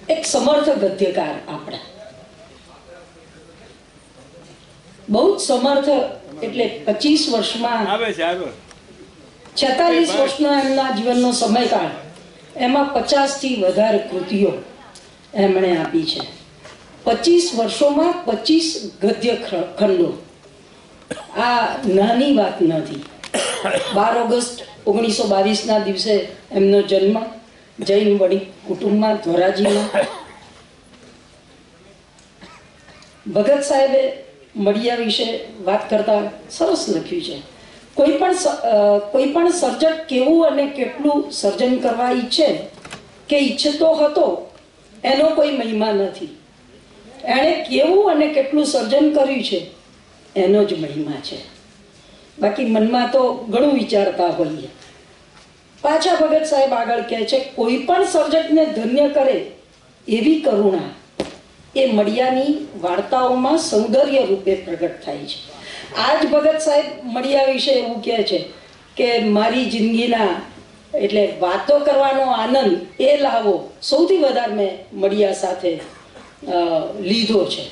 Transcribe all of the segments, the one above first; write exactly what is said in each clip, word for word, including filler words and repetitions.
એક સમર્થ ગદ્યકાર, આપણા બહુ જ સમર્થ, એટલે પચીસ વર્ષમાં છેતાલીસ વર્ષનો એમના જીવનનો સમયકાળ, એમાં પચાસ થી વધારે કૃતિઓ એમણે આપી છે. પચીસ વર્ષોમાં પચીસ ગદ્ય ખંડો, આ નાની વાત નથી. બાર ઓગસ્ટ ઓગણીસો બાવીસ ના દિવસે એમનો જન્મ જૈન વણિક કુટુંબમાં ધોરાજીમાં. ભગત સાહેબે મળિયા વિશે વાત કરતા સરસ લખ્યું છે, કોઈ પણ કોઈ પણ સર્જક કેવું અને કેટલું સર્જન કરવા ઈચ્છે કે ઈચ્છતો હતો એનો કોઈ મહિમા નથી. એણે કેવું અને કેટલું સર્જન કર્યું છે એનો જ મહિમા છે. બાકી મનમાં તો ઘણું વિચારતા હોઈએ. પાછા ભગત સાહેબ આગળ કહે છે, કોઈ પણ સર્જકને ધન્ય કરે એવી કરુણા એ મળિયાની વાર્તાઓમાં સૌંદર્ય રૂપે પ્રગટ થાય છે. આજ ભગત સાહેબ મળિયા વિશે એવું કહે છે કે મારી જિંદગીના એટલે વાતો કરવાનો આનંદ એ લાવો સૌથી વધારે મેં મળિયા સાથે લીધો છે.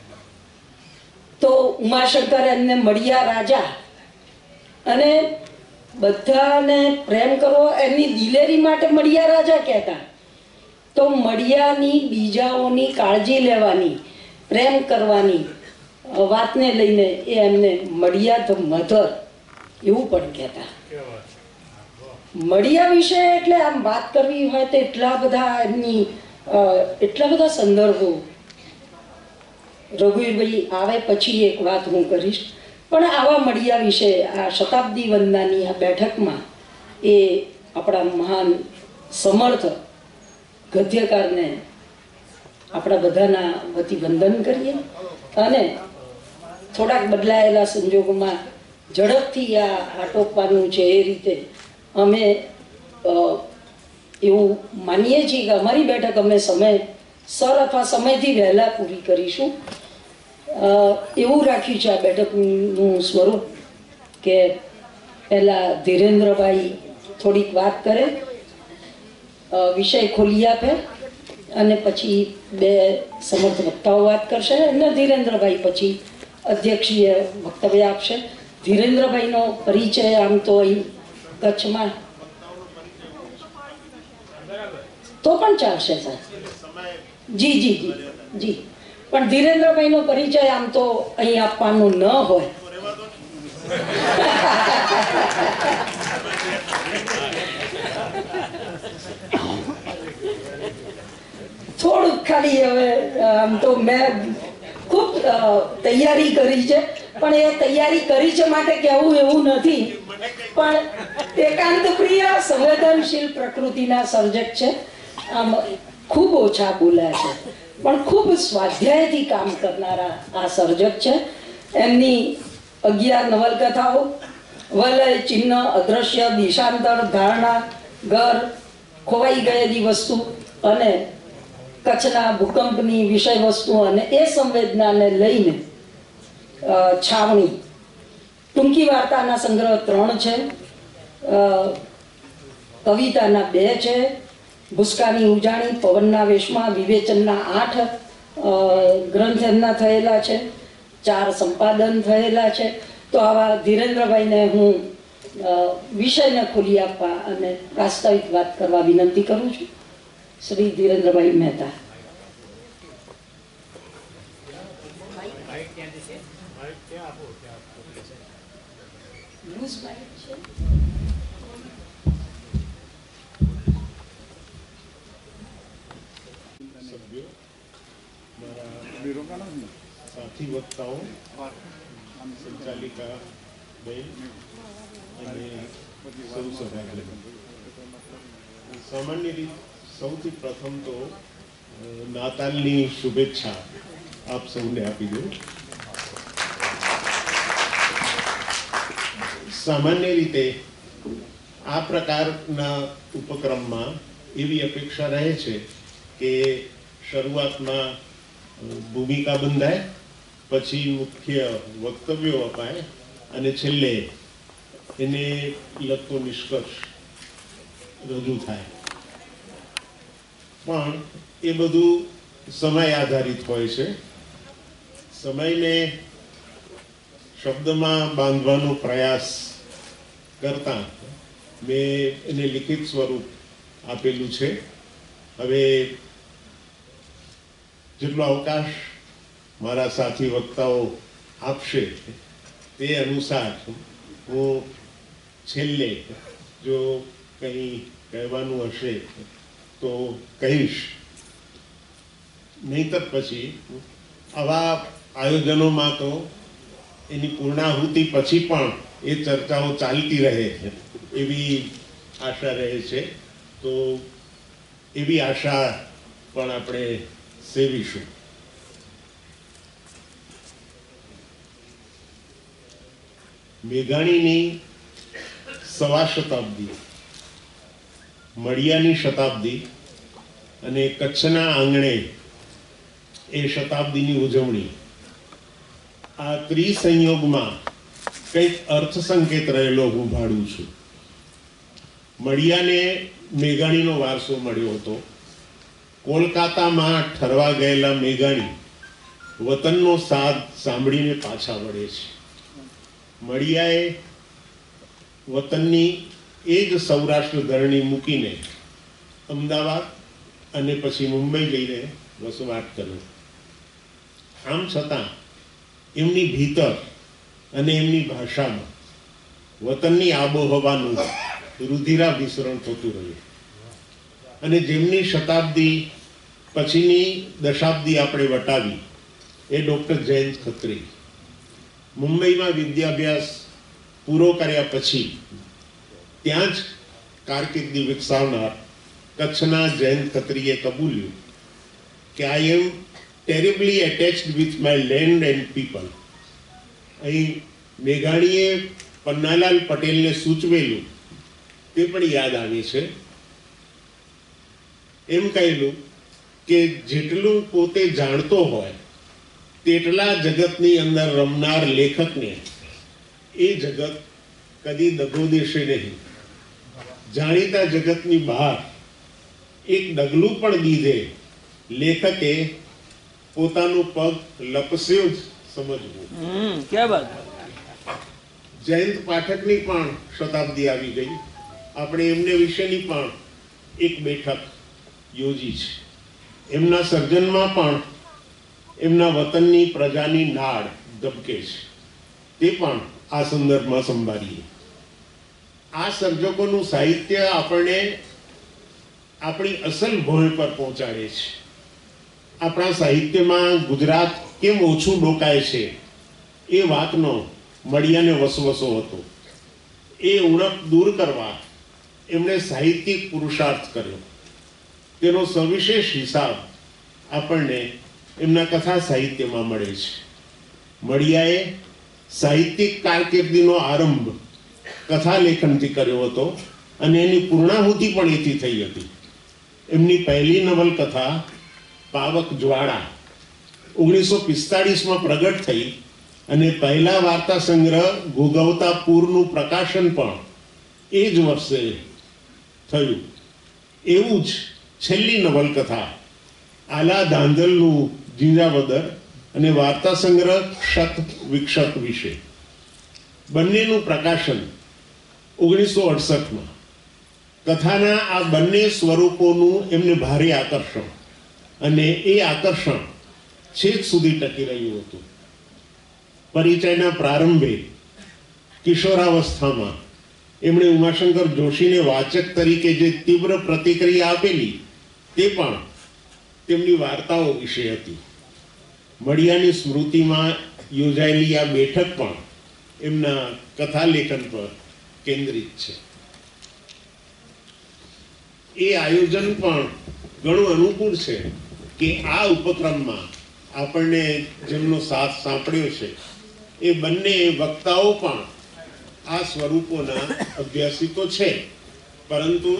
તો ઉમાશંકર એમને મળિયા રાજા અને બધાને પ્રેમ કરવો એમની દિલેરી માટે મળિયા રાજા કહેતા. તો મળિયાની બીજાઓની કાળજી લેવાની, પ્રેમ કરવાની વાતને લઈને એ એમને મળિયા ધ મધર એવું પણ કહેતા. મળિયા વિશે એટલે આમ વાત કરવી હોય તો એટલા બધા એમની એટલા બધા સંદર્ભો. રઘુવીરભાઈ આવે પછી એક વાત હું કરીશ, પણ આવા મળિયા વિશે આ શતાબ્દી વંદનાની આ બેઠકમાં એ આપણા મહાન સમર્થ ગદ્યકારને આપણા બધાના વતી વંદન કરીએ અને થોડાક બદલાયેલા સંજોગોમાં ઝડપથી આ આટોપવાનું છે એ રીતે અમે એવું માનીએ છીએ કે અમારી બેઠક અમે સમય સર અથવા સમયથી વહેલા પૂરી કરીશું. એવું રાખ્યું છે આ બેઠકનું સ્વરૂપ કે પહેલાં ધીરેન્દ્રભાઈ થોડીક વાત કરે, વિષય ખોલી આપે અને પછી બે સમર્થ વક્તાઓ વાત કરશે અને ધીરેન્દ્રભાઈ પછી અધ્યક્ષીય વક્તવ્ય આપશે. ધીરેન્દ્રભાઈનો પરિચય આમ તો અહીં કચ્છમાં તો પણ ચાલશે સાહેબ. જી જી જી જી પણ ધીરેન્દ્રભાઈનો પરિચય આમ તો અહીં આપવાનું ન હોય. થોડુંક ખાલી હવે આમ તો મેં ખૂબ તૈયારી કરી છે, પણ એ તૈયારી કરી છે માટે કહેવું એવું નથી, પણ એકાંત પ્રિય સંવેદનશીલ પ્રકૃતિના સર્જક છે. આમ ખૂબ ઓછા બોલ્યા છે પણ ખૂબ સ્વાધ્યાયથી કામ કરનારા આ સર્જક છે. એમની અગિયાર નવલકથાઓ વલય, ચિહ્ન, અદ્રશ્ય, દિશાંતર, ધારણા, ઘર, ખોવાઈ ગયેલી વસ્તુ અને કચ્છના ભૂકંપની વિષય વસ્તુ અને એ સંવેદનાને લઈને છાવણી, ટૂંકી વાર્તાના સંગ્રહ ત્રણ છે, કવિતાના બે છે, ભૂસકાની ઉજાણી, પવનના વેશમાં, વિવેચનના આઠ ગ્રંથ એમના થયેલા છે, ચાર સંપાદન થયેલા છે. તો આવા ધીરેન્દ્રભાઈને હું વિષયને ખોલી આપવા અને પ્રાસ્તાવિક વાત કરવા વિનંતી કરું છું. શ્રી ધીરેન્દ્રભાઈ મહેતા. સાથી વક્તાઓ, સંચાલિકા બેન અને સૌ સભાસદો, સામાન્ય રીતે સૌથી પ્રથમ તો નાતાલની શુભેચ્છા આપ સૌને આપી દઉં. સામાન્ય રીતે આ પ્રકારના ઉપક્રમમાં એવી અપેક્ષા રહે છે કે શરૂઆતમાં ભૂમિકા બંધાય, પછી મુખ્ય વક્તવ્યો અપાય અને છેલ્લે એને લગતો નિષ્કર્ષ રજૂ થાય. પણ એ બધું સમય આધારિત હોય છે. સમયને શબ્દમાં બાંધવાનો પ્રયાસ કરતા મેં એને લિખિત સ્વરૂપ આપેલું છે. હવે જેટલો અવકાશ મારા સાથી વક્તાઓ આપશે તે અનુસાર હું છેલ્લે જો કંઈ કહેવાનું હશે તો કહીશ, નહીંતર પછી આવા આયોજનોમાં તો એની પૂર્ણાહુતિ પછી પણ એ ચર્ચાઓ ચાલતી રહે એવી આશા રહે છે. તો એવી આશા પણ આપણે સેવીશું. મેઘાણીની સવા શતાબ્દી, મળિયાની શતાબ્દી અને કચ્છના આંગણે એ શતાબ્દીની ઉજવણી, આ ત્રિસંયોગમાં કંઈક અર્થ સંકેત રહેલો હું ભાડું છું. મળિયાને મેઘાણીનો વારસો મળ્યો હતો. કોલકાતામાં ઠરવા ગયેલા મેઘાણી વતનનો સાદ સાંભળીને પાછા વળે છે. મળિયાએ વતનની એ જ સૌરાષ્ટ્ર ધરણી મૂકીને અમદાવાદ અને પછી મુંબઈ જઈને વસવાટ કર્યો. આમ છતાં એમની ભીતર અને એમની ભાષામાં વતનની આબોહવાનું રુધિરાભિસરણ થતું રહ્યું. અને જેમની શતાબ્દી પછીની દશાબ્દી આપણે વટાવી એ ડૉક્ટર જયંત ખત્રી, મુંબઈમાં વિદ્યાભ્યાસ પૂરો કર્યા પછી ત્યાં જ કારકિર્દી વિકસાવનાર કચ્છના જયંત ખત્રીએ કબૂલ્યું કે I am terribly attached with my land and people. અહીં મેઘાણીએ પન્નાલાલ પટેલને સૂચવેલું તે પણ યાદ આવે છે. એમ કહેલું કે જેટલું પોતે જાણતો હોય તેટલા જગતની અંદર રમનાર લેખકને એ જગત કદી દગો દેશે નહીં. જાણીતા જગતની બહાર એક ડગલું પણ દીધે લેખકે પોતાનું પગ લપસ્યો જ સમજવું. ક્યાં વાત. જયંત પાઠકની પણ શતાબ્દી આવી ગઈ. આપણે એમને વિશેની પણ એક બેઠક યોજી છે. એમના સર્જનમાં પણ એમના વતનની પ્રજાની નાડ ધબકે છે. તે પણ આ સંદર્ભમાં સંભાળીએ. આ સર્જકોનું સાહિત્ય આપણને આપણી અસલ ભોય પર પહોંચાડે છે. આપણા સાહિત્યમાં ગુજરાત કેમ ઓછું ડોકાય છે એ વાતનો મળિયાને વસવસો હતો. એ ઉણપ દૂર કરવા એમણે સાહિત્યિક પુરુષાર્થ કર્યો. તેનો સવિશેષ હિસાબ આપણને એમના કથા સાહિત્યમાં મળે છે. મળિયાએ સાહિત્યિક કારકિર્દીનો આરંભ કથા લેખનથી કર્યો હતો અને એની પૂર્ણાહુતિ પણ એથી થઈ હતી. એમની પહેલી નવલકથા પાવક જ્વાળા ઓગણીસો પિસ્તાળીસમાં પ્રગટ થઈ અને પહેલા વાર્તા સંગ્રહ ભોગવતા પૂરનું પ્રકાશન પણ એ જ વર્ષે થયું. એવું જ છેલ્લી નવલકથા આલા ધાંધલનું જીંજાવદર અને વાર્તા સંગ્રહ ક્ષત વિક્ષત વિશે, બંનેનું પ્રકાશન ઓગણીસો અડસઠમાં. કથાના આ બંને સ્વરૂપોનું એમને ભારે આકર્ષણ અને એ આકર્ષણ છેક સુધી ટકી રહ્યું હતું. પરિચયના પ્રારંભે કિશોરાવસ્થામાં એમણે ઉમાશંકર જોશીને વાચક તરીકે જે તીવ્ર પ્રતિક્રિયા આપેલી તે પણ તેમની વાર્તાઓ વિશે હતી. મળિયાની સ્મૃતિમાં યોજાયેલી આ બેઠક પણ એમના કથા લેખન પર કેન્દ્રિત છે. એ આયોજન પણ ઘણું અનુકૂળ છે કે આ ઉપક્રમમાં આપણને જેમનો સાથ સાંપડ્યો છે એ બંને વક્તાઓ પણ આ સ્વરૂપોના અભ્યાસી તો છે, પરંતુ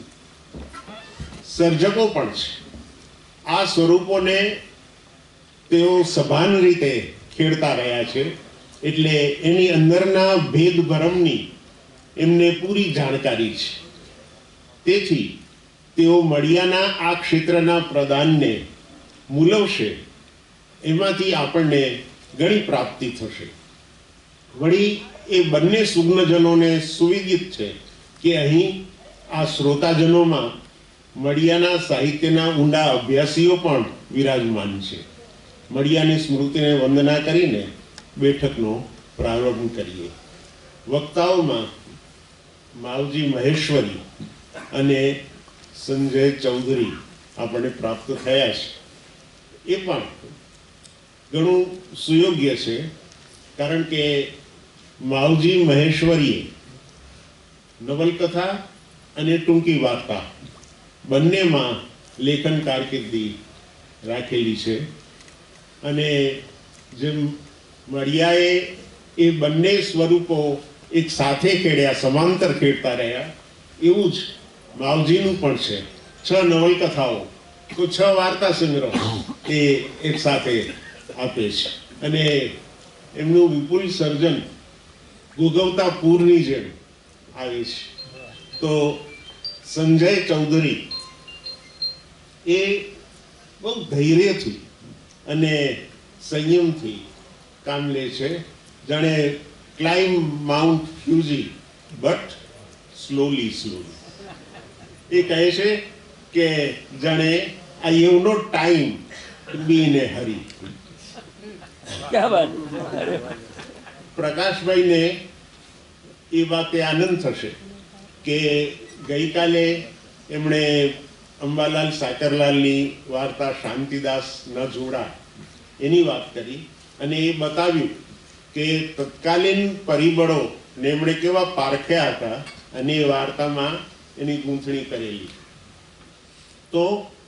સર્જકો પણ છે. આ સ્વરૂપોને તેઓ સભાન રીતે ખેડતા રહ્યા છે, એટલે એની અંદરના ભેદ ભરમની એમને પૂરી જાણકારી છે. તેથી તેઓ મળિયાના આ ક્ષેત્રના પ્રદાનને મૂલવશે, એમાંથી આપણને ઘણી પ્રાપ્તિ થશે. વળી એ બંને સુગ્નજનોને સુવિદિત છે કે અહીં આ શ્રોતાજનોમાં મળિયાના સાહિત્યના ઊંડા અભ્યાસીઓ પણ વિરાજમાન છે. મળિયાની સ્મૃતિને વંદના કરીને બેઠકનો પ્રારંભ કરીએ. વક્તાઓમાં માવજી મહેશ્વરી અને સંજય ચૌધરી આપણને પ્રાપ્ત થયા છે. એ પણ ઘણું સુયોગ્ય છે, કારણ કે માવજી મહેશ્વરીએ નવલકથા અને ટૂંકી વાર્તા બંનેમાં લેખન કારકિર્દી રાખેલી છે. અને જેમ મળિયાએ એ બંને સ્વરૂપો એક સાથે ખેડ્યા, સમાંતર ખેડતા રહ્યા, એવું જ માવજીનું પણ છે. છ નવલકથાઓ તો છ વાર્તા સંગ્રહ એ એક સાથે આપે છે. અને એમનું વિપુલ સર્જન ગુગવતા પૂરની જેમ આવે છે. તો સંજય ચૌધરી એ બહુ ધૈર્યથી અને સંયમથી કામ લે છે. જાણે climb mount Fuji but slowly slowly. એ કહે છે કે જાણે I have no time to be in a hurry. પ્રકાશભાઈને એ વાતે આનંદ થશે કે ગઈકાલે એમણે અંબાલાલ સાકરલાલની વાર્તા શાંતિદાસ ન જોડા એની વાત કરી, અને એ બતાવ્યું કે તત્કાલીન પરિબળો ને એમણે કેવા પારખ્યા હતા અને એ વાર્તામાં એની ગૂંથણી કરેલી. તો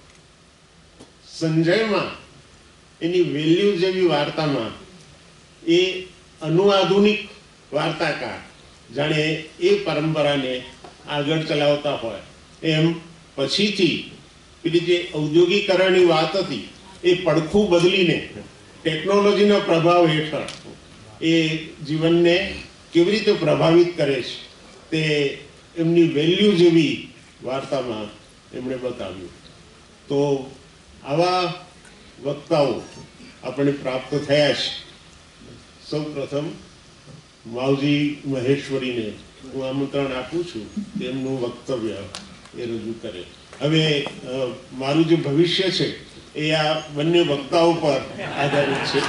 સંજયમાં એની વેલ્યુ જેવી વાર્તામાં એ અનુઆધુનિક વાર્તાકાર જાણે એ પરંપરાને આગળ ચલાવતા હોય એમ પછીથી પેલી જે ઔદ્યોગિકરણની વાત હતી એ પડખું બદલીને ટેકનોલોજીના પ્રભાવ હેઠળ એ જીવનને કેવી રીતે પ્રભાવિત કરે છે તે એમની વેલ્યુ જેવી વાર્તામાં એમણે બતાવ્યું. તો આવા વક્તાઓ આપણને પ્રાપ્ત થયા છે. સૌ પ્રથમ માવજી મહેશ્વરીને હું આમંત્રણ આપું છું તેમનું વક્તવ્ય એ રજૂ કરે. હવે મારું જે ભવિષ્ય છે એ આ બંને વક્તાઓ પર આધારિત છે.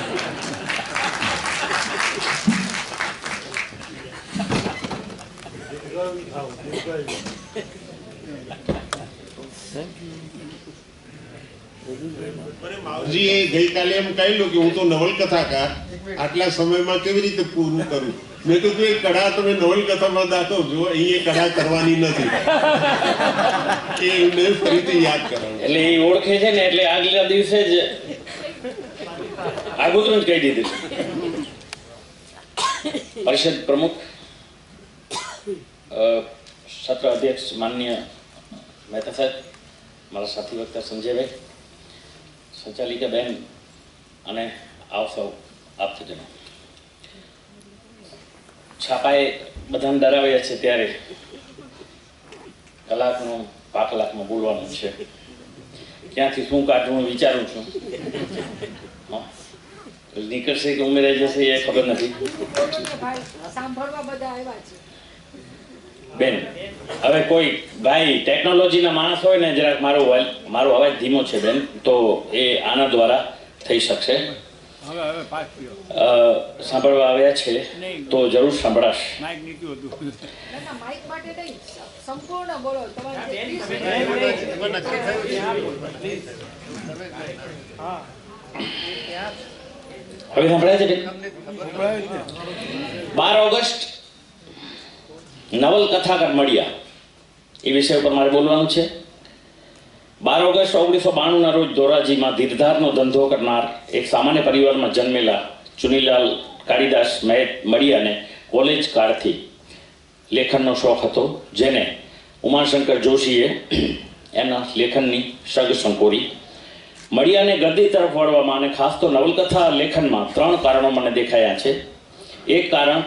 માવજીએ ગઈકાલે એમ કહેલું કે હું તો નવલકથાકાર, આટલા સમયમાં કેવી રીતે પૂરું કરું. મેં કીધું એ કળા તમે નવલકથામાં દાખવજો, અહીં એ કળા કરવાની નથી. એ એમને ફરીથી યાદ કરાવું. એટલે એ ઓળખે છે ને, એટલે આગલા દિવસે જ આગોતરું જ કહી દીધું. પરિષદ પ્રમુખ, સત્ર અધ્યક્ષ માનનીય મહેતા સાહેબ, મારા સાથી વક્તા સંજયભાઈ, સંચાલિકા બેન અને આવ સૌ આપજનો. છાપાએ બધાને ડરાવ્યા છે ત્યારે કલાકનું પાંચ કલાકમાં બોલવાનું છે. ક્યાંથી શું કાઢવું વિચારું છું. નીકળશે કે ઉમેરાઈ જશે એ ખબર નથી. બેન, હવે કોઈ ભાઈ ટેકનોલોજીના માણસ હોય ને, જરાક મારો મારો અવાજ ધીમો છે બેન, તો એ આના દ્વારા થઈ શકશે. સાંભળવા આવ્યા છે તો જરૂર સંભળાશ. હવે સંભળાય છે. બાર ઓગસ્ટ નવલકથાકાર મળ્યા એ વિષય ઉપર મારે બોલવાનું છે. બાર ઓગસ્ટ ઓગણીસો બાણુંના રોજ ધોરાજીમાં ધીરધારનો ધંધો કરનાર એક સામાન્ય પરિવારમાં જન્મેલા ચુનીલાલ કાળીદાસ મળિયાને કોલેજ કાળથી લેખનનો શોખ હતો, જેને ઉમાશંકર જોશીએ એના લેખનની સગ સંકોરી. મળિયાને ગદ્ય તરફ વળવામાં અને ખાસ તો નવલકથા લેખનમાં ત્રણ કારણો મને દેખાયા છે. એક કારણ,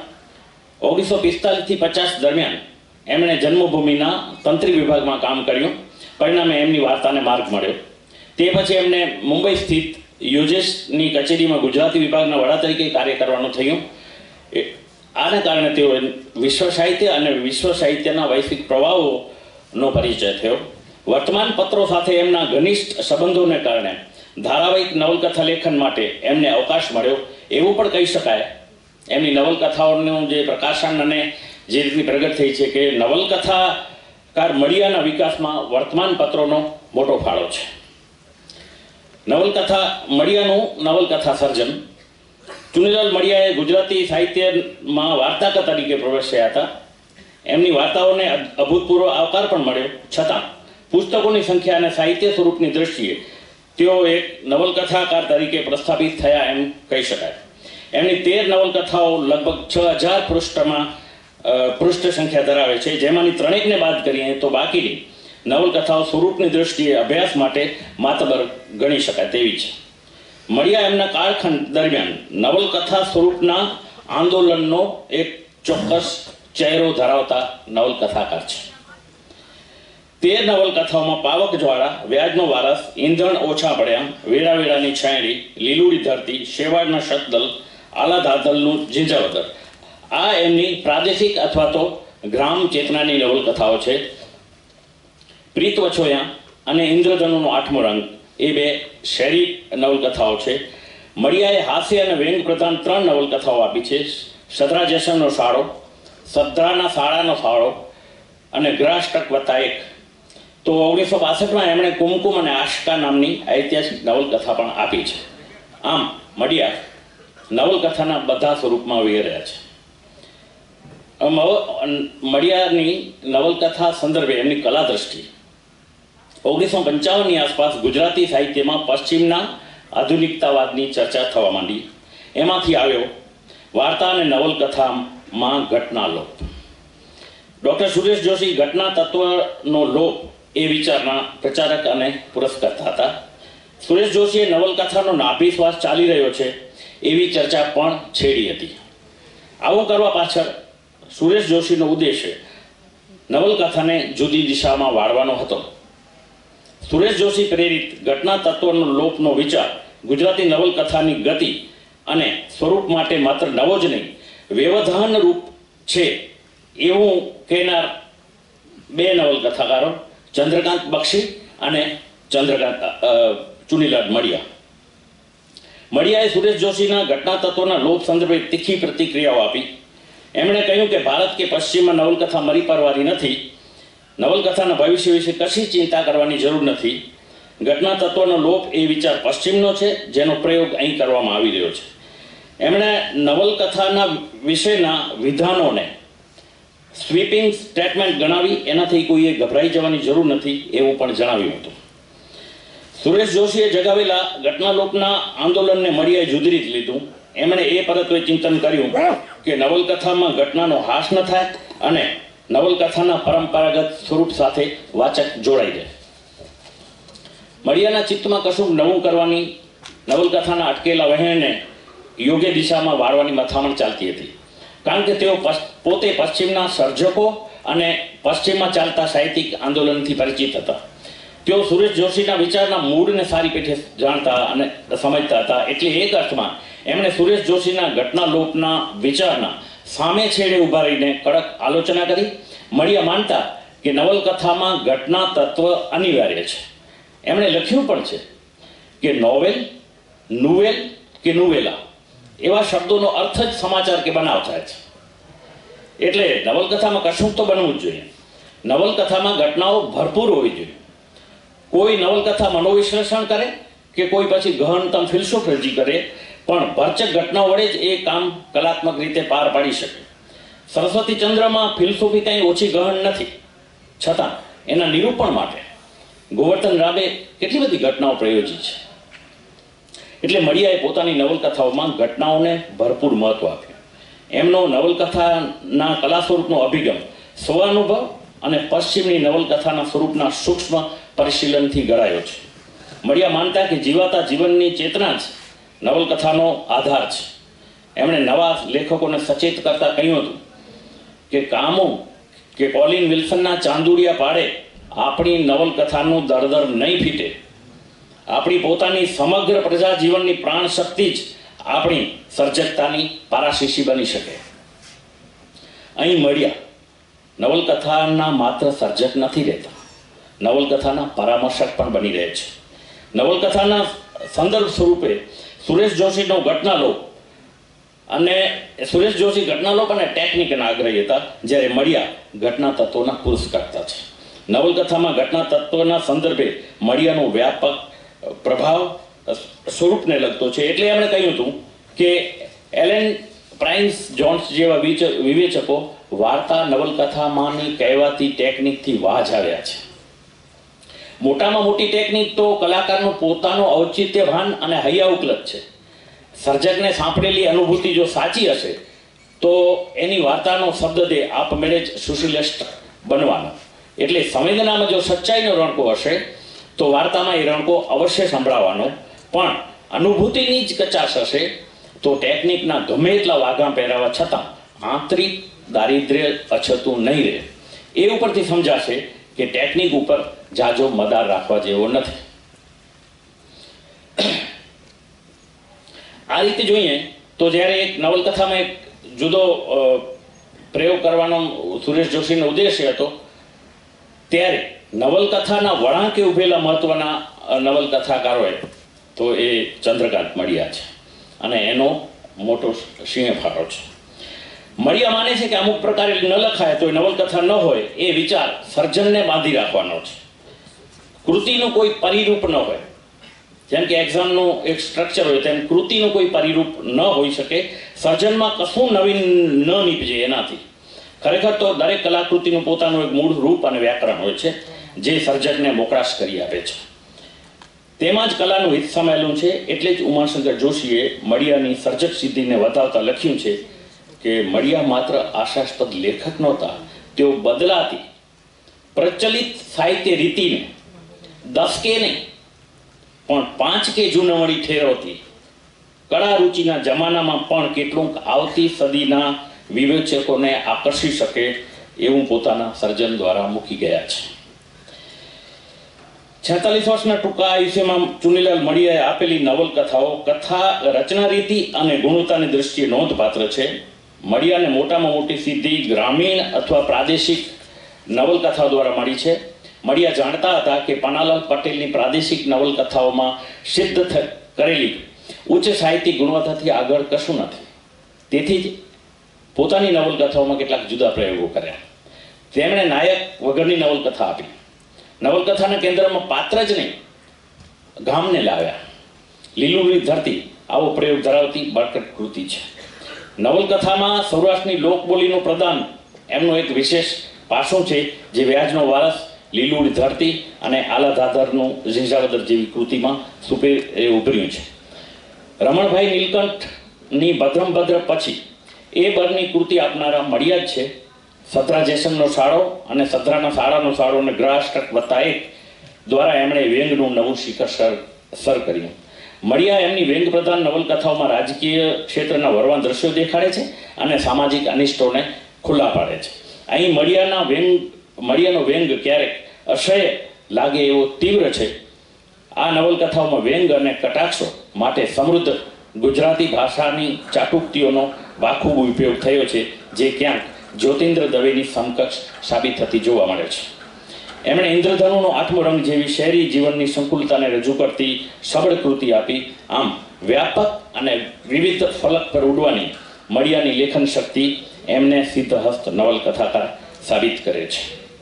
ઓગણીસો પિસ્તાલીસથી પચાસ દરમિયાન એમણે જન્મભૂમિના તંત્રી વિભાગમાં કામ કર્યું પરિણામે એમની વાર્તાને માર્ગ મળ્યો. તે પછી એમને મુંબઈ સ્થિત યુજેસની કચેરીમાં ગુજરાતી વિભાગના વડા તરીકે કાર્ય કરવાનું થયું. આને કારણે તેઓ વિશ્વ સાહિત્ય અને વિશ્વ સાહિત્યના વૈશ્વિક પ્રવાહોનો પરિચય થયો. વર્તમાન પત્રો સાથે એમના ઘનિષ્ઠ સંબંધોને કારણે ધારાવાહિક નવલકથા લેખન માટે એમને અવકાશ મળ્યો એવું પણ કહી શકાય. એમની નવલકથાઓનું જે પ્રકાશન અને જે રીતની પ્રગટ થઈ છે કે નવલકથાકાર મળિયાના વિકાસમાં વર્તમાન પત્રોનો મોટો ફાળો છે. નવલકથા મળિયાનું નવલકથા સર્જન. ચુનીલાલ મળિયાએ ગુજરાતી સાહિત્યમાં વાર્તાકાર તરીકે પ્રવેશ્યા હતા. એમની વાર્તાઓને અભૂતપૂર્વ આવકાર પણ મળ્યો, છતાં પુસ્તકોની સંખ્યા અને સાહિત્ય સ્વરૂપની દ્રષ્ટિએ તેઓ એક નવલકથાકાર તરીકે પ્રસ્થાપિત થયા એમ કહી શકાય. એમની તેર નવલકથાઓ લગભગ છ હજાર પૃષ્ઠમાં પૃષ્ઠ સંખ્યા ધરાવે છે, જેમાંની ત્રણેકને બાદ કરીએ તો બાકીની નવલકથાઓ સ્વરૂપની દ્રષ્ટિએ અભ્યાસ માટે માતબર ગણી શકાય તેવી છે. મળિયા એમના કાળખંડ દરમિયાન નવલકથા સ્વરૂપના આંદોલનનો એક ચોક્કસ ચહેરો ધરાવતા નવલકથાકાર છે. તેર નવલકથાઓમાં પાવક જ્વાળા, વ્યાજનો વારસ, ઈંધણ ઓછા પડ્યા, વેડા વેડાની છાંયડી, લીલુડી ધરતી, શેવાળના શતદલ, આલા ધાધલનું ઝીંઝાવદર આ એમની પ્રાદેશિક અથવા તો ગ્રામ ચેતનાની નવલકથાઓ છે. પ્રીત વછોયા અને ઇન્દ્રધનુનો આઠમો રંગ એ બે શહેરી નવલકથાઓ છે. મળિયાએ હાસ્ય અને વ્યંગ પ્રધાન ત્રણ નવલકથાઓ આપી છે. સદરા જશનનો શાળો, સદરાના શાળાનો ફાળો અને ગ્રાષ્ટક વત્તા એક. તો ઓગણીસો બાસઠમાં એમણે કુમકુમ અને આશકા નામની ઐતિહાસિક નવલકથા પણ આપી છે. આમ મળિયા નવલકથાના બધા સ્વરૂપમાં વિહર્યા છે. મળિયાની નવલકથા સંદર્ભે એમની કલા દ્રષ્ટિ. ઓગણીસો પંચાવનની આસપાસ ગુજરાતી સાહિત્યમાં પશ્ચિમના આધુનિકતાવાદની ચર્ચા થવા માંડી. એમાંથી આવ્યો વાર્તા અને નવલકથામાં ઘટના લોપ. ડૉક્ટર સુરેશ જોશી ઘટના તત્વનો લોપ એ વિચારના પ્રચારક અને પુરસ્કર્તા હતા. સુરેશ જોશીએ નવલકથાનો નાભિશ્વાસ ચાલી રહ્યો છે એવી ચર્ચા પણ છેડી હતી. આવું કરવા પાછળ સુરેશ જોશીનો ઉદ્દેશ્ય નવલકથાને જુદી દિશામાં વાળવાનો હતો. સુરેશ જોશી પ્રેરિત ઘટના તત્વનો લોપનો વિચાર ગુજરાતી નવલકથાની ગતિ અને સ્વરૂપ માટે માત્ર નવો જ નહીં, વ્યવધાન રૂપ છે એવું કહેનાર બે નવલકથાકારો ચંદ્રકાંત બક્ષી અને ચંદ્રકાંત ચુનીલાલ મળિયા. મળિયાએ સુરેશ જોશીના ઘટના તત્વના લોપ સંદર્ભે તીખી પ્રતિક્રિયાઓ આપી. એમણે કહ્યું કે ભારત કે પશ્ચિમમાં નવલકથા મરી પરવાની નથી. નવલકથાના ભવિષ્ય વિશે કશી ચિંતા કરવાની જરૂર નથી. ઘટના તત્વનો લોપ એ વિચાર પશ્ચિમનો છે જેનો પ્રયોગ અહીં કરવામાં આવી રહ્યો છે. એમણે નવલકથાના વિશેના વિધાનોને સ્વીપિંગ સ્ટેટમેન્ટ ગણાવી એનાથી કોઈએ ગભરાઈ જવાની જરૂર નથી એવું પણ જણાવ્યું હતું. સુરેશ જોશીએ જગાવેલા ઘટનાલોપના આંદોલનને મળિયાએ જુદી રીતે લીધું. એમણે એ પરત્વે ચિંતન કર્યું કે નવલકથામાં ઘટનાનો હાસ ન થાય અને નવલકથાના પરંપરાગત સ્વરૂપ સાથે વાચક જોડાઈ જાય. મળિયાના ચિત્તમાં કશું નવું કરવાની, નવલકથાના અટકેલા વહેણને યોગ્ય દિશામાં વાળવાની મથામણ ચાલતી હતી. કારણ કે તેઓ પોતે પશ્ચિમના સર્જકો અને પશ્ચિમમાં ચાલતા સાહિત્યિક આંદોલનથી પરિચિત હતા. તેઓ સુરેશ જોશીના વિચારના મૂળને સારી પેઠે જાણતા અને સમજતા હતા. એટલે એક અર્થમાં એમણે સુરેશ જોશીના ઘટના લોપના વિચારના સામે છેડે ઊભા રહીને કડક આલોચના કરી. મળિયા માનતા કે નવલકથામાં ઘટના તત્વ અનિવાર્ય છે. એમણે લખ્યું પણ છે કે નોવેલ, નુવેલ કે નુવેલા એવા શબ્દોનો અર્થ જ સમાચાર કે બનાવ થાય છે. એટલે નવલકથામાં કશું તો બનવું જ જોઈએ. નવલકથામાં ઘટનાઓ ભરપૂર હોવી જોઈએ. કોઈ નવલકથા મનોવિશ્લેષણ કરે કે કોઈ પછી ગહનતમ ફિલસૂફી કરે, પણ ભરચક ઘટનાઓ વડે જ એ કામ કલાત્મક રીતે પાર પાડી શકે. સરસ્વતી ચંદ્રમાં ફિલસૂફી કંઈ ઓછી ગહન નથી, છતાં એના નિરૂપણ માટે ગોવર્ધન રામે કેટલી બધી ઘટનાઓ પ્રયોજી છે. એટલે મળિયાએ પોતાની નવલકથાઓમાં ઘટનાઓને ભરપૂર મહત્વ આપ્યું. એમનો નવલકથાના કલા સ્વરૂપનો અભિગમ સ્વાનુભવ અને પશ્ચિમની નવલકથાના સ્વરૂપના સૂક્ષ્મ પરિશીલનથી ઘડાયો છે. મળિયા માનતા કે જીવાતા જીવનની ચેતના જ નવલકથાનો આધાર છે. એમણે નવા લેખકોને સચેત કરતા કહ્યું હતું કે કામો કે કોલિન વિલ્સનના ચાંદુડિયા પાડે આપણી નવલકથાનું દરદર નહીં ફીટે, આપણી પોતાની સમગ્ર પ્રજા જીવનની પ્રાણ શક્તિ જ આપણી સર્જકતાની પારાશીશી બની શકે. અહીં મળ્યા નવલકથાના માત્ર સર્જક નથી રહેતા, નવલકથાના પરામર્શક પણ બની રહે છે. નવલકથાના સંદર્ભ સ્વરૂપે સુરેશ જોશીનો ઘટનાલોપ અને સુરેશ જોશી ઘટનાલોપ અને ટેકનિકના આગ્રહી હતા, જ્યારે મળ્યા ઘટના તત્વોના પુરસ્કર્તા છે. નવલકથામાં ઘટના તત્વના સંદર્ભે મળ્યાનો વ્યાપક પ્રભાવ સ્વરૂપને લગતો છે. એટલે એમણે કહ્યું હતું કે એલેન પ્રાઇન્સ જોન્સ જેવા વિવેચકો વાર્તા નવલકથામાંની કહેવાતી ટેકનિકથી વાજ આવ્યા છે. મોટામાં મોટી ટેકનિક તો કલાકારનું પોતાનું ઔચિત્ય ભાન અને હૈયા ઉપલબ્ધ છે. સર્જકને સાંપડેલી અનુભૂતિ જો સાચી હશે તો એની વાર્તાનો શબ્દદે આપમેળે જ સુશીલષ્ટ બનવાનો. એટલે સંવેદનામાં જો સચ્ચાઈનો રણકો હશે તો વાર્તામાં એ રણકો અવશ્ય સંભળાવવાનો, પણ અનુભૂતિની જ કચાશ હશે તો ટેકનિકના ગમે એટલા વાઘા પહેરાવા છતાં આંતરિક દારિદ્ર્ય અછતું નહીં રહે. એ ઉપરથી સમજાશે કે ટેકનિક ઉપર જાજો મદાર રાખવા જેવો નથી. આ રીતે જોઈએ તો જ્યારે એક નવલકથામાં એક જુદો પ્રયોગ કરવાનો સુરેશ જોશીનો ઉદ્દેશ્ય હતો, ત્યારે નવલકથાના વળાંકે ઉભેલા મહત્વના નવલકથાકારોએ તો એ ચંદ્રકાંત મળ્યા છે અને એનો મોટો સિંહ ફાળો છે. મળ્યા માને છે કે અમુક પ્રકારે ન લખાય તો નવલકથા ન હોય એ વિચાર સર્જનને બાંધી રાખવાનો છે. કૃતિનું કોઈ પરિરૂપ ન હોય, જેમ કે એક્ઝામનું એક સ્ટ્રક્ચર હોય તેમ કૃતિનું કોઈ પરિરૂપ ન હોઈ શકે. સર્જનમાં કશું નવીન ન નીપજે એનાથી. ખરેખર તો દરેક કલાકૃતિનું પોતાનું એક મૂળ રૂપ અને વ્યાકરણ હોય છે જે સર્જકને મોકળાશ કરી આપે છે. તેમાં જ કલાનું હિત સમાયેલું છે. એટલે જ ઉમાશંકર જોશીએ મળિયાની સર્જક સિદ્ધિને વધાવતા લખ્યું છે કે મળિયા માત્ર આશાસ્પદ લેખક નહોતા, તેઓ બદલાતી પ્રચલિત સાહિત્ય રીતિને દસ કે નહીં પણ પાંચ કે જૂનવણી ઠેરવતી કળા રુચિના જમાનામાં પણ કેટલુંક આવતી સદીના વિવેચકોને આકર્ષી શકે એવું પોતાના સર્જન દ્વારા મૂકી ગયા છે. છેતાલીસ વર્ષના ટૂંકા આયુષ્યમાં ચુનીલાલ મળિયાએ આપેલી નવલકથાઓ કથા રચના રીતિ અને ગુણવત્તાની દૃષ્ટિએ નોંધપાત્ર છે. મળિયાને મોટામાં મોટી સિદ્ધિ ગ્રામીણ અથવા પ્રાદેશિક નવલકથાઓ દ્વારા મળી છે. મળિયા જાણતા હતા કે પન્નાલાલ પટેલની પ્રાદેશિક નવલકથાઓમાં સિદ્ધ કરેલી ઉચ્ચ સાહિત્યિક ગુણવત્તાથી આગળ કશું નથી. તેથી જ પોતાની નવલકથાઓમાં કેટલાક જુદા પ્રયોગો કર્યા. તેમણે નાયક વગરની નવલકથા આપી. નવલકથાના કેન્દ્રમાં પાત્ર જ નહીં ગામને લાવ્યા. લીલુડી ધરતી આવો પ્રયોગ ધરાવતી બળકટ કૃતિ છે. નવલકથામાં સૌરાષ્ટ્રની લોકબોલીનું પ્રદાન એમનું એક વિશેષ પાસું છે, જે વ્યાજનો વારસ લીલુડી ધરતી અને આલાધાધરનું ઝીંઝાવદર જેવી કૃતિમાં સુપે એ ઉભર્યું છે. રમણભાઈ નીલકંઠની ભદ્રમભદ્ર પછી એ બરની કૃતિ આપનારા મળ્યા જ છે. સત્રા જેસનનો શાળો અને સત્રાના શાળાનો શાળો અને ગ્રહાષ્ટક વત્તા એક દ્વારા એમણે વ્યંગનું નવું શિખર સર સર કર્યું. મળિયા એમની વ્યંગ પ્રધાન નવલકથાઓમાં રાજકીય ક્ષેત્રના વરવાન દ્રશ્યો દેખાડે છે અને સામાજિક અનિષ્ટોને ખુલ્લા પાડે છે. અહીં મળિયાના વ્યંગ મળિયાનો વ્યંગ ક્યારેક અસહ્ય લાગે એવો તીવ્ર છે. આ નવલકથાઓમાં વ્યંગ અને કટાક્ષો માટે સમૃદ્ધ ગુજરાતી ભાષાની ચાટુકતીઓનો બાખૂબ ઉપયોગ થયો છે, જે ક્યાંક જ્યોતિન્દ્ર દવેની સમકક્ષ સાબિત થતી જોવા મળે છે. એમણે ઇન્દ્રધનુનો આઠમો રંગ જેવી શહેરી જીવનની સંકુલતાને રજૂ કરતી સબળ કૃતિ આપી. આમ વ્યાપક અને વિવિધ ફલક પર ઉડવાની મળિયાની લેખન શક્તિ એમને સિદ્ધહસ્ત નવલકથાકાર સાબિત કરે છે.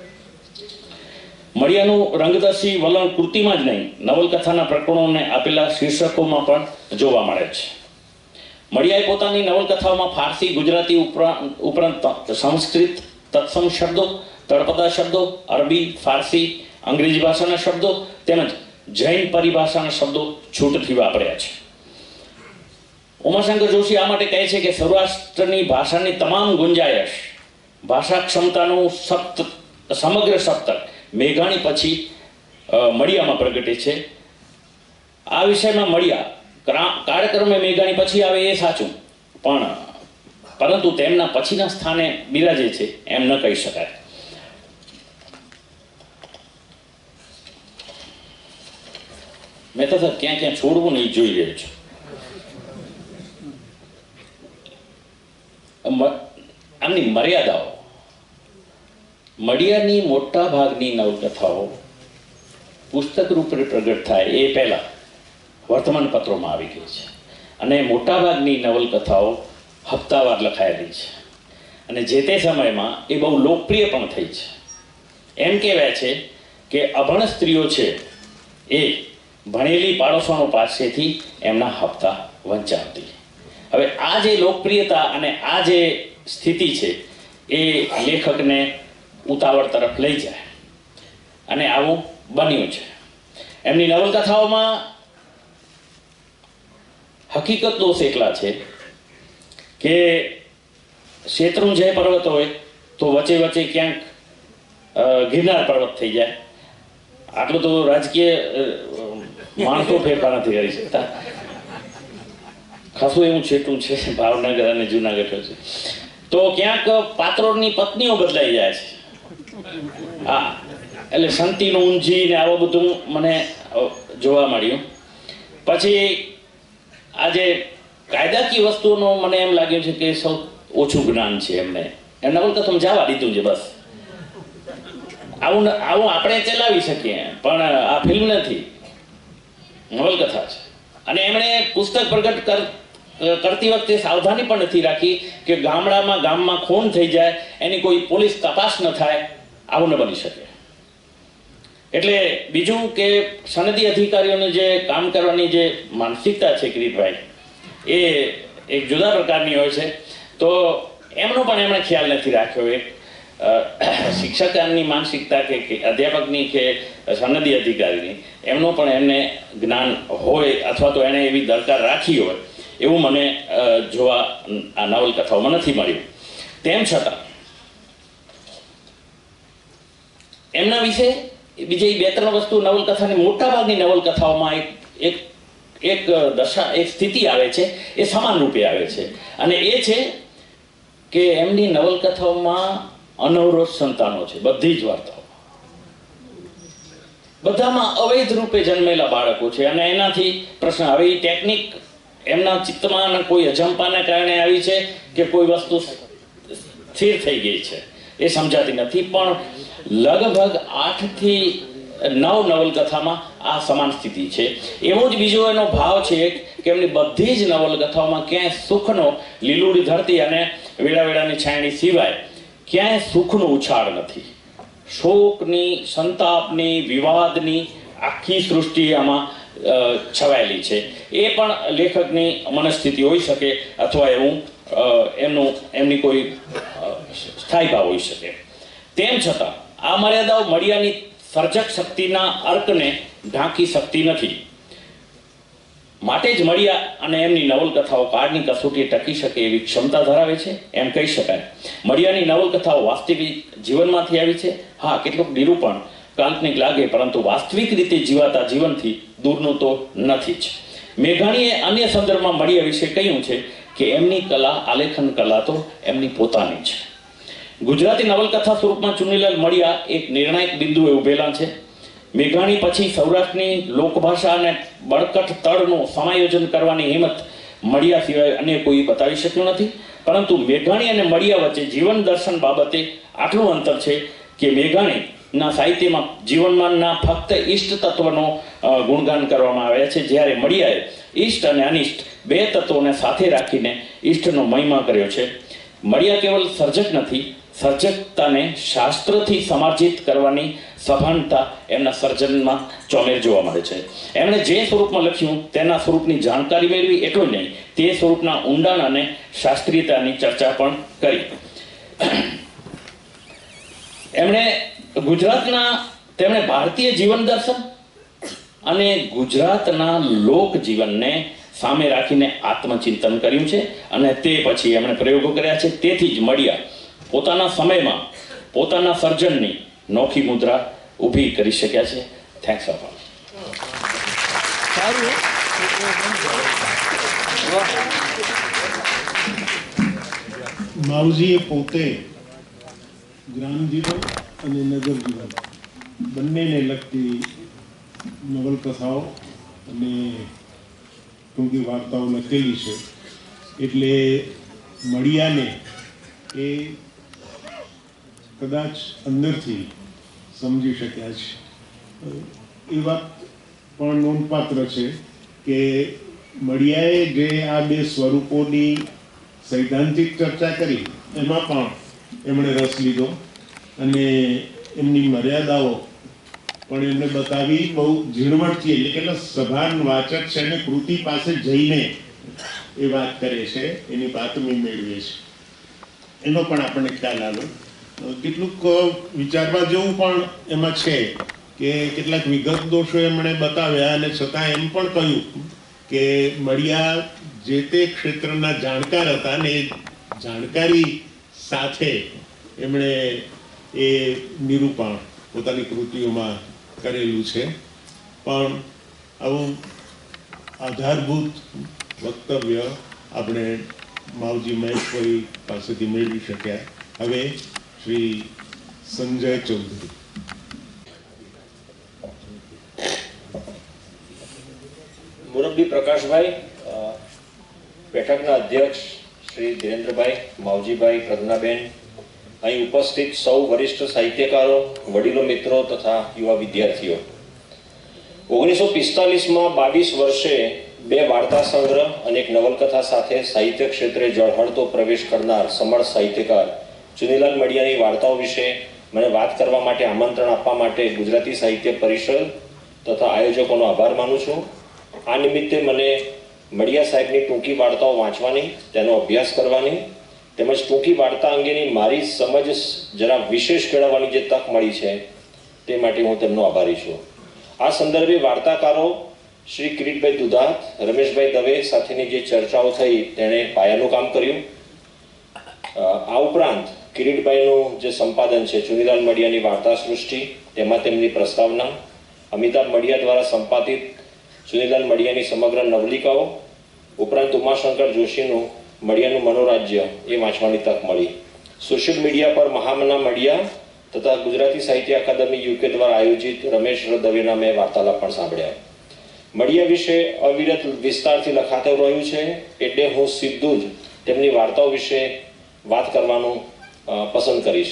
મળિયાનું રંગદર્શી વલણ કૃતિમાં જ નહીં, નવલકથાના પ્રકરણોને આપેલા શીર્ષકોમાં પણ જોવા મળે છે. મળિયાએ પોતાની નવલકથાઓમાં ફારસી, ગુજરાતી ઉપરાંત સંસ્કૃત તત્સમ શબ્દો, તળપદા શબ્દો, અરબી, ફારસી, અંગ્રેજી ભાષાના શબ્દો તેમજ જૈન પરિભાષાના શબ્દો છૂટથી વાપર્યા છે. ઉમાશંકર જોશી આ માટે કહે છે કે સૌરાષ્ટ્રની ભાષાની તમામ ગુંજાયશ, ભાષા ક્ષમતાનું સપ્ત સમગ્ર સપ્તક મેઘાણી પછી મળિયામાં પ્રગટે છે. આ વિષયમાં મળિયા કાળક્રમે મેઘાણી પછી આવે એ સાચું, પણ પરંતુ તેમના પછીના સ્થાને બિરાજે છે એમ ન કહી શકાય. મેં તો સર ક્યાં ક્યાં છોડવું ને એ જોઈ રહ્યો છું. આમની મર્યાદાઓ, મડિયાની મોટા ભાગની નવલકથાઓ પુસ્તક રૂપે પ્રગટ થાય એ પહેલા વર્તમાન પત્રોમાં આવી ગઈ છે, અને મોટાભાગની નવલકથાઓ હપ્તાવાર લખાયેલી છે, અને જે તે સમયમાં એ બહુ લોકપ્રિય પણ થઈ છે. એમ કહેવાય છે કે અભણ સ્ત્રીઓ છે એ ભણેલી પાડોશણો પાસેથી એમના હપ્તા વંચાવતી. હવે આ જે લોકપ્રિયતા અને આ જે સ્થિતિ છે એ લેખકને ઉતાવળ તરફ લઈ જાય, અને આવું બન્યું છે. એમની નવલકથાઓમાં હકીકત દોષ એકલા છે કે શેત્રુંજય પર્વત હોય તો વચ્ચે વચ્ચે ક્યાંક ગિરનાર પર્વત થઈ જાય. આટલું તો રાજકીય માણસો ફેરફાર નથી કરી શકતા. ખાસું એવું છેટું છે ભાવનગર અને જુનાગઢ છે. તો ક્યાંક પાત્રોની પત્નીઓ બદલાઈ જાય છે. હા, એટલે સંતીનું ઊંઝી ને આવું બધું મને જોવા મળ્યું. પછી આજે કાયદાકીય વસ્તુનો મને એમ લાગ્યું છે કે સૌ ઓછું જ્ઞાન છે એમને. એમના બોલતા તમે જવા દીધું છે બસ. આવું આવું આપણે ચલાવી શકીએ, પણ આ ફિલ્મ નથી, નવલકથા છે. અને એમણે પુસ્તક પ્રગટ કર કરતી વખતે સાવધાની પણ નથી રાખી કે ગામડામાં ગામમાં ખૂન થઈ જાય, એની કોઈ પોલીસ તપાસ ન થાય, આવું ન બની શકે. એટલે બીજું કે સનદી અધિકારીઓને જે કામ કરવાની જે માનસિકતા છે કિરીટભાઈ, એ એક જુદા પ્રકારની હોય છે. તો એમનો પણ એમણે ખ્યાલ નથી રાખ્યો. એક શિક્ષકની માનસિકતા કે અધ્યાપકની કે સનદી અધિકારીની, એમનું પણ એમને જ્ઞાન હોય અથવા તો એણે એવી દરકાર રાખી હોય એવું મને જોવા આ નવલકથાઓમાં નથી મળ્યું. તેમ છતાં એમના વિશે બીજી બે ત્રણ વસ્તુ નવલકથાની મોટાભાગની નવલકથાઓમાં એક એક એક દશા એક સ્થિતિ આવે છે, એ સમાન રૂપે આવે છે. અને એ છે કે એમની નવલકથાઓમાં અનવરોધ સંતાનો છે. બધી જ વાર્તાઓ બધામાં અવૈધ રૂપે જન્મેલા બાળકો છે. અને એનાથી પ્રશ્ન, હવે એ ટેકનિક એમના ચિત્તમાં કોઈ અજંપાને કારણે આવી છે કે કોઈ વસ્તુ સ્થિર થઈ ગઈ છે એ સમજાતી નથી. પણ લગભગ આઠ થી નવ નવલકથામાં આ સમાન સ્થિતિ છે. એવો જ બીજો એનો ભાવ છે કે એમની બધી જ નવલકથાઓમાં ક્યાંય સુખનો લીલુડી ધરતી અને વેળા વેળાની છાયણી સિવાય ક્યાંય સુખનો ઉછાળ નથી. શોકની, સંતાપની, વિવાદની આખી સૃષ્ટિ આમાં છવાયેલી છે. એ પણ લેખકની મનસ્થિતિ હોઈ શકે, અથવા એવું એમનું એમની કોઈ સ્થાયી ભાવ હોઈ શકે. તેમ છતાં આ મર્યાદાઓ મડિયાની સર્જક શક્તિના અર્કને ઢાંકી શકતી નથી. માટે જ મડિયા અને એમની નવલકથાઓ કાળની કસોટીએ ટકી શકે એવી ક્ષમતા ધરાવે છે એમ કહી શકાય. મડિયાની નવલકથાઓ વાસ્તવિક જીવનમાંથી આવી છે. હા, કેટલુંક નિરૂપણ કાલ્પનિક લાગે, પરંતુ વાસ્તવિક રીતે જીવાતા જીવનથી દૂરનું તો નથી જ. મેઘાણીએ અન્ય સંદર્ભમાં મડિયા વિશે કહ્યું છે કે એમની કલા, આલેખન કલા તો એમની પોતાની છે. ગુજરાતી નવલકથા સ્વરૂપમાં ચુનીલાલ મડિયા એક નિર્ણાયક બિંદુએ ઉભેલા છે. મેઘાણી પછી સૌરાષ્ટ્રની લોકભાષા અને બળકટ તળનું સમાયોજન કરવાની હિંમત મડિયા સિવાય અન્ય કોઈ બતાવી શક્યું નથી. પરંતુ મેઘાણી અને મડિયા વચ્ચે જીવન દર્શન બાબતે આટલું અંતર છે કે મેઘાણીના સાહિત્યમાં જીવનમાંના ફક્ત ઈષ્ટ તત્વનો ગુણગાન કરવામાં આવ્યા છે, જ્યારે મડિયાએ ઈષ્ટ અને અનિષ્ટ બે તત્વોને સાથે રાખીને ઈષ્ટનો મહિમા કર્યો છે. મડિયા કેવલ સર્જક નથી, સર્જકતાને શાસ્ત્રથી સમાર્જિત કરવાની સભાનતા એમના સર્જનમાં ચોમેર જોવા મળે છે. એમણે જે સ્વરૂપમાં લખ્યું તેના સ્વરૂપની જાણકારી મેળવી એટલું નહીં, તે સ્વરૂપના ઊંડાણ અને શાસ્ત્રીયતાની ચર્ચા પણ કરી. એમણે ગુજરાતના તેમણે ભારતીય જીવન દર્શન અને ગુજરાતના લોક જીવનને સામે રાખીને આત્મચિંતન કર્યું છે, અને તે પછી એમણે પ્રયોગો કર્યા છે. તેથી જ મડિયા પોતાના સમયમાં પોતાના સર્જનની નોખી મુદ્રા ઊભી કરી શક્યા છે. થેન્ક્સ ઓફ માવજીએ પોતે ગ્રામ જીવન અને નગર જીવન બંનેને લગતી નવલકથાઓ અને ટૂંકી વાર્તાઓ લખેલી છે. એટલે મળિયાને એ કદાચ અંદરથી સમજી શક્યા છે. એ વાત પણ નોંધપાત્ર છે કે મળિયાએ જે આ બે સ્વરૂપોની સૈદ્ધાંતિક ચર્ચા કરી એમાં પણ એમણે રસ લીધો અને એમની મર્યાદાઓ પણ એમણે બતાવી બહુ ઝીણવટથી. એટલે કેટલા સભાન વાચક છે અને કૃતિ પાસે જઈને એ વાત કરે છે, એની બાતમી મેળવે છે, એનો પણ આપણને ખ્યાલ આવ્યો. કેટલુંક વિચારવા જેવું પણ એમાં છે કે કેટલાક વિગત દોષો એમણે બતાવ્યા અને છતાં એમ પણ કહ્યું કે મળિયા જે તે ક્ષેત્રના જાણકાર હતા અને એ જાણકારી સાથે એમણે એ નિરૂપણ પોતાની કૃતિઓમાં કરેલું છે. પણ આવું આધારભૂત વક્તવ્ય આપણે માવજી મહેશભાઈ પાસેથી મેળવી શક્યા. હવે શ્રી સંજય ચૌધરી. મુરબ્બી પ્રકાશભાઈ, બેઠકના અધ્યક્ષ શ્રી ધીરેન્દ્રભાઈ, માવજીભાઈ, પ્રજ્ઞાબેન, અહીં ઉપસ્થિત સૌ વરિષ્ઠ સાહિત્યકારો, વડીલો, મિત્રો તથા યુવા વિદ્યાર્થીઓ, ઓગણીસો પિસ્તાલીસમાં બાવીસ વર્ષે બે વાર્તા સંગ્રહ અને એક નવલકથા સાથે સાહિત્ય ક્ષેત્રે ઝળહળતો પ્રવેશ કરનાર સમર્થ સાહિત્યકાર ચુનીલાલ મડિયાની વાર્તાઓ વિશે મને વાત કરવા માટે આમંત્રણ આપવા માટે ગુજરાતી સાહિત્ય પરિષદ તથા આયોજકોનો આભાર માનું છું. આ નિમિત્તે મને મડિયા સાહેબની ટૂંકી વાર્તાઓ વાંચવાની, તેનો અભ્યાસ કરવાની તેમજ ટૂંકી વાર્તા અંગેની મારી સમજ જરા વિશેષ કેળવવાની જે તક મળી છે તે માટે હું તેમનો આભારી છું. આ સંદર્ભે વાર્તાકારો શ્રી કિરીટભાઈ દુધાત, રમેશભાઈ દવે સાથેની જે ચર્ચાઓ થઈ તેણે પાયાનું કામ કર્યું. આ ઉપરાંત કિરીટભાઈનું જે સંપાદન છે ચુનીલાલ મડિયાની વાર્તા સૃષ્ટિ, તેમાં તેમની પ્રસ્તાવના, અમિતાભ મડિયા દ્વારા સંપાદિત ચુનીલાલ મડિયાની સમગ્ર નવલિકાઓ, ઉપરાંત ઉમાશંકર જોશીનું મડિયાનું મનોરાજ્ય એ વાંચવાની તક મળી. સોશિયલ મીડિયા પર મહામના મડિયા તથા ગુજરાતી સાહિત્ય અકાદમી યુકે દ્વારા આયોજિત રમેશ દવેના મેં વાર્તાલાપ પણ સાંભળ્યા. મડિયા વિશે અવિરત વિસ્તારથી લખાતું રહ્યું છે, એટલે હું સીધું જ તેમની વાર્તાઓ વિશે વાત કરવાનું પસંદ કરીશ.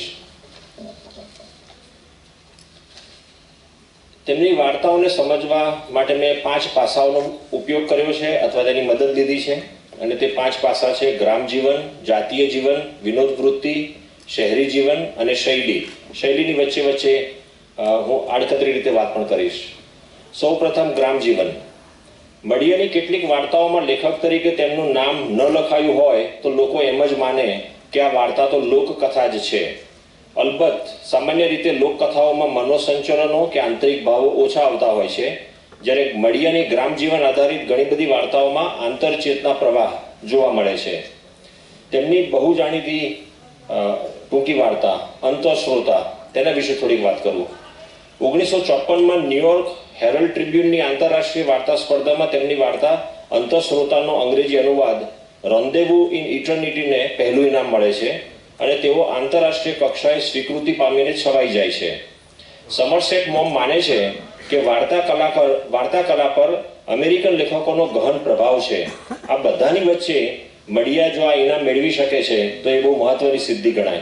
તેમની વાર્તાઓને સમજવા માટે મેં પાંચ પાસાઓનો ઉપયોગ કર્યો છે અથવા તેની મદદ લીધી છે, અને તે પાંચ પાસા છે ગ્રામ જીવન, જાતીય જીવન, વિનોદ વૃત્તિ, શહેરી જીવન અને શૈલી. શૈલીની વચ્ચે વચ્ચે હું આડકતરી રીતે વાત પણ કરીશ. સૌ પ્રથમ ગ્રામ જીવન. મડિયાની કેટલીક વાર્તાઓમાં લેખક તરીકે તેમનું નામ ન લખાયું હોય તો લોકો એમ જ માને કે આ વાર્તા તો લોકકથા જ છે. અલબત્ત સામાન્ય રીતે લોકકથાઓમાં મનોસંચલનો કે આંતરિક ભાવો ઓછા આવતા હોય છે, જ્યારે મડિયાની ગ્રામ જીવન આધારિત ઘણી બધી વાર્તાઓમાં આંતરચેતના પ્રવાહ જોવા મળે છે. તેમની બહુ જાણીતી ટૂંકી વાર્તા અંતઃશ્રોતા, તેના વિશે થોડીક વાત કરું. ઓગણીસો ચોપનમાં ન્યુયોર્ક હેરલ્ડ ટ્રિબ્યુનની આંતરરાષ્ટ્રીય વાર્તા સ્પર્ધામાં તેમની વાર્તા અંતઃશ્રોતાનો અંગ્રેજી અનુવાદ રોન્દેવુ ઇન ઇટર્નિટીને પહેલું ઇનામ મળે છે અને તેઓ આંતરરાષ્ટ્રીય કક્ષાએ સ્વીકૃતિ પામીને છવાઈ જાય છે. સમરસેટ મોમ માને છે કે વાર્તા કલાકાર વાર્તા કલા પર અમેરિકન લેખકોનો ગહન પ્રભાવ છે. આ બધાની વચ્ચે મડિયા જો આ ઇનામ મેળવી શકે છે તો એ બહુ મહત્વની સિદ્ધિ ગણાય.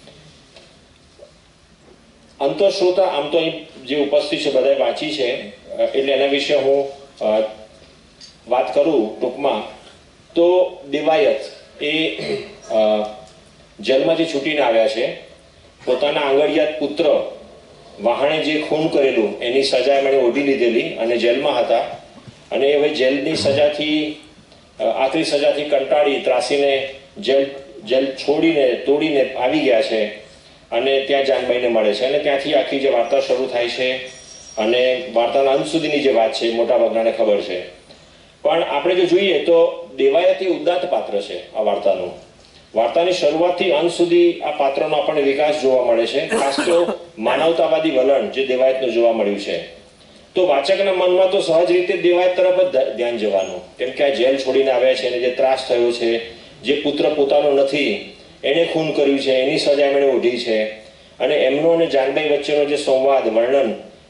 અંતઃશ્રોતા આમ તો અહીં જે ઉપસ્થિત છે બધાએ વાંચી છે, એટલે એના વિશે હું વાત કરું ટૂંકમાં. તો દેવાયત એ જેલમાંથી છૂટીને આવ્યા છે. પોતાના આંગળિયાત પુત્ર વાહણે જે ખૂન કરેલું એની સજા એમણે ઓઢી લીધેલી અને જેલમાં હતા, અને હવે જેલની સજાથી આખરી સજાથી કંટાળી ત્રાસીને જેલ જેલ છોડીને તોડીને આવી ગયા છે અને ત્યાં જાનબાઈને મળે છે અને ત્યાંથી આખી જે વાર્તા શરૂ થાય છે અને વાર્તાના અંત સુધીની જે વાત છે મોટા ભાગનાને ખબર છે. પણ આપણે જો જોઈએ તો દેવાયત એ ઉદાત્ત પાત્ર છે આ વાર્તાનું. વાર્તાની શરૂઆતથી અંત સુધી આ પાત્રનો આપણને વિકાસ જોવા મળે છે, ખાસ તો માનવતાવાદી વલણ જે દેવાયતનું જોવા મળ્યું છે. તો વાચકના મનમાં તો સહજ રીતે દેવાયત તરફ જ ધ્યાન જવાનું, કેમ કે આ જેલ છોડીને આવ્યા છે અને જે ત્રાસ થયો છે, જે પુત્ર પોતાનો નથી એણે ખૂન કર્યું છે, એની સજા એમણે ઓઢી છે, અને એમનો અને જાનબાઈ વચ્ચેનો જે સંવાદ વર્ણન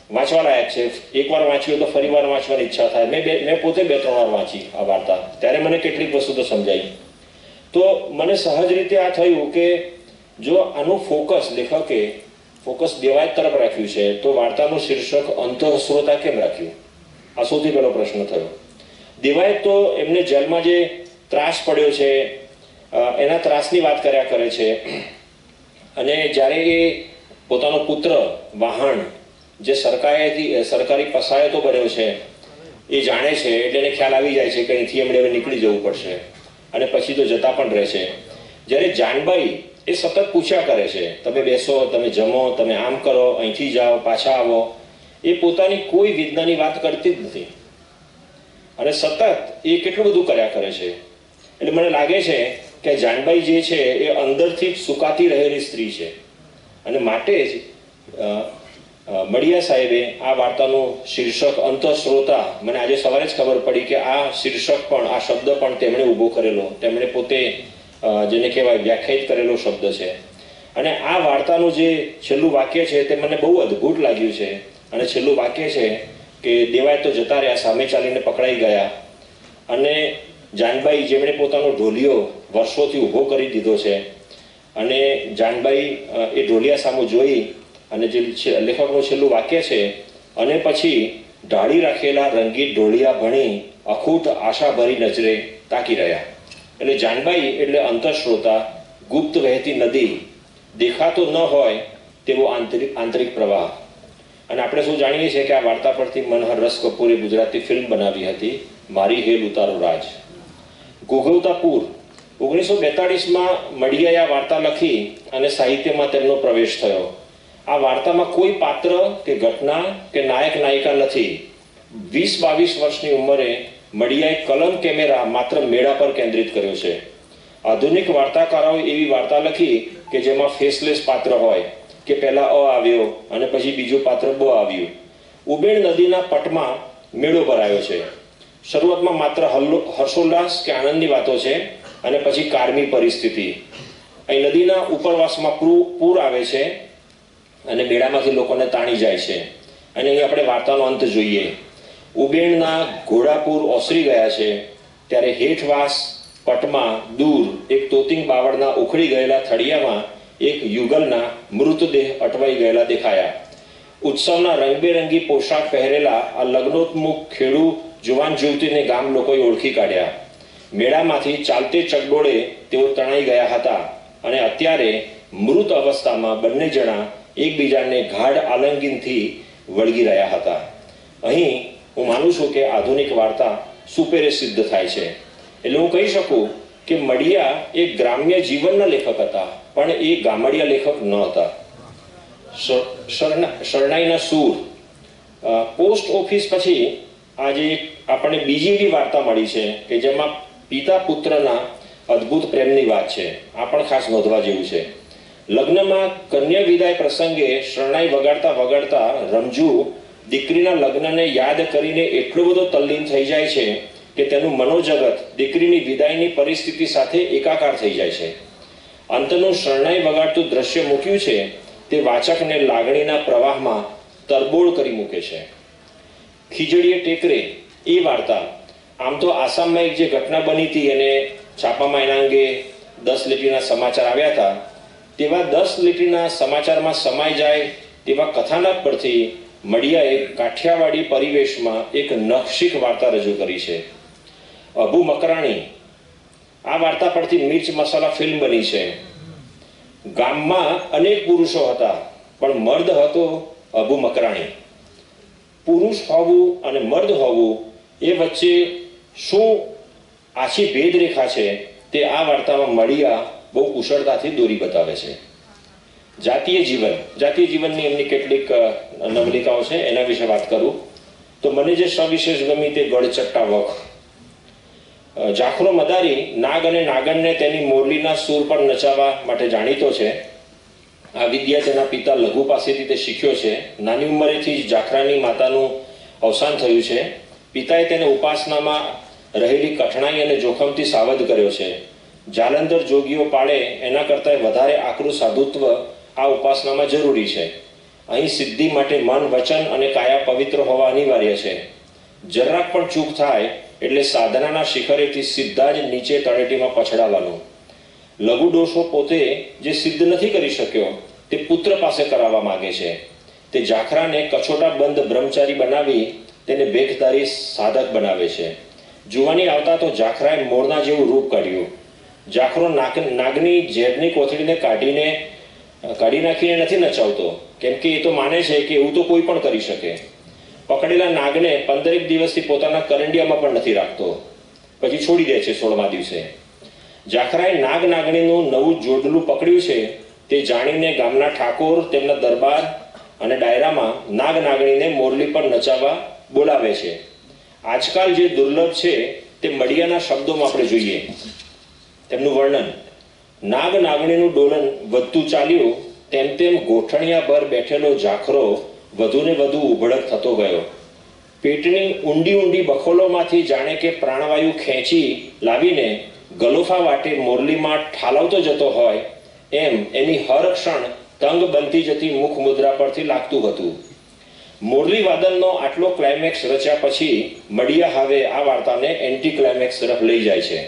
વાંચવા લાયક છે. એકવાર વાંચ્યું તો ફરી વાર વાંચવાની ઈચ્છા થાય. મેં બે મેં પોતે બે ત્રણ વાર વાંચી આ વાર્તા, ત્યારે મને કેટલીક વસ્તુ તો સમજાઈ. તો મને સહજ રીતે આ થયું કે જો આનું ફોકસ લેખકે ફોકસ દેવાયત તરફ રાખ્યું છે તો વાર્તાનું શીર્ષક અંતઃસ્રોતા કેમ રાખ્યું? આ સૌથી પહેલો પ્રશ્ન થયો. દેવાયત તો એમને જેલમાં જે ત્રાસ પડ્યો છે એના ત્રાસની વાત કર્યા કરે છે, અને જ્યારે એ પોતાનો પુત્ર વાહણ જે સરકારી સરકારી પસાયતો બન્યો છે એ જાણે છે એટલે એને ખ્યાલ આવી જાય છે કે અહીંથી એમણે હવે નીકળી જવું પડશે, અને પછી તો જતા પણ રહે છે. જ્યારે જાનબાઈ એ સતત પૂછ્યા કરે છે, તમે બેસો, તમે જમો, તમે આમ કરો, અહીંથી જાઓ, પાછા આવો, એ પોતાની કોઈ વેદનાની વાત કરતી જ નથી, અને સતત એ કેટલું બધું કર્યા કરે છે. એટલે મને લાગે છે કે જાનબાઈ જે છે એ અંદરથી જ સુકાતી રહેલી સ્ત્રી છે, અને માટે જ મડિયા સાહેબે આ વાર્તાનું શીર્ષક અંતઃસ્રોતા, મને આજે સવારે જ ખબર પડી કે આ શીર્ષક પણ, આ શબ્દ પણ તેમણે ઊભો કરેલો, તેમણે પોતે જેને કહેવાય વ્યાખ્યાયિત કરેલો શબ્દ છે. અને આ વાર્તાનું જે છેલ્લું વાક્ય છે તે મને બહુ અદ્ભુત લાગ્યું છે. અને છેલ્લું વાક્ય છે કે દેવાય તો જતા રહ્યા, સામે ચાલીને પકડાઈ ગયા, અને જાનબાઈ જેમણે પોતાનો ઢોલિયો વર્ષોથી ઊભો કરી દીધો છે, અને જાનબાઈ એ ઢોલિયા સામું જોઈ, અને જે લેખકનું છેલ્લું વાક્ય છે, અને પછી ઢાળી રાખેલા રંગીત ઢોલિયા ભણી અખૂટ આશાભરી નજરે તાકી રહ્યા. એટલે જાનબાઈ એટલે અંતઃસ્રોતા, ગુપ્ત વહેતી નદી, દેખાતો ન હોય તેવો આંતરિક આંતરિક પ્રવાહ. અને આપણે શું જાણીએ છીએ કે આ વાર્તા પરથી મનહર રસ કપૂરે ગુજરાતી ફિલ્મ બનાવી હતી, મારી હેલ ઉતારો રાજ. ઘોઘવતા પૂર ઓગણીસો બેતાળીસમાં મડિયાએ આ વાર્તા લખી અને સાહિત્યમાં તેમનો પ્રવેશ થયો. આ વાર્તામાં કોઈ પાત્ર કે ઘટના કે નાયક નાયિકા નથી. વીસ બાવીસ વર્ષની ઉંમરે મડિયાએ કલમ કેમેરા માત્ર મેળા પર કેન્દ્રિત કર્યો છે. આધુનિક વાર્તાકારોએ એવી વાર્તા લખી કે જેમાં ફેસલેસ પાત્ર હોય, કે પહેલા અ આવ્યો અને પછી બીજું પાત્ર બ આવ્યું. ઉબેણ નદીના પટમાં મેળો ભરાયો છે. શરૂઆતમાં માત્ર હલ્લો હર્ષોલ્લાસ કે આનંદની વાતો છે, અને પછી કારમી પરિસ્થિતિ. અહીં નદીના ઉપરવાસમાં પૂર આવે છે અને મેળામાંથી લોકોને તાણી જાય છે, અને અહીં આપણે વાર્તાનો અંત જોઈએ. ઉબેણના ઘોડાપુર ઓસરી ગયા છે ત્યારે હેઠવાસ પટમાં દૂર એક તોતિંગ બાવળના ઉખડી ગયેલા થળિયામાં એક યુગલના મૃતદેહ અટવાઈ ગયેલા દેખાયા. ઉત્સવના રંગબેરંગી પોશાક પહેરેલા આ લગ્નોન્મુખ ખેડૂ જુવાન યુવતીને ગામ લોકોએ ઓળખી કાઢ્યા. મેળામાંથી ચાલતે ચગડોળે તેઓ તણાઈ ગયા હતા, અને અત્યારે મૃત અવસ્થામાં બંને જણા એકબીજાને ગાઢ આલિંગનથી વળગી રહ્યા હતા. અહીં હું માનું છું કે આધુનિક વાર્તા સુપેરે સિદ્ધ થાય છે. એટલે હું કહી શકું કે મડિયા એક ગ્રામ્ય જીવનના લેખક હતા, પણ એ ગામડિયા લેખક ન હતા. શરણાઈના સૂર, પોસ્ટ ઓફિસ પછી આજે આપણને બીજી એવી વાર્તા મળી છે કે જેમાં પિતા પુત્રના અદ્ભુત પ્રેમની વાત છે. આ પણ ખાસ નોંધવા જેવું છે. લગ્નમાં કન્યા વિદાય પ્રસંગે શરણાઈ વગાડતા વગાડતા રમજુ દીકરીના લગ્નને યાદ કરીને એટલો બધો તલ્લીન થઈ જાય છે કે તેનું મનોજગત દીકરીની વિદાયની પરિસ્થિતિ સાથે એકાકાર થઈ જાય છે. અંતનું શરણાઈ વગાડતું દ્રશ્ય મૂક્યું છે તે વાચકને લાગણીના પ્રવાહમાં તરબોળ કરી મૂકે છે. ખીજડીએ ટેકરે એ વાર્તા આમ તો આસામમાં એક જે ઘટના બની હતી અને છાપામાં એના અંગે દસ લીટીના સમાચાર આવ્યા હતા, તેવા દસ લીટીના સમાચારમાં સમાઈ જાય તેવા કથાનક પરથી મડિયાએ કાઠિયાવાડી પરિવેશમાં એક નખશીક વાર્તા રજૂ કરી છે. અબુ મકરાણી, આ વાર્તા પરથી મિર્ચ મસાલા ફિલ્મ બની છે. ગામમાં અનેક પુરુષો હતા, પણ મર્દ હતો અબુ મકરાણી. પુરુષ હોવું અને મર્દ હોવું એ વચ્ચે શું આછી ભેદરેખા છે તે આ વાર્તામાં મડિયા બહુ કુશળતાથી દોરી બતાવે છે. જાતીય જીવન, જાતીય જીવનની એમની કેટલીક નવલિકાઓ છે, એના વિશે વાત કરું તો મને જે સવિશેષ ગમી તે ગળચટ્ટા વખ. જાખરો મદારી નાગ અને નાગણને તેની મોરલીના સૂર પર નચાવવા માટે જાણીતો છે. આ વિદ્યા તેના પિતા લઘુ પાસેથી તે શીખ્યો છે. નાની ઉંમરેથી જ જાખરાની માતાનું અવસાન થયું છે. પિતાએ તેને ઉપાસનામાં રહેલી કઠણાઈ અને જોખમથી સાવધ કર્યો છે. જાલંધર જોગીઓ પાળે એના કરતાં વધારે આકરું સાધુત્વ આ ઉપાસનામાં જરૂરી છે. અહીં સિદ્ધિ માટે મન, વચન અને કાયા પવિત્ર હોવા અનિવાર્ય છે. જરાક પણ ચૂક થાય એટલે સાધનાના શિખરેથી સીધા જ નીચે તળેટીમાં પછડાવાનું. લઘુ દોષો પોતે જે સિદ્ધ નથી કરી શક્યો તે પુત્ર પાસે કરાવવા માંગે છે. તે જાખરાને કછોટા બંધ બ્રહ્મચારી બનાવી તેને ભેખધારી સાધક બનાવે છે. જુવાની આવતા તો જાખરાએ મોરના જેવું રૂપ કાઢ્યું. જાખરો નાગ નાગની ઝેરની કોથળીને કાઢીને કાઢી નાખીને નથી નચાવતો, કેમ કે એ તો માને છે કે એવું તો કોઈ પણ કરી શકે. પકડેલા નાગને પંદરેક દિવસથી પોતાના કરંડિયામાં પણ નથી રાખતો, પછી છોડી દે છે સોળમા દિવસે. જાખરાએ નાગ નાગણીનું નવું જોડલું પકડ્યું છે તે જાણીને ગામના ઠાકોર તેમના દરબાર અને ડાયરામાં નાગ નાગણીને મોરલી પર નચાવવા બોલાવે છે. આજકાલ જે દુર્લભ છે તે મડિયાના શબ્દોમાં આપણે જોઈએ તેમનું વર્ણન. નાગ નાગણીનું ડોલન વધતું ચાલ્યું તેમ તેમ ગોઠણિયા પર બેઠેલો જાખરો વધુને વધુ ઉભળક થતો ગયો. પેટની ઊંડી ઊંડી બખોલોમાંથી જાણે કે પ્રાણવાયુ ખેંચી લાવીને ગલોફા વાટે મોરલીમાં ઠાલવતો જતો હોય એમ એની હર ક્ષણ તંગ બનતી જતી મુખ મુદ્રા પરથી લાગતું હતું. મોરલી વાદનનો આટલો ક્લાઇમેક્સ રચ્યા પછી મડિયા હવે આ વાર્તાને એન્ટી ક્લાઇમેક્સ તરફ લઈ જાય છે.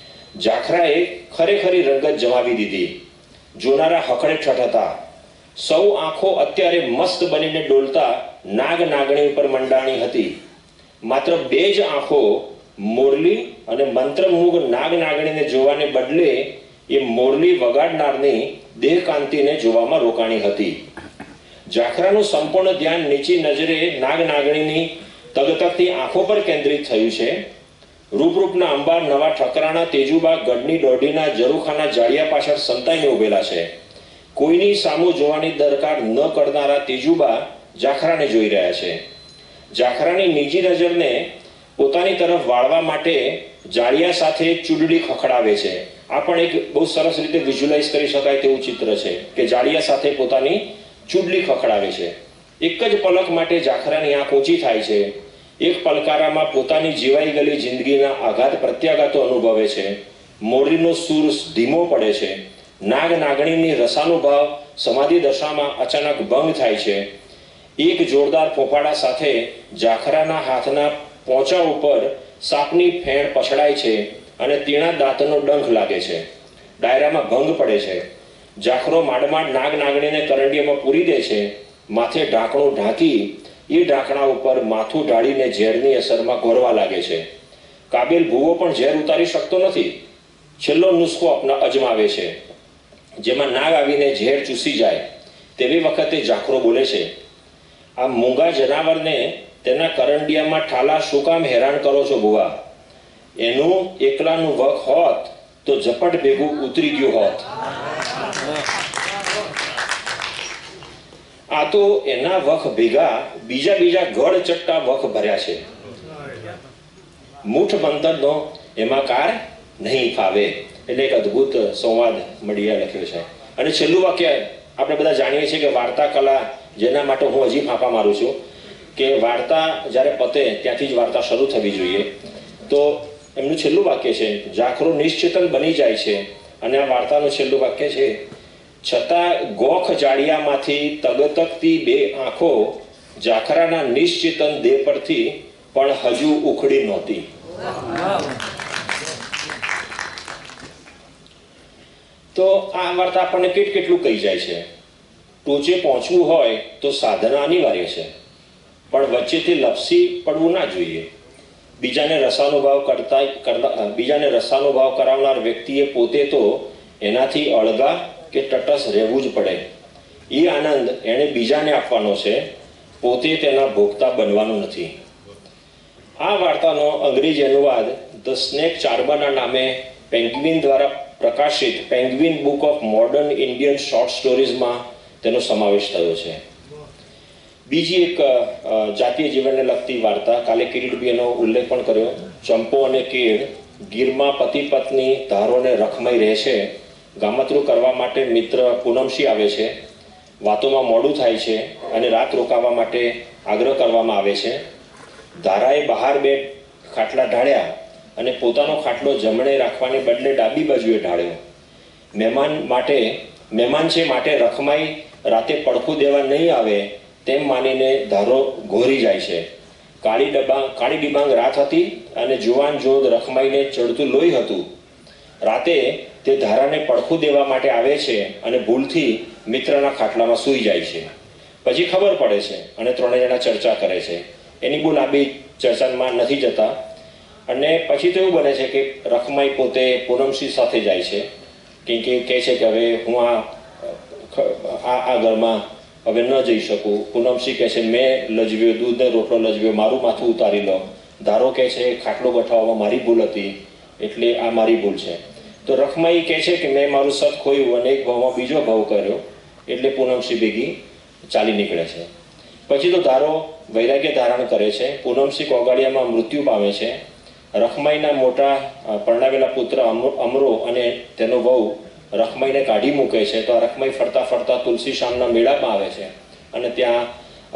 જાખરાએ ખરેખરી રંગત જમાવી દીધી. જોનારા હકડે ઠઠ હતા. સૌ આંખો અત્યારે મસ્ત બનીને ડોલતા નાગ નાગણી ઉપર મંડાણી હતી. માત્ર બે જ આંખો મોરલી અને મંત્રમુગ્ધ નાગ નાગણીને જોવાને બદલે એ મોરલી વગાડનારની દેહકાંતિને જોવામાં રોકાણી હતી. જાખરાનું સંપૂર્ણ ધ્યાન નીચી નજરે નાગ નાગણીની તગતગતી આંખો પર કેન્દ્રિત થયું છે. રૂપરૂપના અંબાર નવા ઠકરાણા તેજુબા ગઢની દોઢીના જરૂખાના જાળિયા પાછળ સંતાઈને ઉભેલા છે. કોઈની સામું જોવાની દરકાર ન કરનારા તેજુબા જાખરાને જોઈ રહ્યા છે. જાખરાની નીજી નજરને પોતાની તરફ વાળવા માટે જાળિયા સાથે ચૂડડી ખખડાવે છે. આ પણ એક બહુ સરસ રીતે વિઝ્યુલાઇઝ કરી શકાય તેવું ચિત્ર છે કે જાળિયા સાથે પોતાની ચૂડલી ખખડાવે છે. એક જ પલક માટે જાખરાની આંખ ઊંચી થાય છે. એક પલકારામાં પોતાની જીવાઈ ગયેલી જિંદગીના આઘાત પ્રત્યાઘાતો અનુભવે છે. મોરલીનો સૂર ધીમો પડે છે. નાગ નાગણીની રસાનુભાવ સમાધિ દશામાં અચાનક ભંગ થાય છે. એક જોરદાર ફોફાડા સાથે જાખરાના હાથના પોંચા ઉપર સાપની ફેણ પછડાય છે અને તીણા દાંતનો ડંખ લાગે છે. ડાયરામાં ભંગ પડે છે. જાખરો માંડમાંડ નાગ નાગણીને કરંડિયામાં પૂરી દે છે. માથે ઢાંકણું ઢાંકી એ ઢાંકણા ઉપર માથું ઢાળીને ઝેરની અસરમાં ઘોરવા લાગે છે. કાબેલ ભૂવો પણ ઝેર ઉતારી શકતો નથી. છેલ્લો નુસ્ખો અપના અજમાવે છે, જેમાં નાગ આવીને ઝેર ચૂસી જાય. તેવી વખતે જાખરો બોલે છે, આ મૂંગા જનાવરને તેના કરંડિયામાં ઠાલા શું કામ હેરાન કરો છો ભુવા? એનું એકલાનું વખ હોત તો ઝપટ ભેગું ઉતરી ગયું હોત. આ તો એના વખ ભેગા બીજા બીજા ગળ ચટ્ટા વખ ભર્યા છે. મૂઠ મંતરનો એમાં કાર નહીં ફાવે. એટલે એક અદ્ભુત સંવાદ મડિયા લખ્યો છે. અને છેલ્લું વાક્ય આપણે બધા જાણીએ છીએ કે વાર્તા કલા, જેના માટે હું હજી ફાંફા મારું છું કે વાર્તા જ્યારે પતે ત્યાંથી જ વાર્તા શરૂ થવી જોઈએ. તો એમનું છેલ્લું વાક્ય છે, જાખરો નિશ્ચેતન બની જાય છે અને આ વાર્તાનું છેલ્લું વાક્ય છે, છતાં ગોખ જાળિયામાંથી તગતગતી બે આંખો જાખરાના નિશ્ચેતન દેહ પરથી પણ હજુ ઉખડી નહોતી. તો આ વાર્તા આપણને કેટ કેટલું કહી જાય છે. ટોચે પહોંચવું હોય તો સાધના અનિવાર્ય છે, પણ વચ્ચેથી લપસી પડવું ના જોઈએ. બીજાને રસાનુભાવ કરતા કરતા બીજાને રસાનુભાવ કરાવનાર વ્યક્તિએ પોતે તો એનાથી અળગા કે તટસ્થ રહેવું જ પડે. એ આનંદ એણે બીજાને આપવાનો છે, પોતે તેના ભોગતા બનવાનું નથી. આ વાર્તાનો અંગ્રેજી અનુવાદ ધ સ્નેક ચાર્બરના નામે પેંગ્વિન દ્વારા પ્રકાશિત Penguin book of modern Indian short સ્ટોરીઝમાં તેનો સમાવેશ થયો છે. બીજી એક જાતીય જીવનને લગતી વાર્તા, કાલે કિરીટબી એનો ઉલ્લેખ પણ કર્યો. ચંપો અને કેળ ગીરમાં પતિ પત્ની ધારોને રખમાઈ રહે છે. ગામતરું કરવા માટે મિત્ર પૂનમશી આવે છે. વાતોમાં મોડું થાય છે અને રાત રોકાવા માટે આગ્રહ કરવામાં આવે છે. ધારાએ બહાર બે ખાટલા ઢાળ્યા અને પોતાનો ખાટલો જમણે રાખવાને બદલે ડાબી બાજુએ ઢાળ્યો. મહેમાન માટે મહેમાન છે માટે રખમાઈ રાતે પડખું દેવા નહીં આવે તેમ માનીને ધારો ઘોરી જાય છે. કાળી ડબાંગ કાળી ડિબાંગ રાત હતી અને જુવાન જોધ રખમાઈને ચડતું લોહી હતું. રાતે તે ધારાને પડખું દેવા માટે આવે છે અને ભૂલથી મિત્રના ખાટલામાં સૂઈ જાય છે. પછી ખબર પડે છે અને ત્રણેય જણા ચર્ચા કરે છે. એની બહુ લાંબી ચર્ચામાં નથી જતા અને પછી તો એવું બને છે કે રખમાઈ પોતે પૂનમસિંહ સાથે જાય છે, કેમ કે કહે છે કે હવે હું આ આ ઘરમાં હવે ન જઈ શકું. પૂનમસિંહ કહે છે મેં લજવ્યો, દૂધને રોટલો લજવ્યો, મારું માથું ઉતારી લો. ધારો કહે છે ખાટલો ગઠાવવામાં મારી ભૂલ હતી, એટલે આ મારી ભૂલ છે. તો રખમાઈ કહે છે કે મેં મારું સત ખોયું અને એક ભાવમાં બીજો ભાવ કર્યો, એટલે પૂનમસિંહ ભેગી ચાલી નીકળે છે. પછી તો ધારો વૈરાગ્ય ધારણ કરે છે. પૂનમસિંહ કોગાળિયામાં મૃત્યુ પામે છે. રખમાઈના મોટા પરણાવેલા પુત્ર અમરો અને તેનો વહુ રખમાઈને કાઢી મૂકે છે. તો આ રખમાઈ ફરતા ફરતા તુલસી શામના મેળામાં આવે છે અને ત્યાં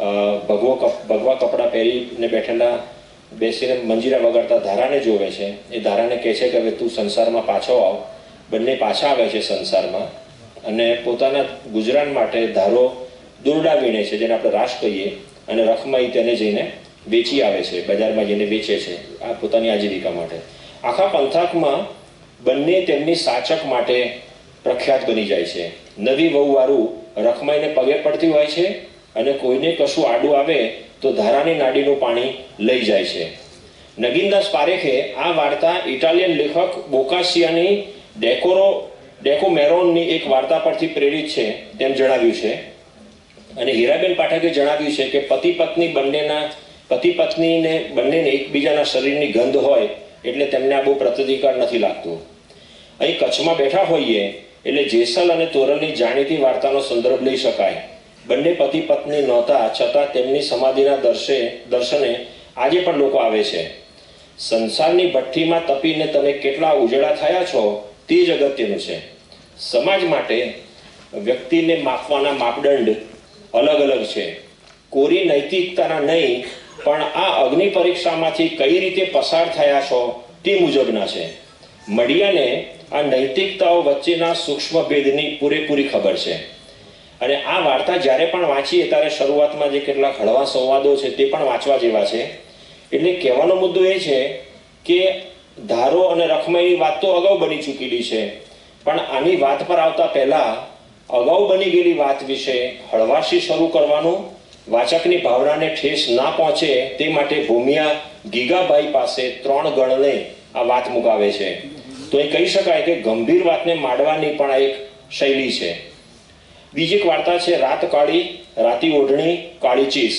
ભગવો ભગવા કપડાં પહેરીને બેઠેલા બેસીને મંજીરા વગાડતા ધારાને જોવે છે. એ ધારાને કહે છે કે હવે તું સંસારમાં પાછો આવ. બંને પાછા આવે છે સંસારમાં અને પોતાના ગુજરાન માટે ધારો દોરડા વીણે છે, જેને આપણે રાશ કહીએ, અને રખમાઈ તેને જઈને વેચી આવે છે, બજારમાં જઈને વેચે છે આ પોતાની આજીવિકા માટે. આખા પંથકમાં બંને તેમની સાચક માટે પ્રખ્યાત બની જાય છે. નવી વહુવારું રખમાઈને પગે પડતી હોય છે અને કોઈને કશું આડું આવે તો ધારાની નાડીનું પાણી લઈ જાય છે. નગીનદાસ પારેખે આ વાર્તા ઇટાલિયન લેખક બોકાસિયાની ડેકોરો ડેકોમેરોનની એક વાર્તા પરથી પ્રેરિત છે તેમ જણાવ્યું છે. અને હીરાબેન પાઠકે જણાવ્યું છે કે પતિ પત્ની બંનેના પતિ પત્નીને બંનેને એકબીજાના શરીરની ગંધ હોય એટલે તેમને આ બહુ પ્રતિકાર નથી લાગતું. અહીં કચ્છમાં બેઠા હોઈએ એટલે જેસલ અને તોરલની જાણીતી વાર્તાનો સંદર્ભ લઈ શકાય. બંને પતિ પત્ની નહોતા છતાં તેમની સમાધિના દર્શે દર્શને આજે પણ લોકો આવે છે. સંસારની ભઠ્ઠીમાં તપીને તમે કેટલા ઉજળા થયા છો તે જ અગત્યનું છે. સમાજ માટે વ્યક્તિને માપવાના માપદંડ અલગ અલગ છે. કોરી નૈતિકતાના નહીં, પણ આ અગ્નિ પરીક્ષામાંથી કઈ રીતે પસાર થયા છો તે મુજબના છે. મળિયાને આ નૈતિકતાઓ વચ્ચેના સૂક્ષ્મ ભેદની પૂરેપૂરી ખબર છે. અને આ વાર્તા જ્યારે પણ વાંચીએ ત્યારે શરૂઆતમાં જે કેટલાક હળવા સંવાદો છે તે પણ વાંચવા જેવા છે. એટલે કહેવાનો મુદ્દો એ છે કે ધારો અને રખમાઈની વાત તો અગાઉ બની ચૂકેલી છે, પણ આની વાત પર આવતા પહેલા અગાઉ બની ગયેલી વાત વિશે હળવાશી શરૂ કરવાનું, વાચકની ભાવનાને ઠેસ ના પહોંચે તે માટે ભૂમિયા ગીગાભાઈ પાસે ત્રણ ગણને આ વાત મુકાવે છે. તો એ કહી શકાય કે ગંભીર વાતને માંડવાની પણ આ એક શૈલી છે. બીજી એક વાર્તા છે રાત કાળી રાતી ઓઢણી કાળી ચીસ.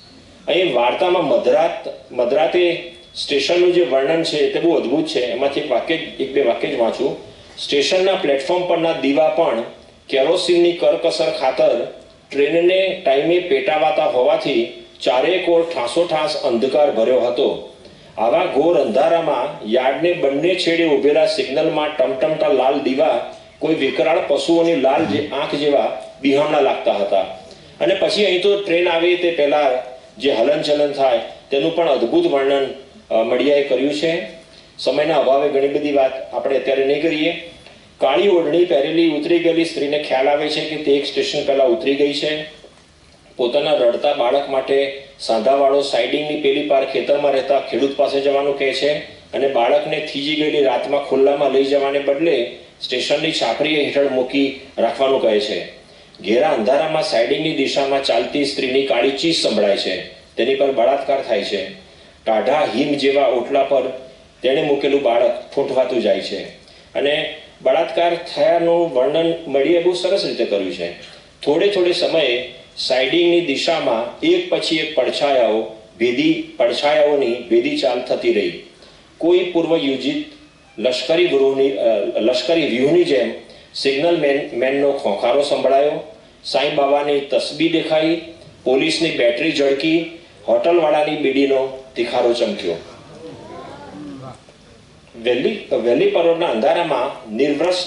અહીં વાર્તામાં મધરાત મધરાતે સ્ટેશનનું જે વર્ણન છે તે બહુ અદ્ભુત છે. એમાંથી એક વાક્ય એક બે વાક્ય જ વાંચું. સ્ટેશનના પ્લેટફોર્મ પરના દીવા પણ કેરોસીનની કરકસર ખાતર ટ્રેનને ટાઈમે પેટાવાતા હોવાથી ચારેકોર ઠાંસોઠાંસ અંધકાર ભર્યો હતો. આવા ઘોર અંધારામાં યાર્ડને બંને છેડે ઉભેલા સિગ્નલમાં ટમટમતા લાલ દીવા કોઈ વિકરાળ પશુઓની લાલ જે આંખ જેવા બિહામણા લાગતા હતા. અને પછી અહીં તો ટ્રેન આવી તે પહેલા જે હલનચલન થાય તેનું પણ અદ્ભુત વર્ણન મળિયાએ કર્યું છે. સમયના અભાવે ઘણી બધી વાત આપણે અત્યારે નહીં કરીએ. કાળી ઓઢણી પહેરેલી ઉતરી ગયેલી સ્ત્રીને ખ્યાલ આવે છે કે તે એક સ્ટેશન પહેલા ઉતરી ગઈ છે. પોતાના રડતા બાળક માટે સાંધાવાળો સાઇડિંગની પેલી પાર ખેતરમાં રહેતા ખેડૂત પાસે જવાનું કહે છે અને બાળકને થીજી ગયેલી રાતમાં ખુલ્લામાં લઈ જવાને બદલે સ્ટેશનની છાપરી હેઠળ મૂકી રાખવાનું કહે છે. ઘેરા અંધારામાં સાઇડિંગની દિશામાં ચાલતી સ્ત્રીની કાળી ચીસ સંભળાય છે. તેની પર બળાત્કાર થાય છે. ટાઢા હિમ જેવા ઓટલા પર તેણે મૂકેલું બાળક ફૂંટવાતું જાય છે. અને બળાત્કાર થયાનું વર્ણન મળીએ બહુ સરસ રીતે કર્યું છે. થોડે થોડે સમયે સાઇડિંગની દિશામાં એક પછી એક પડછાયાઓ ભેદી પડછાયાઓની ભેદી ચાલ થતી રહી. કોઈ પૂર્વ યોજિત લશ્કરી ગૃહની લશ્કરી વ્યૂહની જેમ સિગ્નલ મેન મેનનો ખોંખારો સંભળાયો. સાંઈ બાબાની તસબી દેખાઈ. પોલીસની બેટરી ઝળકી. હોટલવાળાની બીડીનો તિખારો ચમક્યો. વહેલી વહેલી પરોઢના અંધારામાં નિર્વસ્ત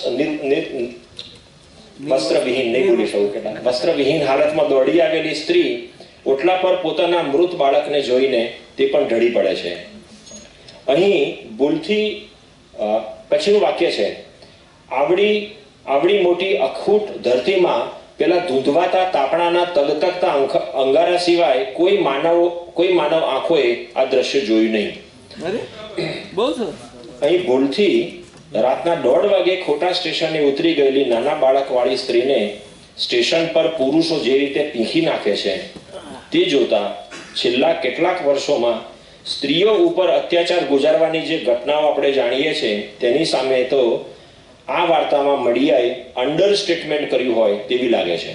વસ્ત્રવિહીન નહીં ભૂલી શકું કેટલા વસ્ત્રવિહીન હાલતમાં દોડી આવેલી સ્ત્રી ઓટલા પર પોતાના મૃત બાળકને જોઈને તે પણ ઢળી પડે છે. અહીં ભૂલથી પછીનું વાક્ય છે આવડી આવડી મોટી અખૂટ ધરતીમાં પેલા ધૂંધવાતા તાપણાના તગતગતા અંગારા સિવાય કોઈ માનવ કોઈ માનવ આંખોએ આ દ્રશ્ય જોયું નહીં. અહીં ભૂલથી રાતના દોઢ વાગે ખોટા સ્ટેશને ઉતરી ગયેલી નાના બાળકવાળી સ્ત્રીને સ્ટેશન પર પુરુષો જે રીતે પીંખી નાખે છે તે જોતા છેલ્લા કેટલાક વર્ષોમાં સ્ત્રીઓ ઉપર અત્યાચાર ગુજારવાની જે ઘટનાઓ આપણે જાણીએ છીએ તેની સામે તો આ વાર્તામાં મડિયાએ અંડર સ્ટેટમેન્ટ કર્યું હોય તેવી લાગે છે.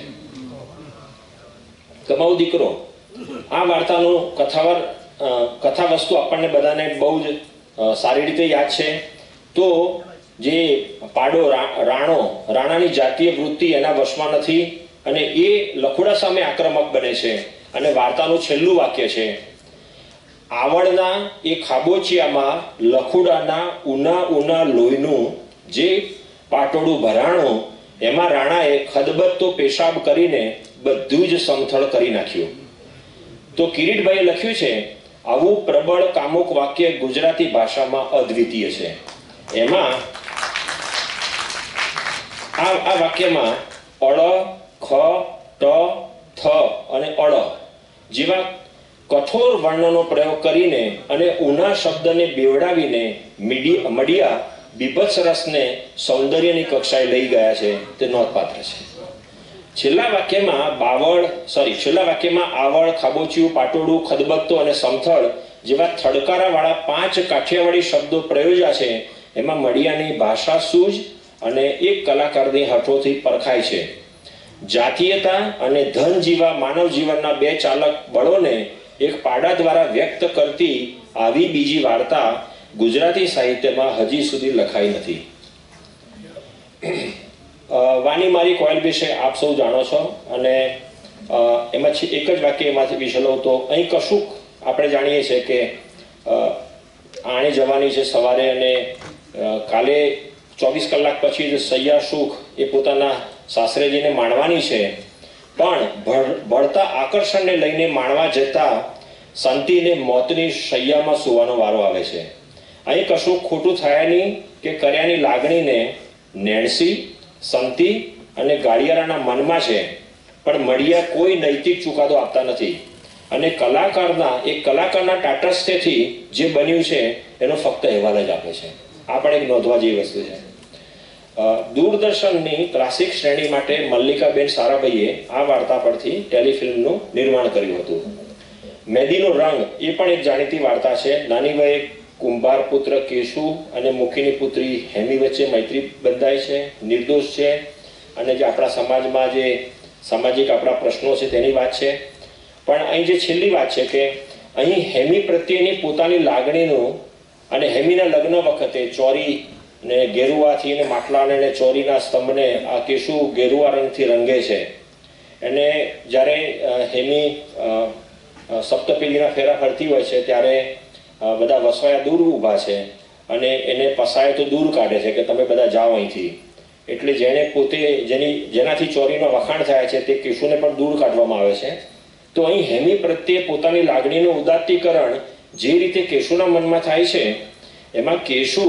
કમાઉ દીકરો આ વાર્તાનું કથાવર કથા વસ્તુ આપણને બધાને બહુ જ સારી રીતે યાદ છે. તો જે પાડો રાણો રાણાની જાતીય વૃત્તિ એના વશમાં નથી અને એ લખુડા સામે આક્રમક બને છે અને વાર્તાનું છેલ્લું વાક્ય છે, આવડના એ ખાબોચિયામાં લખુડાના ઉના ઉના લોહીનું જે પાટોડું ભરાણું એમાં રાણાએ ખદબત્તો પેશાબ કરીને બધું જ સમથળ કરી નાખ્યું. તો કિરીટભાઈએ લખ્યું છે, આવું પ્રબળ કામુક વાક્ય ગુજરાતી ભાષામાં અદ્વિતીય છે. એમાં આ આ વાક્યમાં અળ, ખ, ટ, થ અને અળ જેવા કઠોર વર્ણનો પ્રયોગ કરીને અને ઉના શબ્દને બેવડાવીને મડિયા બીભત્સ રસને સૌંદર્યની કક્ષાએ લઈ ગયા છે તે નોંધપાત્ર છે. છેલ્લા વાક્યમાં બાવળ સોરી છેલ્લા વાક્યમાં આવળ, ખાબોચિયું, પાટોડું, ખદબત્તો અને સમથળ જેવા થડકારાવાળા પાંચ કાઠિયાવાડી શબ્દો પ્રયોજ્યા છે. એમાં મડિયાની ભાષા સૂઝ અને એક કલાકારની હઠોથી પરખાય છે. જાતીયતા અને ધન જેવા માનવ જીવનના બે ચાલક બળોને એક પાડા દ્વારા વ્યક્ત કરતી આવી બીજી વાર્તા ગુજરાતી સાહિત્યમાં હજી સુધી લખાઈ નથી. વાની મારી કોયલ વિશે આપ સૌ જાણો છો અને એમાં એક જ વાક્ય એમાંથી વિશે લઉં તો અહીં કશુંક આપણે જાણીએ છીએ કે આણે જવાની છે સવારે અને કાલે ચોવીસ કલાક પછી જ સૈયા સુખ એ પોતાના સાસરેજીને માણવાની છે, પણ ભળતા આકર્ષણને લઈને માણવા જતા સંતીને મોતની શૈયામાં સુવાનો વારો આવે છે. અહીં કશું ખોટું થયાની કે કર્યાની લાગણીને નેણસી, સંતી અને ગાડિયારાના મનમાં છે, પણ મડિયા કોઈ નૈતિક ચુકાદો આપતા નથી અને કલાકારના એક કલાકારના તાટસ્થ્યથી જે બન્યું છે એનો ફક્ત અહેવાલ જ આપે છે. આ પણ એક નોંધવા જેવી વસ્તુ છે. દૂરદર્શનની ક્લાસિક શ્રેણી માટે મલ્લિકાબેન સારાભાઈએ આ વાર્તા પરથી ટેલિફિલ્મનું નિર્માણ કર્યું હતું. મેદીનો રંગ એ પણ એક જાણીતી વાર્તા છે. નાની વયે કુંભાર પુત્ર કેશુ અને મુખીની પુત્રી હેમી વચ્ચે મૈત્રી બંધાય છે, નિર્દોષ છે અને જે આપણા સમાજમાં જે સામાજિક આપણા પ્રશ્નો છે તેની વાત છે. પણ અહીં જે છેલ્લી વાત છે કે અહીં હેમી પ્રત્યેની પોતાની લાગણીનું અને હેમીના લગ્ન વખતે ચોરી ને ગેરુવાથી ને માટલાને ને ચોરીના સ્તંભને આ કેશુ ગેરુવા રંગથી રંગે છે. અને જ્યારે હેમી સપ્તપેલીના ફેરા ફરતી હોય છે ત્યારે બધા વસવાયા દૂર ઊભા છે અને એને પસાય તો દૂર કાઢે છે કે તમે બધા જાઓ અહીંથી. એટલે જેણે પોતે જેની જેનાથી ચોરીનો વખાણ થાય છે તે કેશુને પણ દૂર કાઢવામાં આવે છે. તો અહીં હેમી પ્રત્યે પોતાની લાગણીનું ઉદાત્તીકરણ જે રીતે કેશુના મનમાં થાય છે એમાં કેશુ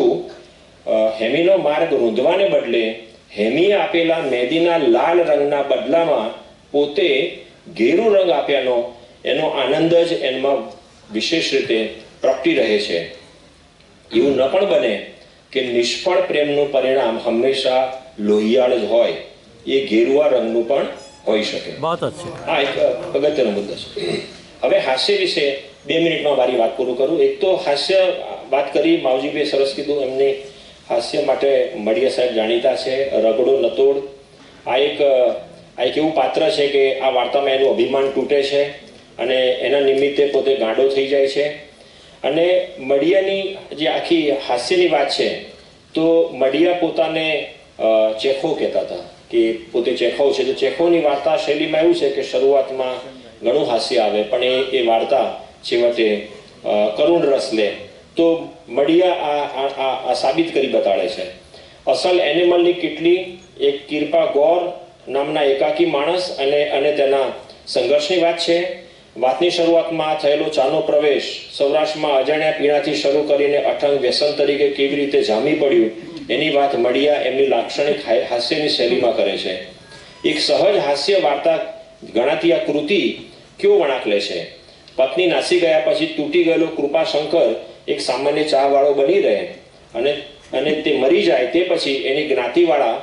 હેમીનો માર્ગ રૂંધવાને બદલે હેમીએ આપેલા મેદીના લાલ રંગના બદલામાં પોતે ઘેરું રંગ આપ્યાનો એનો આનંદ જ એમાં વિશેષ રીતે પ્રગટી રહે છે. એવું ન પણ બને કે નિષ્ફળ પ્રેમનું પરિણામ હંમેશા લોહિયાળ જ હોય, એ ઘેરુઆ રંગનું પણ હોઈ શકે. હા, એક અગત્યનો મુદ્દો છે. હવે હાસ્ય વિશે બે મિનિટમાં મારી વાત પૂરું કરું. એક તો હાસ્ય વાત કરી, માવજીભાઈ સરસ કીધું, એમની હાસ્ય માટે મડિયા સાહેબ જાણીતા છે. રગડો નતોડ આ એક આ એક એવું પાત્ર છે કે આ વાર્તામાં એનું અભિમાન તૂટે છે અને એના નિમિત્તે પોતે ગાંડો થઈ જાય છે. અને મડિયાની જે આખી હાસ્યની વાત છે તો મડિયા પોતાને ચેખો કહેતા હતા કે પોતે ચેખવ છે. તો ચેખવની વાર્તા શૈલીમાં એવું છે કે શરૂઆતમાં ઘણું હાસ્ય આવે પણ એ એ વાર્તા છેવટે કરુણ રસ લે. તો મડિયા આ આ સાબિત કરી બતાડે છે. અસલ એનિમલની કેટલી એક કિરપા ગોર નામના એકાકી માણસ અને અને તેના સંઘર્ષની વાત છે. વાતની શરૂઆતમાં થયેલો ચાનો પ્રવેશ સૌરાષ્ટ્રમાં અજાણ્યા પીણાથી શરૂ કરીને અઠંગ વ્યસન તરીકે કેવી રીતે જામી પડ્યું એની વાત મડિયા એમની લાક્ષણિક હાસ્યની શૈલીમાં કરે છે. એક સહજ હાસ્ય વાર્તા ગણાતી આ કૃતિ કેવો વળાંક લે છે. પત્ની નાસી ગયા પછી તૂટી ગયેલો કૃપાશંકર એક સામાન્ય ચા વાળો બની રહે અને અને તે મરી જાય તે પછી એની જ્ઞાતિવાળા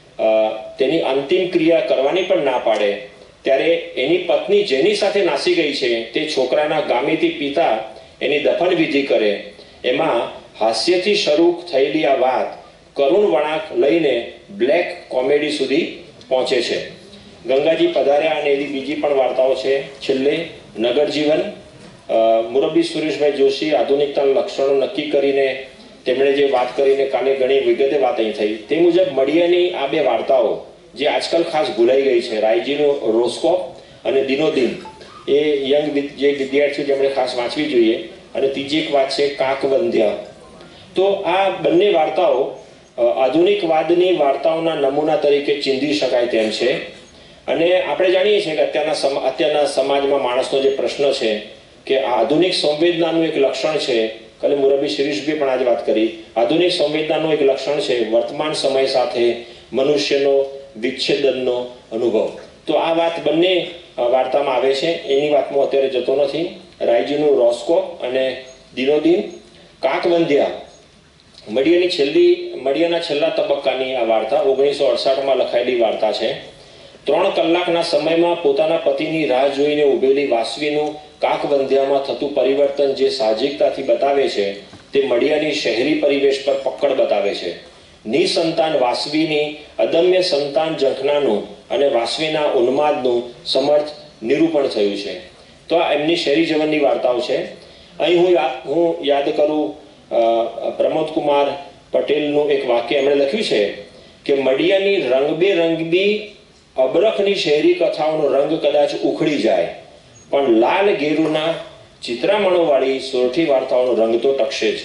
તેની અંતિમ ક્રિયા કરવાની પણ ના પાડે ત્યારે એની પત્ની જેની સાથે નાસી ગઈ છે તે છોકરાના ગામીથી પિતા એની દફન વિધિ કરે. એમાં હાસ્યથી શરૂ થયેલી આ વાત કરુણ વળાંક લઈને બ્લેક કોમેડી સુધી પહોંચે છે. ગંગાજી પધાર્યા અને એવી બીજી પણ વાર્તાઓ છે. છેલ્લે નગર જીવન, મુરબ્બી સુરેશભાઈ જોશી આધુનિકતાના લક્ષણો નક્કી કરીને તેમણે જે વાત કરીને કાલે ઘણી વિગતે વાત અહીં થઈ તે મુજબ મળિયાની આ બે વાર્તાઓ જે આજકાલ ખાસ ભૂલાઈ ગઈ છે, રાયજીનો રોસ્કોપ અને દિનોદિન, એ યંગ જે વિદ્યાર્થીઓ જેમણે ખાસ વાંચવી જોઈએ. અને ત્રીજી એક વાત છે કાકવંધ્યા. તો આ બંને વાર્તાઓ આધુનિકવાદની વાર્તાઓના નમૂના તરીકે ચીંધી શકાય તેમ છે. અને આપણે જાણીએ છીએ કે અત્યારના અત્યારના સમાજમાં માણસનો જે પ્રશ્ન છે કે આધુનિક સંવેદનાનું એક લક્ષણ છે, કાલે મુરબ્બી શિરીષભાઈ પણ આજે વાત કરી, આધુનિક સંવેદનાનું એક લક્ષણ છે વર્તમાન સમય સાથે મનુષ્યનો વિચ્છેદનનો અનુભવ. તો આ વાત બંને વાર્તામાં આવે છે, એની વાતમાં અત્યારે જતો નથી. રાયજીનું રોસ્કોપ અને દિનોદિન. કાકવંધ્યા મળિયાની છેલ્લી મળિયાના છેલ્લા તબક્કાની આ વાર્તા ઓગણીસો અડસાઠમાં લખાયેલી વાર્તા છે. ત્રણ કલાકના સમયમાં પોતાના પતિની રાહ જોઈને ઉભેલી વાસવીનું કાકવંધ્યામાં થતું પરિવર્તન જે સાહજિકતાથી બતાવે છે તે મળિયાની શહેરી પરિવેશ પર પકડ બતાવે છે. નિસંતાન વાસવીની અદમ્ય સંતાન ઝંખનાનું અને વાસવીના ઉન્માદનું સમર્થ નિરૂપણ થયું છે. તો આ એમની શહેરી જીવનની વાર્તાઓ છે. અહીં હું હું યાદ કરું પ્રમોદકુમાર પટેલનું એક વાક્ય એમણે લખ્યું છે કે મળિયાની રંગબેરંગી અબરખની શહેરી કથાઓનો રંગ કદાચ ઉખડી જાય પણ લાલ ગેરુના ચિત્રામણોવાળી સોરઠી વાર્તાઓનો રંગ તો ટકશે જ.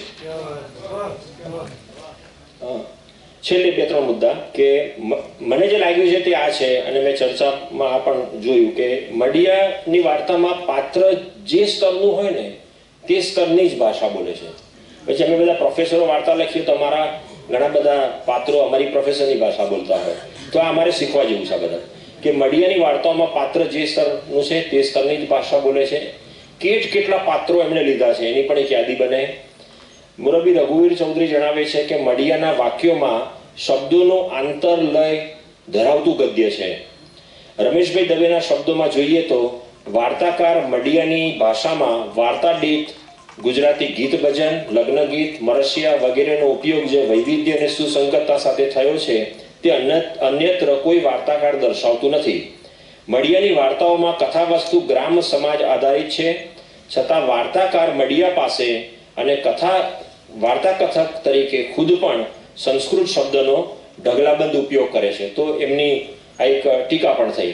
છેલ્લે બે ત્રણ મુદ્દા કે મને જે લાગ્યું છે તે આ છે, અને મેં ચર્ચામાં આ પણ જોયું કે મળિયાની વાર્તામાં પાત્ર જે સ્તરનું હોય ને તે સ્તરની જ ભાષા બોલે છે. પછી અમે બધા પ્રોફેસરો વાર્તા લખીએ તો અમારા ઘણા બધા પાત્રો અમારી પ્રોફેસરની ભાષા બોલતા હોય, તો આ અમારે શીખવા જેવું છે બધા કે મળિયાની વાર્તાઓમાં પાત્ર જે સ્તરનું છે તે સ્તરની જ ભાષા બોલે છે. કેટ કેટલા પાત્રો એમણે લીધા છે એની પણ એક યાદી બને. મુરબ્બી રઘુવીર ચૌધરી જણાવે છે કે મળિયાના વાક્યોમાં શબ્દોનો આંતરલય ધરાવતું ગદ્ય છે. રમેશભાઈ દવેના શબ્દોમાં જોઈએ તો વાર્તાકાર મળિયાની ભાષામાં વાર્તા દીઠ ગુજરાતી ગીત ભજન, લગ્ન ગીત, મરસિયા વગેરેનો ઉપયોગ જે વૈવિધ્ય અને સુસંગતતા સાથે થયો છે તે અન્યત્ર કોઈ વાર્તાકાર દર્શાવતું નથી. મળિયાની વાર્તાઓમાં કથાવસ્તુ ગ્રામ સમાજ આધારિત છે, છતાં વાર્તાકાર મળિયા પાસે અને કથા વાર્તા કથક તરીકે ખુદ પણ સંસ્કૃત શબ્દનો ઢગલાબંધ ઉપયોગ કરે છે. તો એમની આ એક ટીકા પણ થઈ.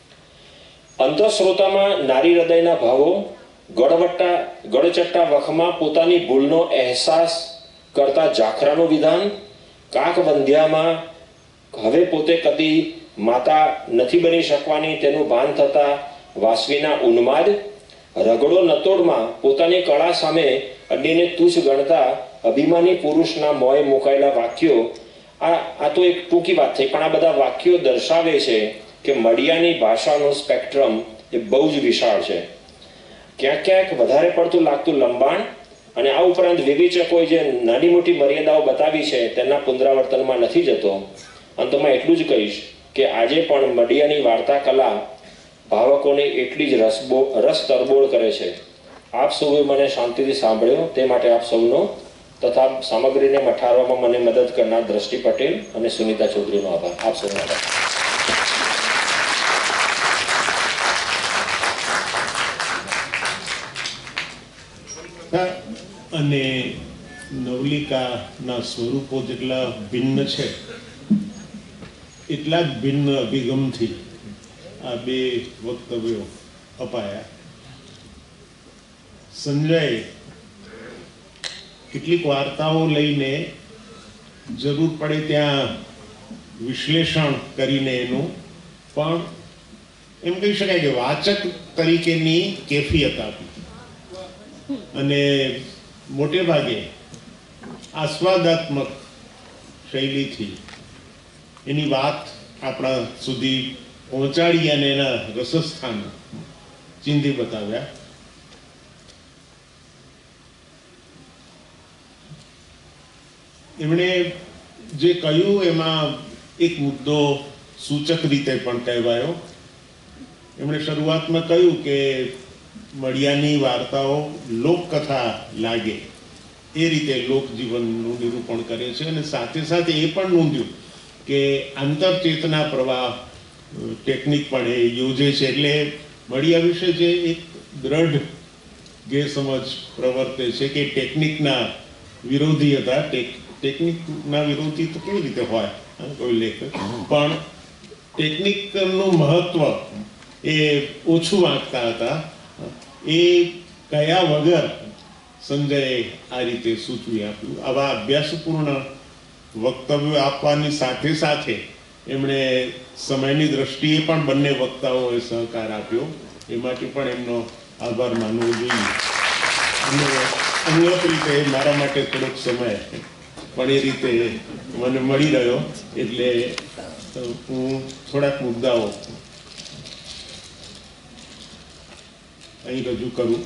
અંતઃશ્રોતામાં નારી હૃદયના ભાવો, ગળવટ્ટા ગળચટ્ટા વખમાં પોતાની ભૂલનો અહેસાસ કરતા જાખરાનું વિધાન, કાકવંધ્યામાં હવે પોતે કદી માતા નથી બની શકવાની તેનું ભાન થતા વાસવીના ઉન્માદ, રગડો નતોડમાં પોતાની કળા સામે અન્યને તુચ્છ ગણતા અભિમાની પુરુષના મોંએ મુકાયેલા વાક્યો. આ આ તો એક ટૂંકી વાત થઈ, પણ આ બધા વાક્યો દર્શાવે છે કે મળિયાની ભાષાનું સ્પેક્ટ્રમ એ બહુ જ વિશાળ છે. ક્યાંક ક્યાંક વધારે પડતું લાગતું લંબાણ અને આ ઉપરાંત વિવેચકોએ જે નાની મોટી મર્યાદાઓ બતાવી છે તેના પુનરાવર્તનમાં નથી જતો. અંતમાં એટલું જ કહીશ કે આજે પણ મળિયાની વાર્તા કલા ભાવકોને એટલી જ રસબો રસ તરબોળ કરે છે. આપ સૌએ મને શાંતિથી સાંભળ્યો તે માટે આપ સૌનો તથા સામગ્રીને મઠારવામાં મને મદદ કરનાર દ્રષ્ટિ પટેલ અને સુનિતા ચૌધરીનો આભાર. આપ સૌનો આભાર. અને નવલિકાના સ્વરૂપો જેટલા ભિન્ન છે એટલા જ ભિન્ન અભિગમથી આ બે વક્તવ્યો અપાયા. સંજય કેટલીક વાર્તાઓ લઈને જરૂર પડે ત્યાં વિશ્લેષણ કરીને એનું પણ એમ કહી શકાય કે વાચક તરીકેની કેફિયત આપી અને મોટે ભાગે આસ્વાદાત્મક શૈલીથી એની વાત આપણા સુધી પહોંચાડી અને એના રસસ્થાન ચિંધી બતાવ્યા. એમણે જે કહ્યું એમાં એક મુદ્દો સૂચક રીતે પણ કહેવાયો. એમણે શરૂઆતમાં કહ્યું કે મળિયાની વાર્તાઓ લોકકથા લાગે એ રીતે લોકજીવનનું નિરૂપણ કરે છે, અને સાથે સાથે એ પણ નોંધ્યું કે આંતરચેતના પ્રવાહ ટેકનિક પણ એ યોજે છે. એટલે મળિયા વિશે જે એક દ્રઢ ગેરસમજ પ્રવર્તે છે કે ટેકનિકના વિરોધી હતા. ટેકનિકના વિરોધી તો કેવી રીતે હોય કોઈ લેખ, પણ ટેકનિકનું મહત્વ એ ઓછું વાંચતા હતા. એ કયા વગર સંજયે આ રીતે સૂચવી આપ્યું. આવા અભ્યાસપૂર્ણ વક્તવ્યો આપવાની સાથે સાથે એમણે સમયની દ્રષ્ટિએ પણ બંને વક્તાઓએ સહકાર આપ્યો. એ માટે પણ એમનો આભાર માનવો જોઈએ. અને અંગત રીતે મારા માટે થોડોક સમય પણ એ રીતે મને મળી રહ્યો, એટલે હું થોડાક મુદ્દાઓ અહીં રજૂ કરું.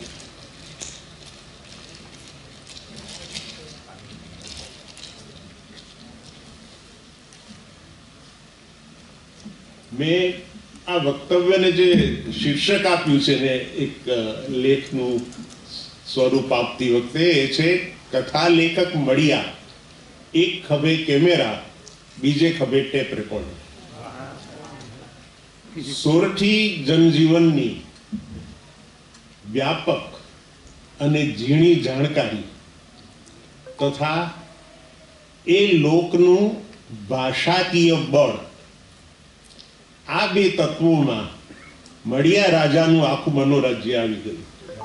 મેં આ વક્તવ્યને જે શીર્ષક આપ્યું છે ને એક લેખનું સ્વરૂપ આપતી વખતે, એ છે કથા લેખક મળિયા, એક ખભે કેમેરા, બીજે ખભે ટેપ રેકોર્ડર. સોરઠી જનજીવનની વ્યાપક અને ઝીણી જાણકારી તથા એ લોકનું ભાષાકીય બળ, આ બે તત્વોમાં મળિયા રાજાનું આખું મનોરાજ્ય આવી ગયું.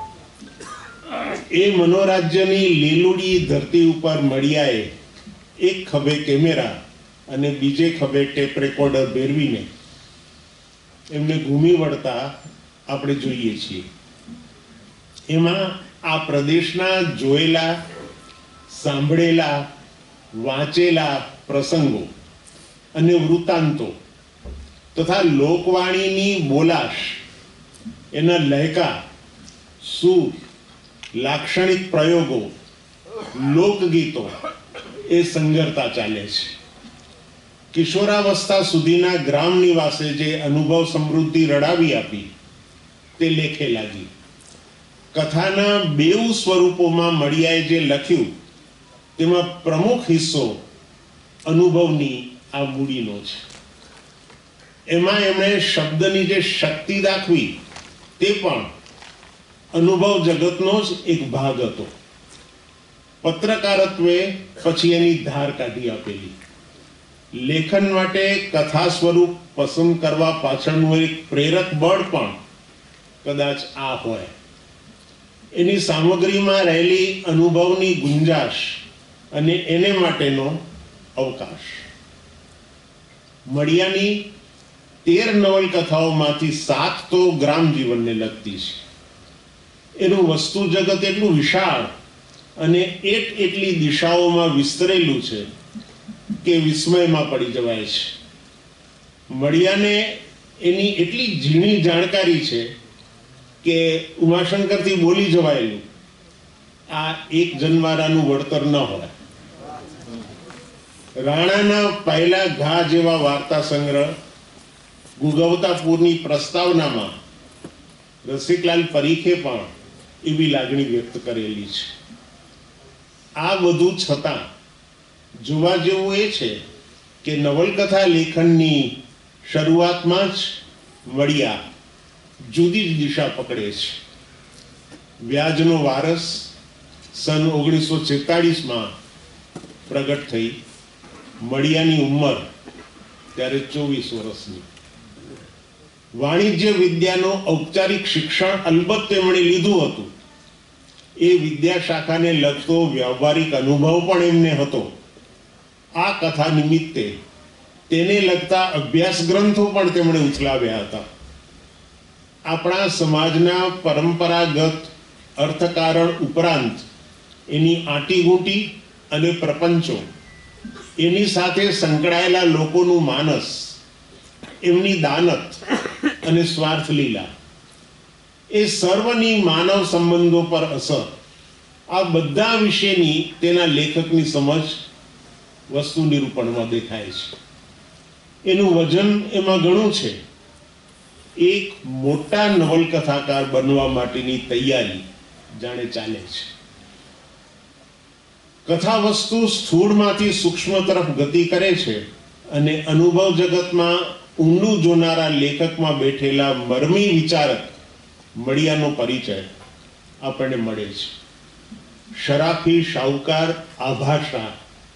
એ મનોરાજ્યની લીલુડી ધરતી ઉપર મળિયાએ એક ખભે કેમેરા અને બીજે ખભે ટેપ રેકોર્ડર ભેરવીને એમને ઘૂમી વળતા આપણે જોઈએ છીએ. એમાં આ પ્રદેશના જોયેલા, સાંભળેલા, વાંચેલા પ્રસંગો અને વૃત્તાંતો તથા લોકવાણીની બોલાશ, એના લહેકા, સૂર, લાક્ષણિક પ્રયોગો, લોકગીતો એ સંગરતા ચાલે છે. કિશોરાવસ્થા સુધીના ગ્રામ નિવાસે જે અનુભવ સમૃદ્ધિ રડાવી આપી તે લેખે લાગી. કથાના બેઉ સ્વરૂપોમાં મળિયાએ જે લખ્યું તેમાં પ્રમુખ હિસ્સો અનુભવની આ મૂડીનો છે. એમાં એમણે શબ્દની જે શક્તિ દાખવી તે પણ અનુભવ જગતનો જ એક ભાગ હતો. પત્રકારત્વે પછી એની ધાર કાઢી આપેલી. લેખન માટે કથા સ્વરૂપ પસંદ કરવા પાછળનું એક પ્રેરક બળ પણ કદાચ આ હોય. એની સામગ્રીમાં રહેલી અનુભવની ગુંજાશ અને એને માટેનો અવકાશ. મળિયાની તેર નવલકથાઓમાંથી સાત તો ગ્રામ જીવનને લગતી છે. એનું વસ્તુ જગત એટલું વિશાળ અને એટ એટલી દિશાઓમાં વિસ્તરેલું છે કે વિસ્મયમાં પડી જવાય છે. મળિયાને એની એટલી ઝીણી જાણકારી છે કે ઉમાશંકરથી બોલી જવાયેલું આ એક જનવારાનું વળતર ન હોય. રાણાના પહેલા ઘા જેવા વાર્તા સંગ્રહ ગુગવતાપુરની પ્રસ્તાવનામાં રસિકલાલ પરીખે પણ એવી લાગણી વ્યક્ત કરેલી છે. આ બધું છતાં જોવા જેવું એ છે કે નવલકથા લેખનની શરૂઆતમાં જ મળિયા જુદી જ દિશા પકડે છે. વ્યાજનો વારસ સન ઓગણીસો છેતાળીસમાં પ્રગટ થઈ. મળિયાની ઉંમર ત્યારે ચોવીસ વર્ષની. વાણિજ્ય વિદ્યાનો ઔપચારિક શિક્ષણ અલબત્ત તેમણે લીધું હતું. એ વિદ્યા શાખાને લગતો વ્યવહારિક અનુભવ પણ એમને હતો. આ કથા નિમિત્તે તેને લગતા અભ્યાસ ગ્રંથો પણ તેમણે ઉથલાવ્યા હતા. આપણા સમાજના પરંપરાગત અર્થકારણ ઉપરાંત એની આંટીઘૂંટી અને પ્રપંચો, એની સાથે સંકળાયેલા લોકોનું માનસ, એમની દાનત અને સ્વાર્થ લીલા, એ સર્વની માનવ સંબંધો પર અસર, આ બધા વિશેની તેના લેખકની સમજ વસ્તુ નિરૂપણમાં દેખાય છે. એનું વજન એમાં ઘણું છે. એક મોટા નવલકથાકાર બનવા માટેની તૈયારી જાણે ચાલે છે. કથા વસ્તુ સ્થૂળમાંથી સૂક્ષ્મ તરફ ગતિ કરે છે અને અનુભવ જગતમાં ઊંડું જોનારા લેખકમાં બેઠેલા મર્મી વિચારક મળિયાનો પરિચય આપણને મળે છે. શરાફી શાહુકાર આભાષા,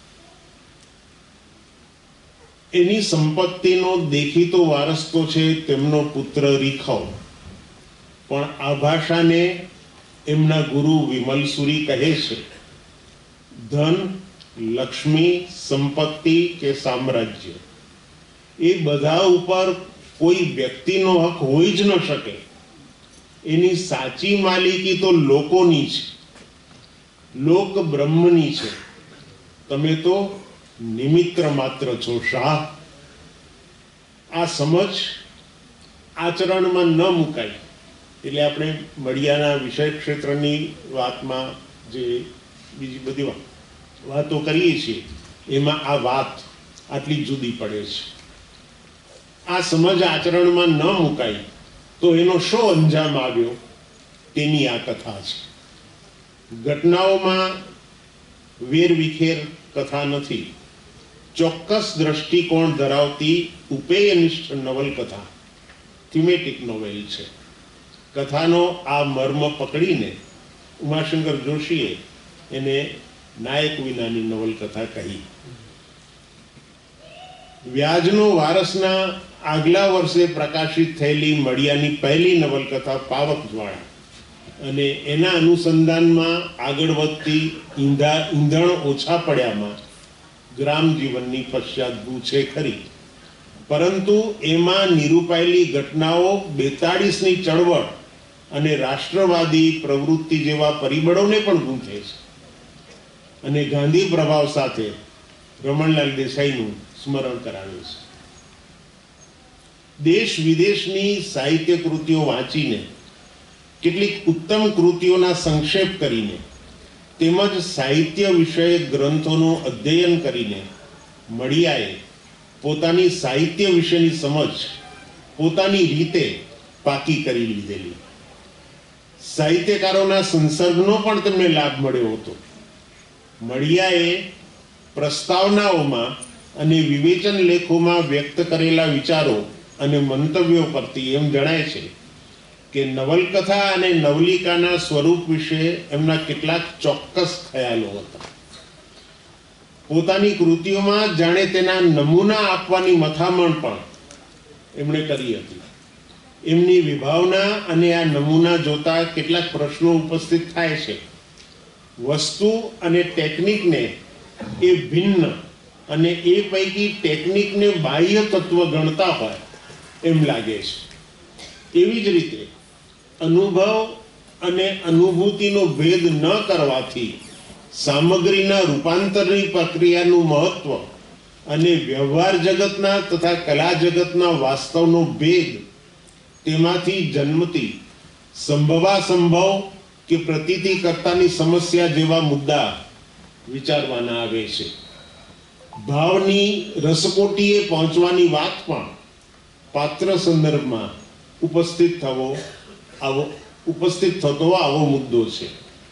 એની સંપત્તિનો દેખીતો વારસ તો છે તેમનો પુત્ર રીખવ, પણ આભાષાને એમના ગુરુ વિમલસુરી કહે છે, ધન, લક્ષ્મી, સંપત્તિ કે સામ્રાજ્ય, એ બધા ઉપર કોઈ વ્યક્તિનો હક હોઈ જ ન શકે. એની સાચી માલિકી તો લોકોની છે, લોક બ્રહ્મની છે. તમે તો નિમિત્ર માત્ર છો શાહ. આ સમજ આચરણમાં ન મુકાય એટલે આપણે મળિયાના વિષય ક્ષેત્રની વાતમાં જે બીજી બધી વાતો કરીએ છીએ એમાં આ વાત આટલી જુદી પડે છે. આ સમજ આચરણમાં ન મુકાય તો એનો શો અંજામ આવ્યો તેની આ કથા છે. ઘટનાઓમાં વેરવિખેર કથા નથી, ચોક્કસ દ્રષ્ટિકોણ ધરાવતી ઉપેયનિષ્ઠ નવલકથા, થીમેટિક નોવેલ છે. કથાનો આ મર્મ પકડીને ઉમાશંકર જોશીએ એને નાયક વિનાની નવલકથા કહી. વ્યાજનો વારસના આગલા વર્ષે પ્રકાશિત થયેલી મળિયાની પહેલી નવલકથા પાવક જ્વાળા અને એના અનુસંધાનમાં આગળ વધતી ઈંધા ઈંધણ ઓછા પડ્યામાં ગ્રામ જીવનની પશ્ચાદભૂ છે ખરી, પરંતુ એમાં નિરૂપાયેલી ઘટનાઓ બેતાળીસની ચળવળ અને રાષ્ટ્રવાદી પ્રવૃત્તિ જેવા પરિબળોને પણ ગૂંથે છે અને ગાંધી પ્રભાવ સાથે રમણલાલ દેસાઈનું સ્મરણ કરાવે છે. દેશ વિદેશની સાહિત્ય કૃતિઓ વાંચીને, કેટલીક ઉત્તમ કૃતિઓના સંક્ષેપ કરીને તેમજ સાહિત્ય વિષયક ગ્રંથોનું અધ્યયન કરીને મળિયાએ પોતાની સાહિત્ય વિશેની સમજ પોતાની રીતે પાકી કરી લીધેલી. સાહિત્યકારોના સંસર્ગનો પણ તેમને લાભ મળ્યો હતો. મળિયાએ પ્રસ્તાવનાઓમાં અને વિવેચન લેખોમાં વ્યક્ત કરેલા વિચારો અને મંતવ્યો પરથી એમ જણાય છે કે નવલકથા અને નવલિકાના સ્વરૂપ વિશે એમના કેટલાક ચોક્કસ ખ્યાલો હતા. પોતાની કૃતિઓમાં જાણે તેના નમૂના આપવાની મથામણ પણ એમણે કરી હતી. એમની વિભાવના અને આ નમૂના જોતા કેટલાક પ્રશ્નો ઉપસ્થિત થાય છે. વસ્તુ અને ટેકનિકને એ ભિન્ન અને એ પૈકી ટેકનિકને બાહ્ય તત્વ ગણતા હોય એમ લાગે છે. એવી જ રીતે અનુભવ અને અનુભૂતિનો ભેદ ન કરવાથી સામગ્રીના રૂપાંતરની પ્રક્રિયાનું મહત્વ અને વ્યવહાર જગતના તથા કલા જગતના વાસ્તવનો ભેદ, તેમાંથી જન્મતી સંભવાસંભવ કે પ્રતીતિ કરતાની સમસ્યા જેવા મુદ્દા વિચારવાના આવે છે. ભાવની રસકોટીએ પહોંચવાની વાત પણ પાત્ર સંદર્ભમાં ઉપસ્થિત થવો આવો ઉપસ્થિત થતો આવો મુદ્દો છે.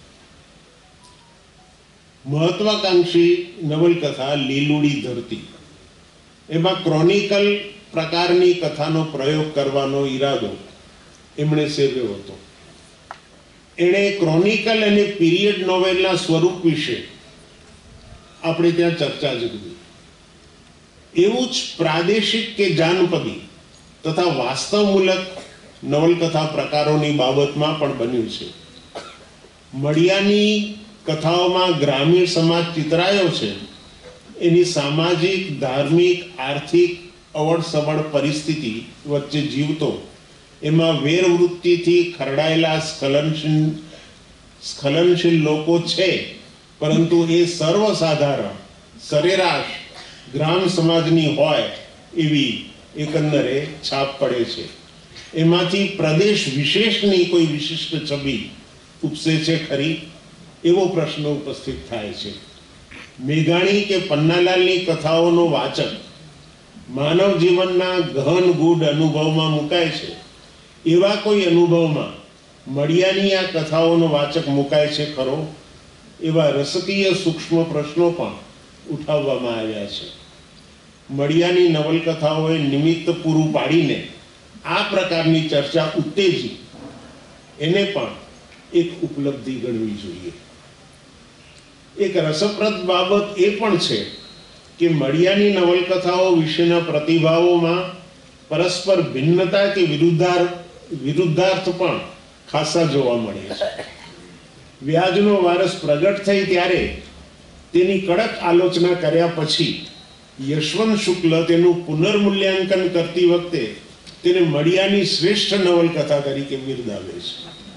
મહત્વાકાંક્ષી નવલકથા લીલુડી ધરતી, એમાં ક્રોનિકલ પ્રકારની કથાનો પ્રયોગ કરવાનો ઈરાદો એમણે સેવ્યો હતો. એણે ક્રોનિકલ અને પીરિયડ નોવેલના સ્વરૂપ વિશે આપણે ત્યાં ચર્ચા જ કરી. એવું જ પ્રાદેશિક કે જાનપદી તથા વાસ્તવમૂલક નવલકથા પ્રકારોની બાબતમાં પણ બન્યું છે. મળિયાની કથાઓમાં ગ્રામીણ સમાજ ચિતરાયો છે. એની સામાજિક, ધાર્મિક, આર્થિક અવળ સવળ પરિસ્થિતિ વચ્ચે જીવતો, એમાં વેરવૃત્તિથી ખરડાયેલા સ્ખલનશીલ સ્ખલનશીલ લોકો છે, પરંતુ એ સર્વસાધારણ સરેરાશ ગ્રામ સમાજની હોય એવી એકંદરે છાપ પડે છે. એમાંથી પ્રદેશ વિશેષની કોઈ વિશિષ્ટ છબી ઉપસે છે ખરી, એવો પ્રશ્ન ઉપસ્થિત થાય છે. મેઘાણી કે પન્નાલાલની કથાઓનો વાચક માનવ જીવનના ગહન ગૂઢ અનુભવમાં મુકાય છે, એવા કોઈ અનુભવમાં મળિયાની આ કથાઓનો વાચક મુકાય છે ખરો? એવા રસકીય સૂક્ષ્મ પ્રશ્નો પણ ઉઠાવવામાં આવ્યા છે. મળિયાની નવલકથાઓએ નિમિત્ત પૂરું પાડીને આ પ્રકારની ચર્ચા ઉત્તેજી, એને પણ એક ઉપલબ્ધિ ગણવી જોઈએ. એક રસપ્રદ બાબત એ પણ છે કે મળિયાની નવલકથાઓ વિશેના પ્રતિભાવોમાં પરસ્પર ભિન્નતા કે વિરુદ્ધાર વિરુદ્ધાર્થ પણ ખાસા જોવા મળે છે. વ્યાજનો વારસ પ્રગટ થઈ ત્યારે તેની કડક આલોચના કર્યા પછી યશવંત શુક્લ તેનું પુનર્મૂલ્યાંકન કરતી વખતે તેને મળિયાની શ્રેષ્ઠ નવલકથા તરીકે બિરદાવે છે.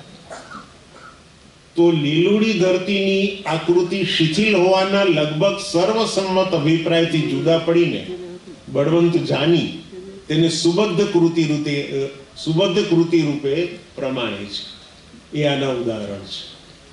તો લીલુડી ધરતીની આકૃતિ શિથિલ હોવાના લગભગ સર્વસંમત અભિપ્રાયથી જુદા પડીને બળવંત જાની તેને સુબદ્ધ કૃતિ રૂપે સુબદ્ધ કૃતિ રૂપે પ્રમાણે છે. એ આના ઉદાહરણ છે.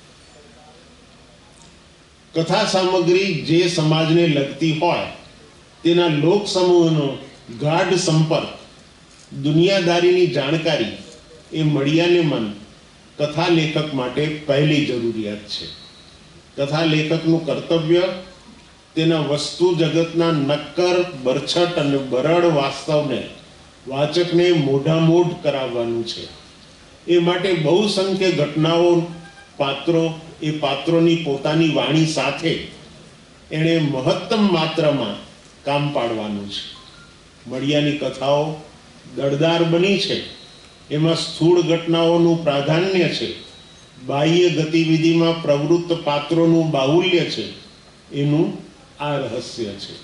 કથા સામગ્રી જે સમાજને લગતી હોય તેના લોક સમૂહનો ગાઢ સંપર્ક, દુનિયાદારીની જાણકારી એ મળિયાને મન કથા લેખક માટે પહેલી જરૂરિયાત છે. કથા લેખકનું કર્તવ્ય તેના વસ્તુ જગતના નક્કર, બરછટ અને બરડ વાસ્તવને વાચકને મોઢામોઢ કરાવવાનું છે. એ માટે બહુસંખ્ય ઘટનાઓ, પાત્રો, એ પાત્રોની પોતાની વાણી સાથે એણે મહત્તમ માત્રામાં કામ પાડવાનું છે. મળિયાની કથાઓ દળદાર બની છે, એમાં સ્થૂળ ઘટનાઓનું પ્રાધાન્ય છે, બાહ્ય ગતિવિધિમાં પ્રવૃત્ત પાત્રોનું બાહુલ્ય છે. એનું આ રહસ્ય છે.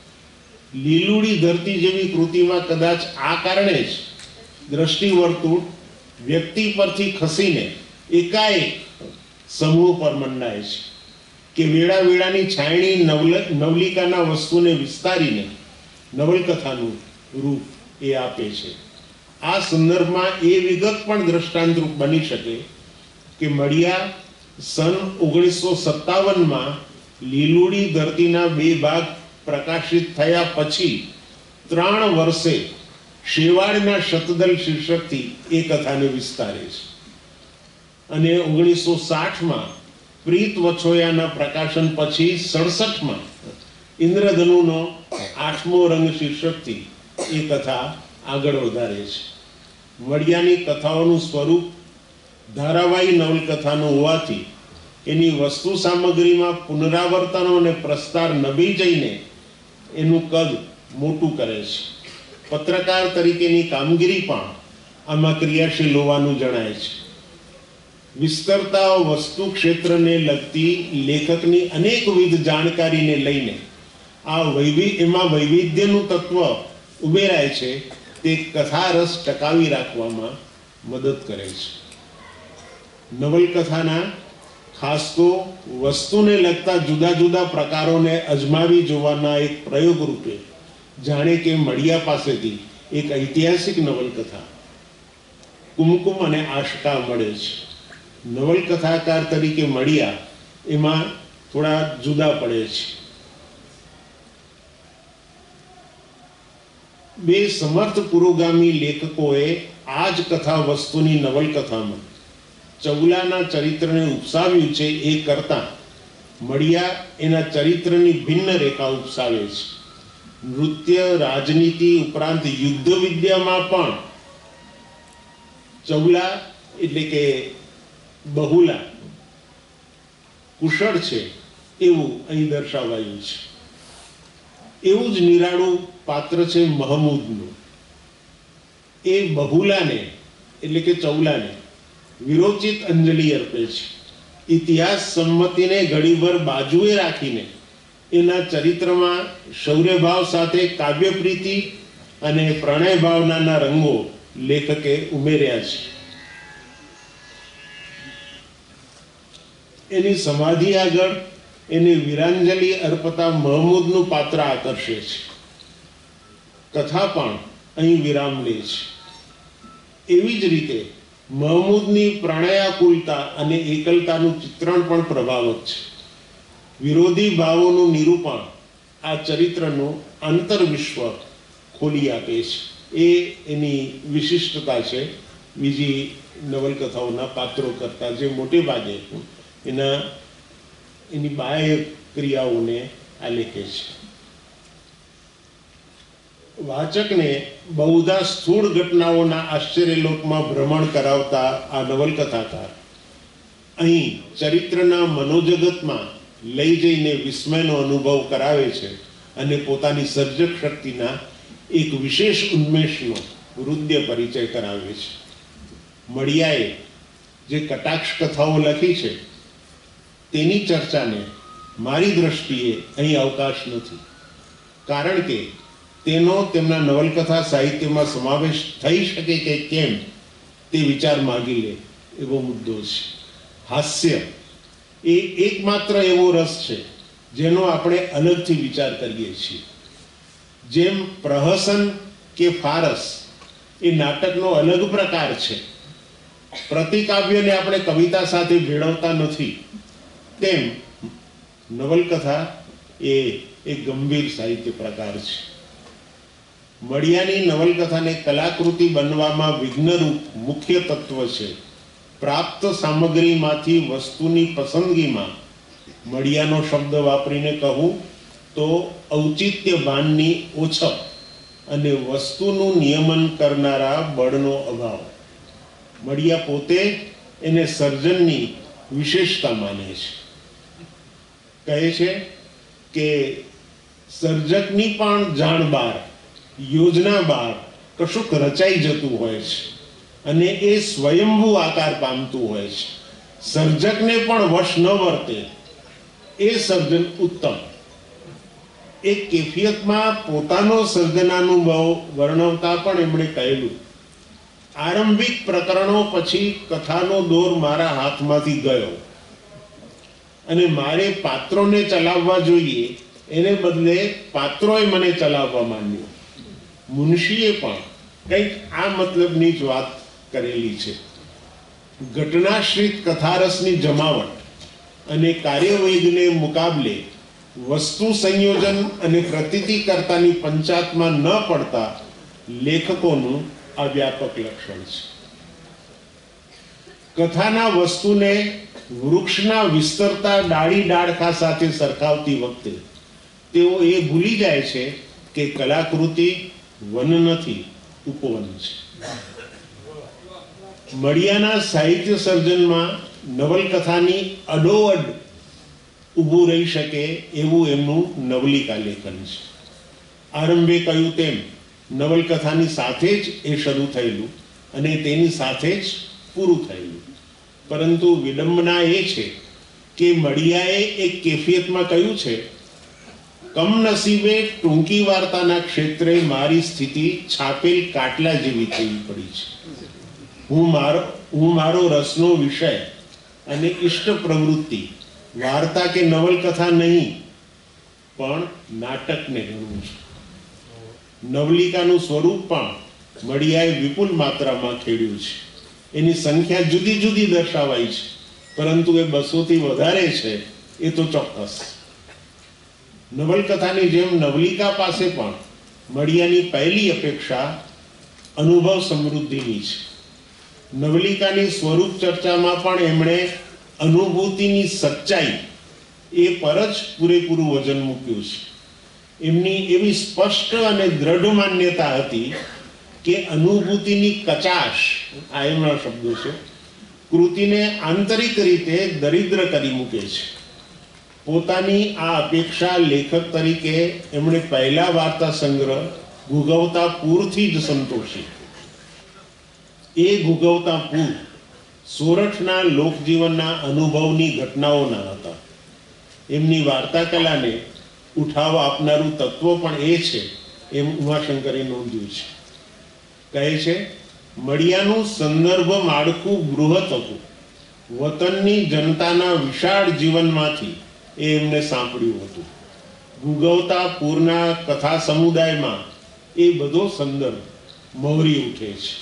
લીલુડી ધરતી જેવી કૃતિમાં કદાચ આ કારણે જ દ્રષ્ટિવર્તુળ વ્યક્તિ પરથી ખસીને એકાએક સમૂહ પર મંડાય છે કે વેળા વેળાની છાયણી નવલ નવલિકાના વસ્તુને વિસ્તારીને નવલકથાનું રૂપ એ આપે છે. આ સંદર્ભમાં એ વિગત પણ દ્રષ્ટાંતરૂપ બની શકે કે મળિયા સન ઓગણીસો સત્તાવનમાં લીલુડી ધરતીના બે ભાગ પ્રકાશિત થયા પછી ત્રણ વર્ષે શેવાળના શતદલ શીર્ષકથી એ કથાને વિસ્તારે છે અને ઓગણીસો સાઠમાં પ્રીત વછોયાના પ્રકાશન પછી સડસઠમાં ઇન્દ્રધનુનો આઠમો રંગ શીર્ષકથી એ કથા આગળ વધારે છે. મળિયાની કથાઓનું સ્વરૂપ ધારાવાહી નવલકથાનું હોવાથી એની વસ્તુ સામગ્રીમાં પુનરાવર્તનો અને પ્રસ્તાર નભી જઈને એનું કદ મોટું કરે છે. પત્રકાર તરીકેની કામગીરી પણ આમાં ક્રિયાશીલ હોવાનું જણાય છે. વિસ્તરતા વસ્તુ ક્ષેત્રને લગતી લેખકની અનેકવિધ જાણકારીને લઈને આ વૈવિ એમાં વૈવિધ્યનું તત્વ ઉમેરાય છે. તે કથારસ ટકાવી રાખવામાં મદદ કરે છે. નવલકથાના ખાસ તો વસ્તુને લગતા જુદા જુદા પ્રકારોને અજમાવી જોવાના એક પ્રયોગ રૂપે જાણે કે મળિયા પાસેથી એક ઐતિહાસિક નવલકથા કુમકુમ અને આશકા મળે છે. નવલકથાકાર તરીકે મળિયા એમાં થોડા જુદા પડે છે. બે સમર્થ પુરોગામી લેખકોએ આ જ કથા વસ્તુની નવલકથામાં ચૌલાના ચરિત્રને ઉપસાવ્યું છે. એ કરતા મળિયા એના ચરિત્રની ભિન્ન રેખા ઉપસાવે છે. નૃત્ય, રાજનીતિ ઉપરાંત યુદ્ધ વિદ્યામાં પણ ચૌલા એટલે કે બહુલા કુશળ છે એવું અહીં દર્શાવાયું છે. એવું જ નિરાળું પાત્ર છે મહમૂદનું. એ બહુલાને એટલે કે ચૌલાને વિરોચિત અંજલિ અર્પે છે. ઇતિહાસ સંમતિને ઘડીભર બાજુએ રાખીને એના ચરિત્રમાં શૌર્યભાવ સાથે કાવ્યપ્રીતિ અને પ્રણય ભાવનાના રંગો લેખકે ઉમેર્યા છે. એની સમાધિ આગળ એને વીરાંજલિ અર્પતા મહમૂદનું પાત્ર આકર્ષે છે. કથા પણ અહીં વિરામ લે છે. એવી જ રીતે મહમૂદની પ્રણયાકુલતા અને એકલતાનું ચિત્રણ પણ પ્રભાવક છે. વિરોધી ભાવોનું નિરૂપણ આ ચરિત્રનું આંતરવિશ્વ ખોલી આપે છે. એ એની વિશિષ્ટતા છે બીજી નવલકથાઓના પાત્રો કરતાં, જે મોટે ભાગે એના એની બાહ્ય ક્રિયાઓને આલેખે છે. વાચકને બહુધા સ્થૂળ ઘટનાઓના આશ્ચર્યલોકમાં ભ્રમણ કરાવતા આ નવલકથાકાર અહીં ચરિત્રના મનોજગતમાં લઈ જઈને વિસ્મયનો અનુભવ કરાવે છે અને પોતાની સર્જક શક્તિના એક વિશેષ ઉન્મેષનો હૃદય પરિચય કરાવે છે. મળિયાએ જે કટાક્ષ કથાઓ લખી છે તેની ચર્ચાને મારી દ્રષ્ટિએ અહીં અવકાશ નથી, કારણ કે તેનો તેમના નવલકથા સાહિત્યમાં સમાવેશ થઈ શકે કે કેમ તે વિચાર માગી લે એવો મુદ્દો છે. હાસ્ય એ એકમાત્ર એવો રસ છે જેનો આપણે અલગથી વિચાર કરીએ છીએ. જેમ પ્રહસન કે ફારસ એ નાટકનો અલગ પ્રકાર છે, પ્રતિકાવ્યને આપણે કવિતા સાથે ભેળવતા નથી, તેમ નવલકથા એ એક ગંભીર સાહિત્ય પ્રકાર છે. મળિયાની નવલકથાને કલાકૃતિ બનવામાં વિઘ્નરૂપ મુખ્ય તત્વ છે પ્રાપ્ત સામગ્રીમાંથી વસ્તુની પસંદગીમાં. મળિયાનો શબ્દ વાપરીને કહું તો ઔચિત્ય ભાનની ઓછપ અને વસ્તુનું નિયમન કરનારા બળનો અભાવ. મળિયા પોતે એને સર્જનની વિશેષતા માને છે. કહે છે કે સર્જકની પણ જાણ બહાર, યોજના બહાર કશુંક રચાઈ જતું હોય છે અને એ સ્વયંભૂ આકાર પામતું હોય છે. સર્જકને પણ વશ ન વર્તે એ સર્જન ઉત્તમ. એક કેફિયતમાં પોતાનો સર્જનાનુભવ વર્ણવતા પણ એમણે કહેલું, આરંભિક પ્રકરણો પછી કથાનો દોર મારા હાથમાંથી ગયો અને મારે પાત્રોને ચલાવવા જોઈએ, એને બદલે પાત્રોએ મને ચલાવવા માંડ્યું. મુનશીએ પણ કંઈક આ મતલબની જ વાત કરેલી છે. ઘટનાશ્રિત કથારસની જમાવટ અને કાર્યવેગને મુકાબલે વસ્તુ સંયોજન અને પ્રતીતિકર્તાની પંચાતમાં ન પડતા લેખકોનું આ વ્યાપક લક્ષણ છે. કથાના વસ્તુને વૃક્ષના વિસ્તરતા ડાળી ડાળખા સાથે સરખાવતી વખતે તેઓ એ ભૂલી જાય છે કે કલાકૃતિ વન નથી, ઉપવન છે. મળિયાના સાહિત્ય સર્જનમાં નવલકથાની અડોઅડ ઊભું રહી શકે એવું એમનું નવલિકા લેખન છે. આરંભે કહ્યું તેમ નવલકથાની સાથે જ એ શરૂ થયેલું અને તેની સાથે જ પૂરું થયેલું. પરંતુ વિડંબના એ છે કે મળિયાએ એક કેફિયતમાં કહ્યું છે, કમનસીબે ટૂંકી વાર્તાના ક્ષેત્રે મારી સ્થિતિ છાપેલ કાટલા જેવી થઈ પડી છે. હું મારો હું મારો રસનો વિષય અને ઇષ્ટ પ્રવૃત્તિ વાર્તા કે નવલકથા નહીં પણ નાટકને ગણું છું. નવલિકાનું સ્વરૂપ પણ મળિયાએ વિપુલ માત્રામાં ખેડ્યું છે. એની સંખ્યા જુદી જુદી દર્શાવાઈ છે, પરંતુ એ બસોથી વધારે છે એ તો ચોક્કસ. નવલકથાની જેમ નવલિકા પાસે પણ મળિયાની પહેલી અપેક્ષા અનુભવ સમૃદ્ધિની છે. નવલિકાની સ્વરૂપ ચર્ચામાં પણ એમણે અનુભૂતિની સચ્ચાઈ એ પર જ પૂરેપૂરું વજન મૂક્યું છે. એમની એવી સ્પષ્ટ અને દ્રઢ માન્યતા હતી કે અનુભૂતિની કચાશ, આ એમના શબ્દો છે, કૃતિને આંતરિક રીતે દરિદ્ર કરી મૂકે છે. પોતાની આ અપેક્ષા લેખક તરીકે એમણે પહેલા વાર્તા સંગ્રહ ગુગવતા પૂરથી જ સંતોષી. એ ગુગવતા પૂર સોરઠના લોકજીવનના અનુભવની ઘટનાઓના હતા. એમની વાર્તા કલાને ઉઠાવ આપનારું તત્વ પણ એ છે એમ ઉમાશંકરે નોંધ્યું છે. કહે છે, મળિયાનું સંદર્ભ માળખું બૃહત હતું. વતનની જનતાના વિશાળ જીવનમાંથી એ એમને સાંપડ્યું હતું. ગુગવતા પૂરના કથા સમુદાયમાં એ બધો સંદર્ભ મહોરી ઉઠે છે.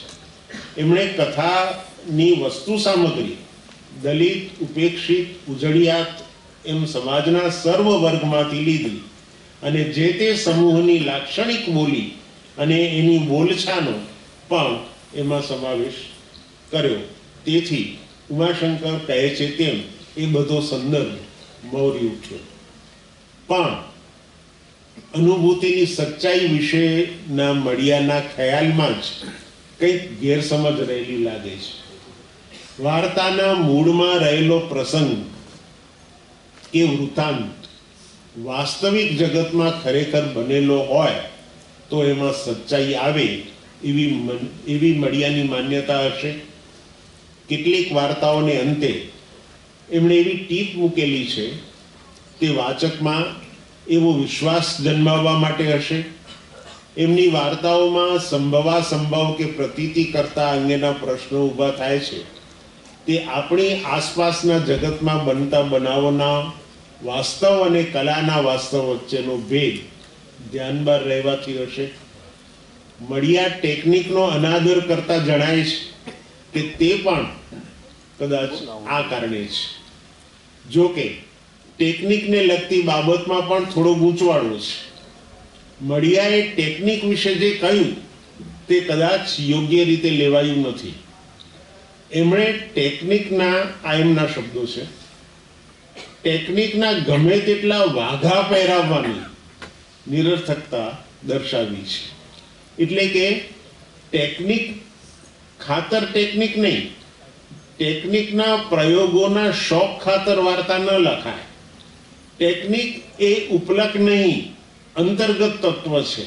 એમણે કથાની વસ્તુ સામગ્રી દલિત, ઉપેક્ષિત, ઉજળિયાત એમ સમાજના સર્વ વર્ગમાંથી લીધી અને જે તે સમૂહની લાક્ષણિક બોલી અને એની બોલછાનો પણ એમાં સમાવેશ કર્યો. તેથી ઉમાશંકર કહે છે તેમ એ બધો સંદર્ભ મૌરી ઉઠ્યો. પણ અનુભૂતિની સચ્ચાઈ વિશેના મળિયાના ખ્યાલમાં જ કંઈક ગેરસમજ રહેલી લાગે છે. વાર્તાના મૂળમાં રહેલો પ્રસંગ કે વૃત્તાંત વાસ્તવિક જગતમાં ખરેખર બનેલો હોય તો એમાં સચ્ચાઈ આવે એવી એવી મળિયાની માન્યતા હશે. કેટલીક વાર્તાઓને અંતે એમણે એવી ટીપ મૂકેલી છે તે વાચકમાં એવો વિશ્વાસ જન્માવવા માટે હશે. એમની વાર્તાઓમાં સંભવા સંભવ કે પ્રતીતિ કરતા અંગેના પ્રશ્નો ઊભા થાય છે તે આપણી આસપાસના જગતમાં બનતા બનાવોના વાસ્તવ અને કલાના વાસ્તવ વચ્ચેનો ભેદ ધ્યાનમાં રહેવાથી હશે. મળિયા ટેકનિકનો અનાદર કરતા જણાય છે કે તે પણ કદાચ આ કારણે છે. જો કે ટેકનિકને લગતી બાબતમાં પણ થોડો ગૂંચવાડો છે. મળિયાએ ટેકનિક વિશે જે કહ્યું તે કદાચ યોગ્ય રીતે લેવાયું નથી. એમણે ટેકનિકના આ એમના શબ્દો છે, ટેકનિકના ગમે તેટલા વાઘા પહેરાવવાની નિરર્થકતા દર્શાવી છે. એટલે કે ટેકનિક ખાતર ટેકનિક નહીં, ટેકનિકના પ્રયોગોના શોખ ખાતર વાર્તા ન લખાય. ટેકનિક એ ઉપલક નહીં, અંતર્ગત તત્વ છે.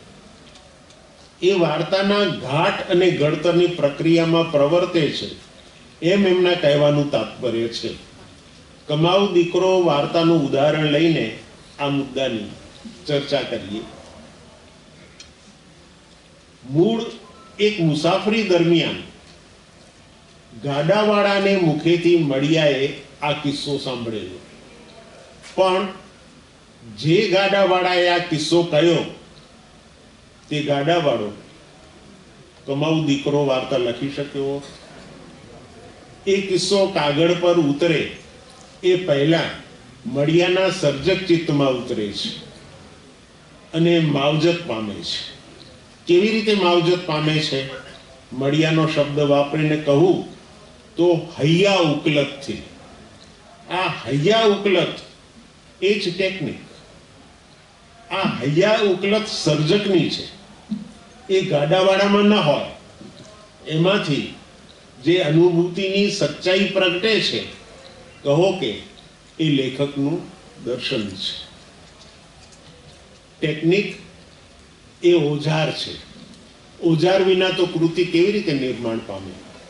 એ વાર્તાના ઘાટ અને ઘડતરની પ્રક્રિયામાં પ્રવર્તે છે એમ એમના કહેવાનું તાત્પર્ય છે. કમાઉ દીકરો વાર્તાનું ઉદાહરણ લઈને આ મુદ્દાની ચર્ચા કરીએ. મૂળ એક મુસાફરી દરમિયાન ગાડાવાળાને મુખેથી મળિયાએ આ કિસ્સો સાંભળેલો. પણ જે ગાડાવાળાએ આ કિસ્સો કહ્યો તે ગાડાવાળો કમાઉ દીકરો વાર્તા લખી શક્યો? એ કિસ્સો કાગળ પર ઉતરે એ પહેલા મળિયાના સર્જક ચિત્તમાં ઉતરે છે અને માવજત પામે છે. કેવી રીતે માવજત પામે છે? મળિયાનો શબ્દ વાપરીને કહું તો હૈયા ઉકલતથી. આ હૈયા ઉકલત એ જ ટેકનિક. આ હૈયા ઉકલત સર્જકની છે. એ ગાડાવાળામાં ન હોય. એમાંથી જે અનુભૂતિની સચ્ચાઈ પ્રગટે છે કહો કે એ લેખકનું દર્શન છે. ટેકનિક એ ઓજાર છે. ઓજાર વિના તો કૃતિ કેવી રીતે નિર્માણ પામે?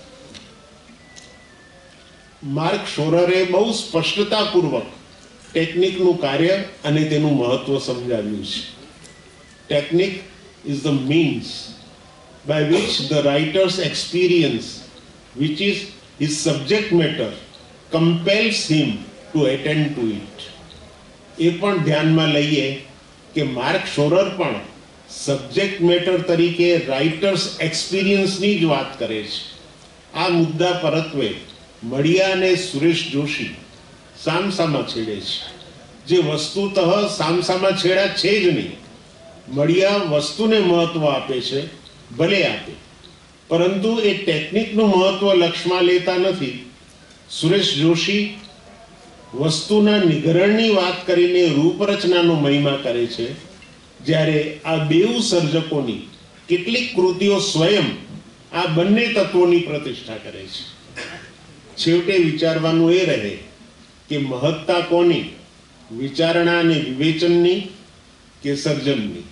માર્ક શોરરે બહુ સ્પષ્ટતાપૂર્વક ટેકનિકનું કાર્ય અને તેનું મહત્વ સમજાવ્યું છે. Technique is the means by which the writer's experience, which is his subject matter, compels him to attend to it. એ પણ ધ્યાનમાં લઈએ કે માર્ક શોરર પણ સબ્જેક્ટ મેટર તરીકે રાઇટર્સ એક્સપિરિયન્સની જ વાત કરે છે. આ મુદ્દા પરત્વે મળિયા અને સુરેશ જોશી સામસામા છેડે છે, જે વસ્તુતઃ સામસામા છેડા છે જ નહીં. મળિયા વસ્તુને મહત્વ આપે છે, ભલે આપે, પરંતુ એ ટેકનિકનું મહત્વ લક્ષમાં લેતા નથી. સુરેશ જોશી વસ્તુના નિગ્રહણની વાત કરીને રૂપરચનાનો મહિમા કરે છે, જ્યારે આ બેઉ સર્જકોની કેટલીક કૃતિઓ સ્વયં આ બંને તત્વોની પ્રતિષ્ઠા કરે છે. છેવટે વિચારવાનું એ રહે કે મહત્તા કોની, વિચારણા અને વિવેચનની કે સર્જનની?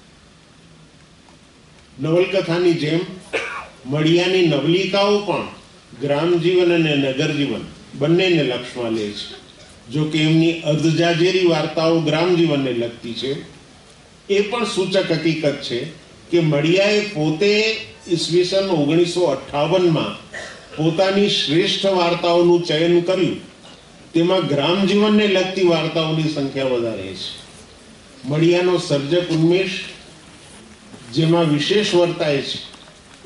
નવલકથાની જેમ મળિયાની નવલિકાઓ પણ ગ્રામ જીવન અને નગર જીવન બંનેને લક્ષમાં લે છે. જો કે એમની અર્ધજાજેરી વાર્તાઓ ગ્રામ જીવનને લગતી છે. એ પણ સૂચક હકીકત છે કે મળિયાએ પોતે ઈસવીસન ઓગણીસો અઠ્ઠાવનમાં પોતાની શ્રેષ્ઠ વાર્તાઓનું ચયન કર્યું. તેમાં ગ્રામ જીવનને લગતી વાર્તાઓની સંખ્યા વધારે છે. મળિયાનો સર્જક ઉન્મેષ જેમાં વિશેષ વર્તાય છે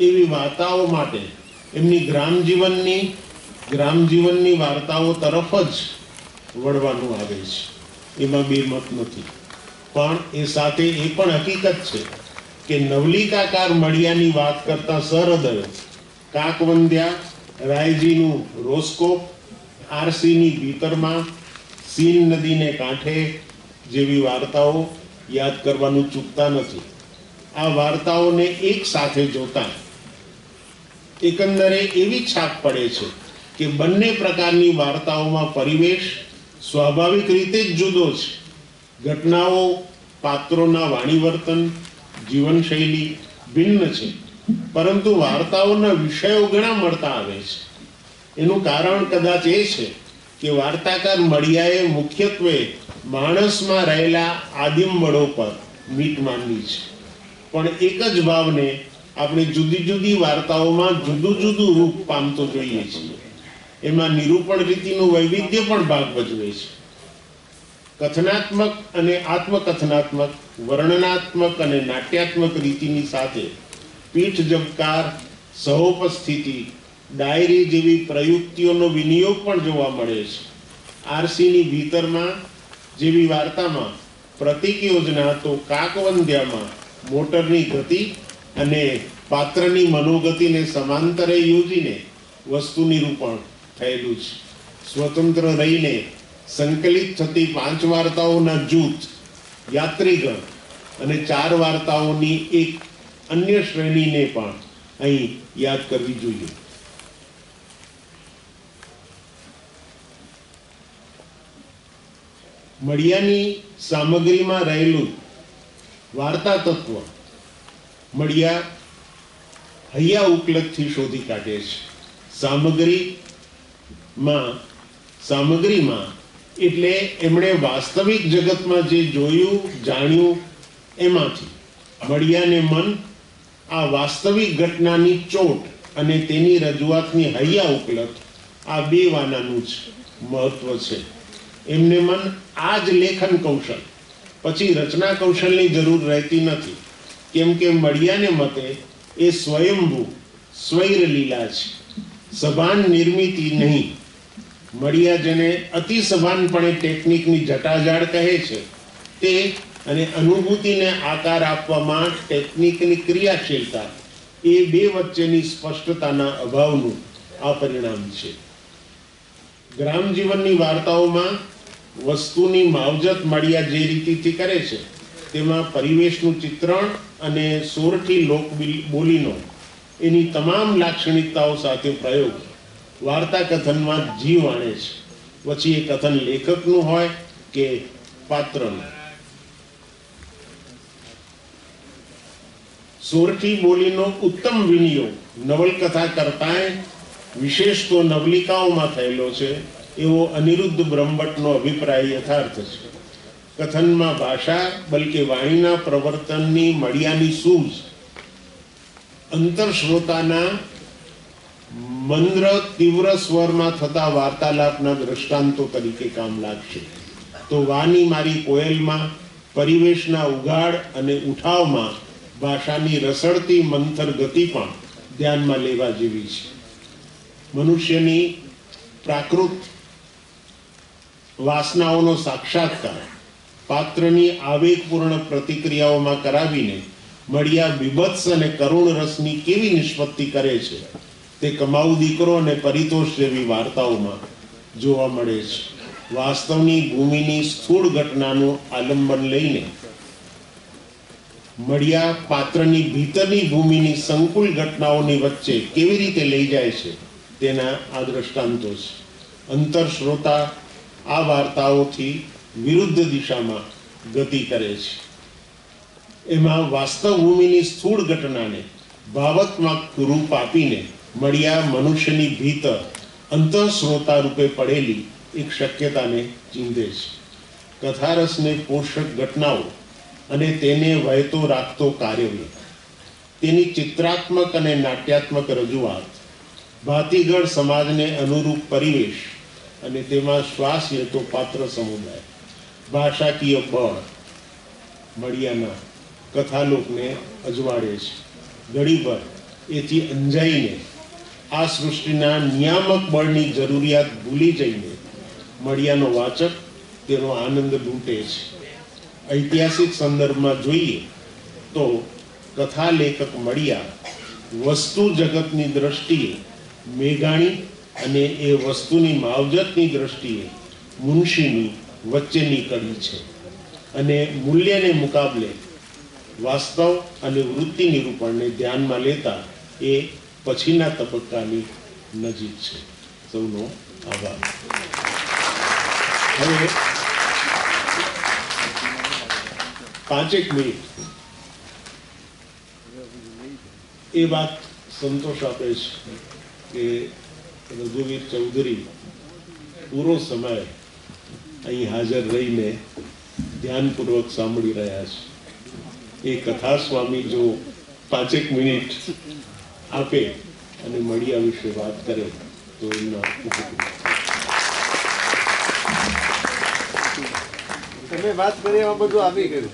એવી વાર્તાઓ માટે એમની ગ્રામ જીવનની ગ્રામ જીવનની વાર્તાઓ તરફ જ વળવાનું આવે છે, એમાં બે મત નથી. પણ એ સાથે એ પણ હકીકત છે કે નવલિકાકાર મળિયાની વાત કરતા સરહૃદય કાકવંદ્યા, રાયજીનું રોસ્કોપ, આરસીની ભીતરમાં, સીન નદીને કાંઠે જેવી વાર્તાઓ યાદ કરવાનું ચૂકતા નથી. આ વાર્તાઓને એક સાથે જોતા એકંદરે એવી છાપ પડે છે કે બંને પ્રકારની વાર્તાઓમાં પરિવેશ સ્વાભાવિક રીતે જ જુદો છે. ઘટનાઓ, પાત્રોના વાણીવર્તન, જીવનશૈલી ભિન્ન છે, પરંતુ વાર્તાઓના વિષયો ઘણા મળતા આવે છે. એનું કારણ કદાચ એ છે કે વાર્તાકાર મળિયાએ મુખ્યત્વે માણસમાં રહેલા આદિમ બળો પર મીટ માંડી છે, પણ એક જ ભાવને આપણે જુદી જુદી વાર્તાઓમાં જુદું જુદું રૂપ પામતો જોઈએ છીએ. એમાં નિરૂપણ રીતિનું વૈવિધ્ય પણ ભાગ ભજવે છે. કથનાત્મક અને આત્મકથનાત્મક, વર્ણનાત્મક અને નાટ્યાત્મક રીતિની સાથે પીઠ ઝબકાર, સહોપસ્થિતિ, ડાયરી જેવી પ્રયુક્તિઓનો વિનિયોગ પણ જોવા મળે છે. આરસીની ભીતરમાં જેવી વાર્તામાં પ્રતિક યોજના તો કાકવંદ્યામાં મોટરની ગતિ અને પાત્રની મનોગતિને સમાંતરે યોજીને વસ્તુ નિરૂપણ થયેલું છે. સ્વતંત્ર રહીને સંકલિત થતી પાંચ વાર્તાઓના જૂથ યાત્રીગણ અને ચાર વાર્તાઓની એક અન્ય શ્રેણીને પણ અહીં યાદ કરવી જોઈએ. મળિયાની સામગ્રીમાં રહેલું વાર્તા તત્વ મળિયા હૈયા ઉપલબ્ધથી શોધી કાઢે છે. સામગ્રીમાં સામગ્રીમાં એટલે એમણે વાસ્તવિક જગતમાં જે જોયું, જાણ્યું એમાંથી મળિયાને મન આ વાસ્તવિક ઘટનાની ચોટ અને તેની રજૂઆતની હૈયા ઉપલબ્ધ આ બે વાનાનું જ મહત્વ છે. એમને મન આ જ લેખન કૌશલ, પછી રચના કૌશલની જરૂર રહેતી નથી, કેમ કે મળિયાને મતે એ સ્વયંભૂ સ્વૈર લીલા છે, સભાન નિર્મિતિ નહીં. મળિયા જેને અતિ સભાનપણે ટેકનિકની જટાજાળ કહે છે તે અને અનુભૂતિને આકાર આપવામાં ટેકનિકની ક્રિયાશીલતા એ બે વચ્ચેની સ્પષ્ટતાના અભાવનું આ પરિણામ છે. ગ્રામ જીવનની વાર્તાઓમાં વસ્તુની માવજત મળિયા જે રીતિથી કરે છે તેમાં પરિવેશનું ચિત્રણ અને સોરઠી લોક બોલીનો એની તમામ લાક્ષણિકતાઓ સાથે પ્રયોગ વાર્તા કથનમાં જીવ આણે છે. પછી એ કથન લેખકનું હોય કે પાત્રનું. સોરઠી બોલીનો ઉત્તમ વિનિયોગ નવલકથા કરતાંય વિશેષ તો નવલિકાઓમાં થયેલો છે એવો અનિરુદ્ધ બ્રહ્મભટ્ટનો અભિપ્રાય યથાર્થ છે. કથનમાં ભાષા બલકે વાણીના પ્રવર્તનની મળિયાની સૂઝ અંતર શ્રોતાના મંદ્ર તીવ્ર સ્વરમાં થતા વાર્તાલાપના દ્રષ્ટાંતો તરીકે કામ લાગશે. તો વાની મારી કોયલમાં પરિવેશના ઉઘાડ અને ઉઠાવમાં ભાષાની રસળતી મંથર ગતિ પણ ધ્યાનમાં લેવા જેવી છે. મનુષ્યની પ્રાકૃત વાસનાઓનો સાક્ષાત્કાર પાત્રની આવેગપૂર્ણ પ્રતિક્રિયાઓમાં કરાવીને મળિયા બીભત્સ અને કરુણ રસની કેવી નિષ્પત્તિ કરે છે તે કમાઉ દીકરો અને પરિતોષ જેવી વાર્તાઓમાં જોવા મળે છે. વાસ્તવની ભૂમિની સ્થૂળ ઘટનાનું આલંબન લઈને મળિયા પાત્રની ભીતરની ભૂમિની સંકુલ ઘટનાઓની વચ્ચે કેવી રીતે લઈ જાય છે તેના આ દ્રષ્ટાંતો છે. અંતર શ્રોતા આ વાર્તાઓથી વિરુદ્ધ દિશામાં ગતિ કરે છે. એમાં વાસ્તવ ભૂમિની સ્થૂળ ઘટનાને ભાવાત્મક રૂપ આપીને મળિયા મનુષ્યની ભીતર અંતઃશ્રોતા રૂપે પડેલી એક શક્યતાને ચીંધે છે. કથારસને પોષક ઘટનાઓ અને તેને વહેતો રાખતો કાર્યવ્ય, તેની ચિત્રાત્મક અને નાટ્યાત્મક રજૂઆત, ભાતીગળ સમાજને અનુરૂપ પરિવેશ અને તેમાં શ્વાસ લેતો પાત્ર સમુદાય, ભાષાકીય બળ મળિયાના કથાલોકને અજવાળે છે. ઘડીભર એથી અંજાઈને આ સૃષ્ટિના નિયામક બળની જરૂરિયાત ભૂલી જઈને મળિયાનો વાચક તેનો આનંદ લૂંટે છે. ઐતિહાસિક સંદર્ભમાં જોઈએ તો કથા લેખક મળિયા વસ્તુ જગતની દ્રષ્ટિએ મેઘાણી અને એ વસ્તુની માવજતની દ્રષ્ટિએ મુનશીની વચ્ચેની કડી છે અને મૂલ્યને મુકાબલે વાસ્તવ અને વૃત્તિ નિરૂપણને ધ્યાનમાં લેતા એ પછીના તબક્કાની નજીક છે. સૌનો આભાર. હવે પાંચેક મિનિટ એ વાત સંતોષ આપે છે કે રઘુવીર ચૌધરી પૂરો સમય અહીં હાજર રહીને ધ્યાનપૂર્વક સાંભળી રહ્યા છે. એ કથા સ્વામી જો પાંચેક મિનિટ આપે અને મળિયા વિશે વાત કરે તો એમના તમે વાત કરી એમાં બધું આવી ગયું.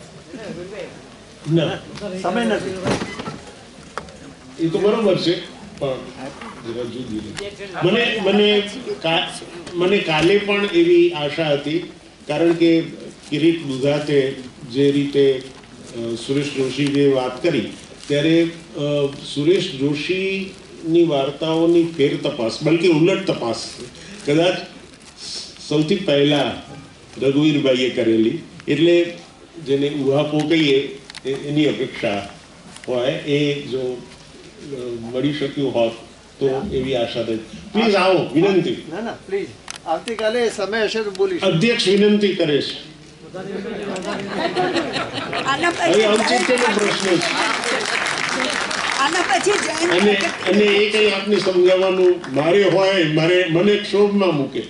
ના સમય નથી. એ તો બરોબર છે પણ જરા જુદી રીતે. મને મને કા- મને કાલે પણ એવી આશા હતી કારણ કે કિરીટ દુધાતે જે રીતે અ, સુરેશ જોશીએ વાત કરી ત્યારે અ, સુરેશ જોશીની વાર્તાઓની ફેર તપાસ બલકે ઉલટ તપાસ કદાચ સૌથી પહેલા રઘુવીરભાઈએ કરેલી, એટલે જેને ઉહાપો કહીએ એ- એની અપેક્ષા હોય એ જો અ, મળી શક્યું હોત તો એવી આશા થઈ. પ્લીઝ આવો, વિનંતી. ના ના પ્લીઝ આવતીકાલે સમય હશે તો બોલીશ. અધ્યક્ષ વિનંતી કરે છે. આના હવે પછી ઔચિત્યનો પ્રશ્ન છે આના પછી જૈન અને અને એ કઈ આપને સમજાવવાનું મારે હોય મારે મને ક્ષોભમાં મૂકે.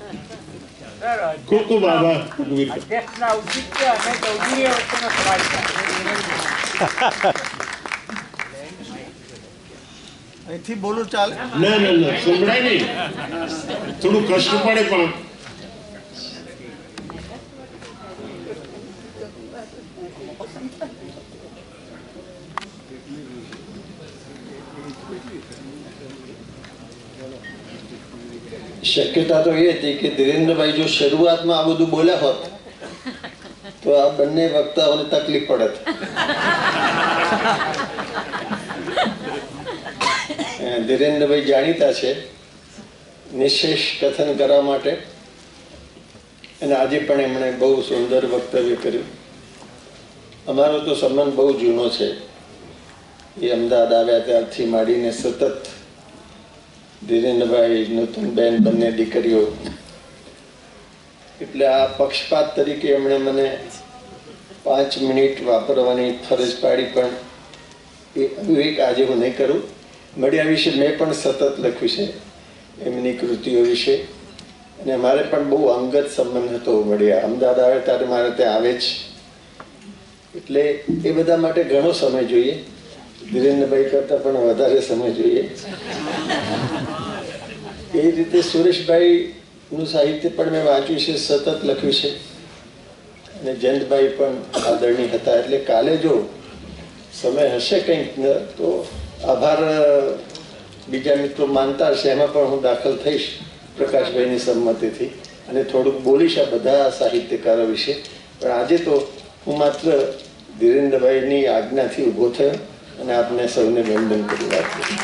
ખૂબ ખૂબ આભાર રઘુવીરભાઈ. અધ્યક્ષના ઔચિત્ય અને ચૌધરી વચ્ચેનો સવાલ છે. અહીંથી બોલું ચાલે? ના ના ના સંભળાય નહીં, થોડું કષ્ટ પડે પણ શક્યતા તો એ હતી કે ધીરેન્દ્રભાઈ જો શરૂઆતમાં આ બધું બોલ્યા હોત તો આ બંને વક્તાઓને તકલીફ પડત. ધીરેન્દ્રભાઈ જાણીતા છે નિશેષ કથન કરવા માટે અને આજે પણ એમણે બહુ સુંદર વક્તવ્ય કર્યું. અમારો તો સંબંધ બહુ જૂનો છે. એ અમદાવાદ આવ્યા ત્યારથી માંડીને સતત ધીરેન્દ્રભાઈ નૂતનબેન બંને દીકરીઓ, એટલે આ પક્ષપાત તરીકે એમણે મને પાંચ મિનિટ વાપરવાની ફરજ પાડી, પણ એ વિવેક આજે હું નહીં કરું. મળ્યા વિશે મેં પણ સતત લખ્યું છે એમની કૃતિઓ વિશે, અને મારે પણ બહુ અંગત સંબંધ હતો મળ્યા. અમદાવાદ આવે ત્યારે મારે ત્યાં આવે જ, એટલે એ બધા માટે ઘણો સમય જોઈએ. ધીરેન્દ્રભાઈ કરતાં પણ વધારે સમય જોઈએ. એ રીતે સુરેશભાઈનું સાહિત્ય પણ મેં વાંચ્યું છે, સતત લખ્યું છે, અને જયંતભાઈ પણ આદરણીય હતા. એટલે કાલે જો સમય હશે કંઈક તો આભાર બીજા મિત્રો માનતા હશે એમાં પણ હું દાખલ થઈશ પ્રકાશભાઈની સંમતિથી અને થોડુંક બોલીશ આ બધા સાહિત્યકારો વિશે. પણ આજે તો હું માત્ર ધીરેન્દ્રભાઈની આજ્ઞાથી ઊભો થયો અને આપને સૌને વંદન કરી વાત કરી.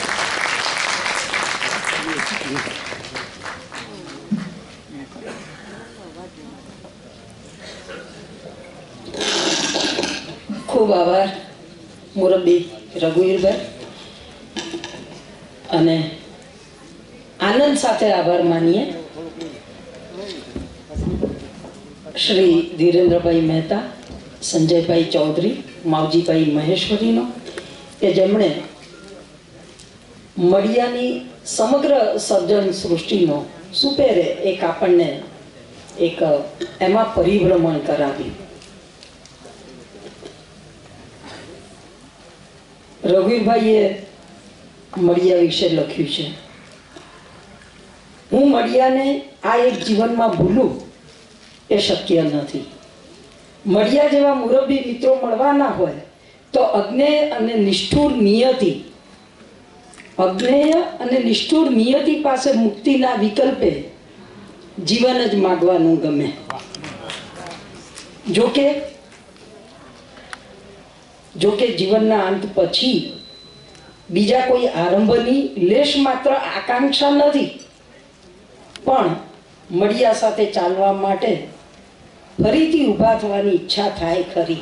ખૂબ આભાર મુરબ્બી રઘુવીરભાઈ, અને આનંદ સાથે આભાર માનીએ શ્રી ધીરેન્દ્રભાઈ મહેતા, સંજયભાઈ ચૌધરી, માવજીભાઈ મહેશ્વરીનો, કે જેમણે મળિયાની સમગ્ર સર્જન સૃષ્ટિનો સુપેરે એક આપણને એક એમાં પરિભ્રમણ કરાવ્યું. રઘુવીરભાઈએ મળિયા વિશે લખ્યું છે, હું મળિયાને આ એક જીવનમાં ભૂલું એ શક્ય નથી. મળિયા જેવા મુરબ્બી મિત્રો મળવાના હોય તો અજ્ઞેય અને નિષ્ઠુર નિયતિ અજ્ઞેય અને નિષ્ઠુર નિયતિ પાસે મુક્તિના વિકલ્પે જીવન જ માગવાનું ગમે. જોકે જોકે જીવનના અંત પછી બીજા કોઈ આરંભની લેશ માત્ર આકાંક્ષા નથી, પણ મળિયા સાથે ચાલવા માટે ફરીથી ઊભા થવાની ઈચ્છા થાય ખરી.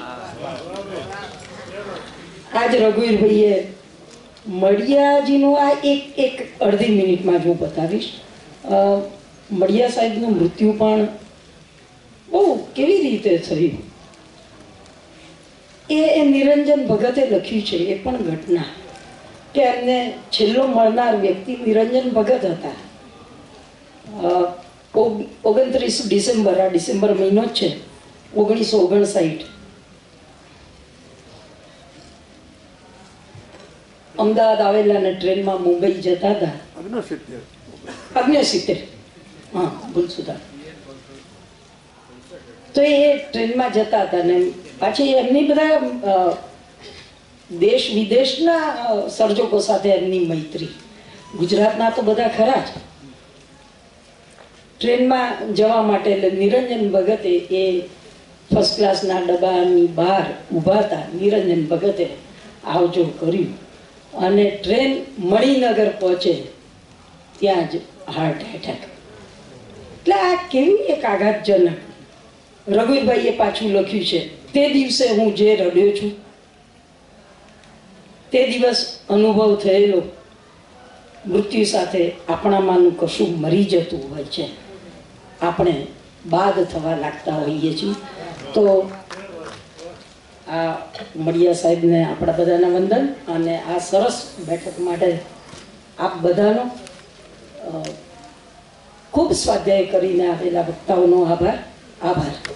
આજ રઘુવીરભાઈએ મળિયાજીનું આ એક એક અડધી મિનિટમાં જ હું બતાવીશ. મળિયા સાહેબનું મૃત્યુ પણ બહુ કેવી રીતે થયું એ એ નિરંજન ભગતે લખ્યું છે. એ પણ ઘટના કે એમને છેલ્લો મળનાર વ્યક્તિ નિરંજન ભગત હતા. ઓગણત્રીસ ડિસેમ્બર, આ ડિસેમ્બર મહિનો જ છે, ઓગણીસો ઓગણસાઠ અમદાવાદ આવેલા અને ટ્રેનમાં મુંબઈ જતા હતા. અગ્નિસિત્તેર હા ભૂલ સુધાર. તો એ ટ્રેનમાં જતા હતા ને પાછી એમની બધા દેશ વિદેશના સર્જકો સાથે એમની મૈત્રી. ગુજરાતના તો બધા ખરા જ. ટ્રેનમાં જવા માટે એટલે નિરંજન ભગતે એ ફર્સ્ટ ક્લાસના ડબ્બાની બહાર ઊભા હતા. નિરંજન ભગતે આવજો કર્યું અને ટ્રેન મણિનગર પહોંચે ત્યાં જ હાર્ટ એટેક. એટલે આ કેવી એક આઘાતજનક. રઘુવીરભાઈએ પાછું લખ્યું છે, તે દિવસે હું જે રડ્યો છું તે દિવસ અનુભવ થયેલો મૃત્યુ સાથે આપણામાંનું કશું મરી જતું હોય છે, આપણે બાદ થવા લાગતા હોઈએ છીએ. તો આ મળિયા સાહેબને આપણા બધાના વંદન અને આ સરસ બેઠક માટે આપ બધાનો ખૂબ સ્વાધ્યાય કરીને આવેલા વક્તાઓનો આભાર આભાર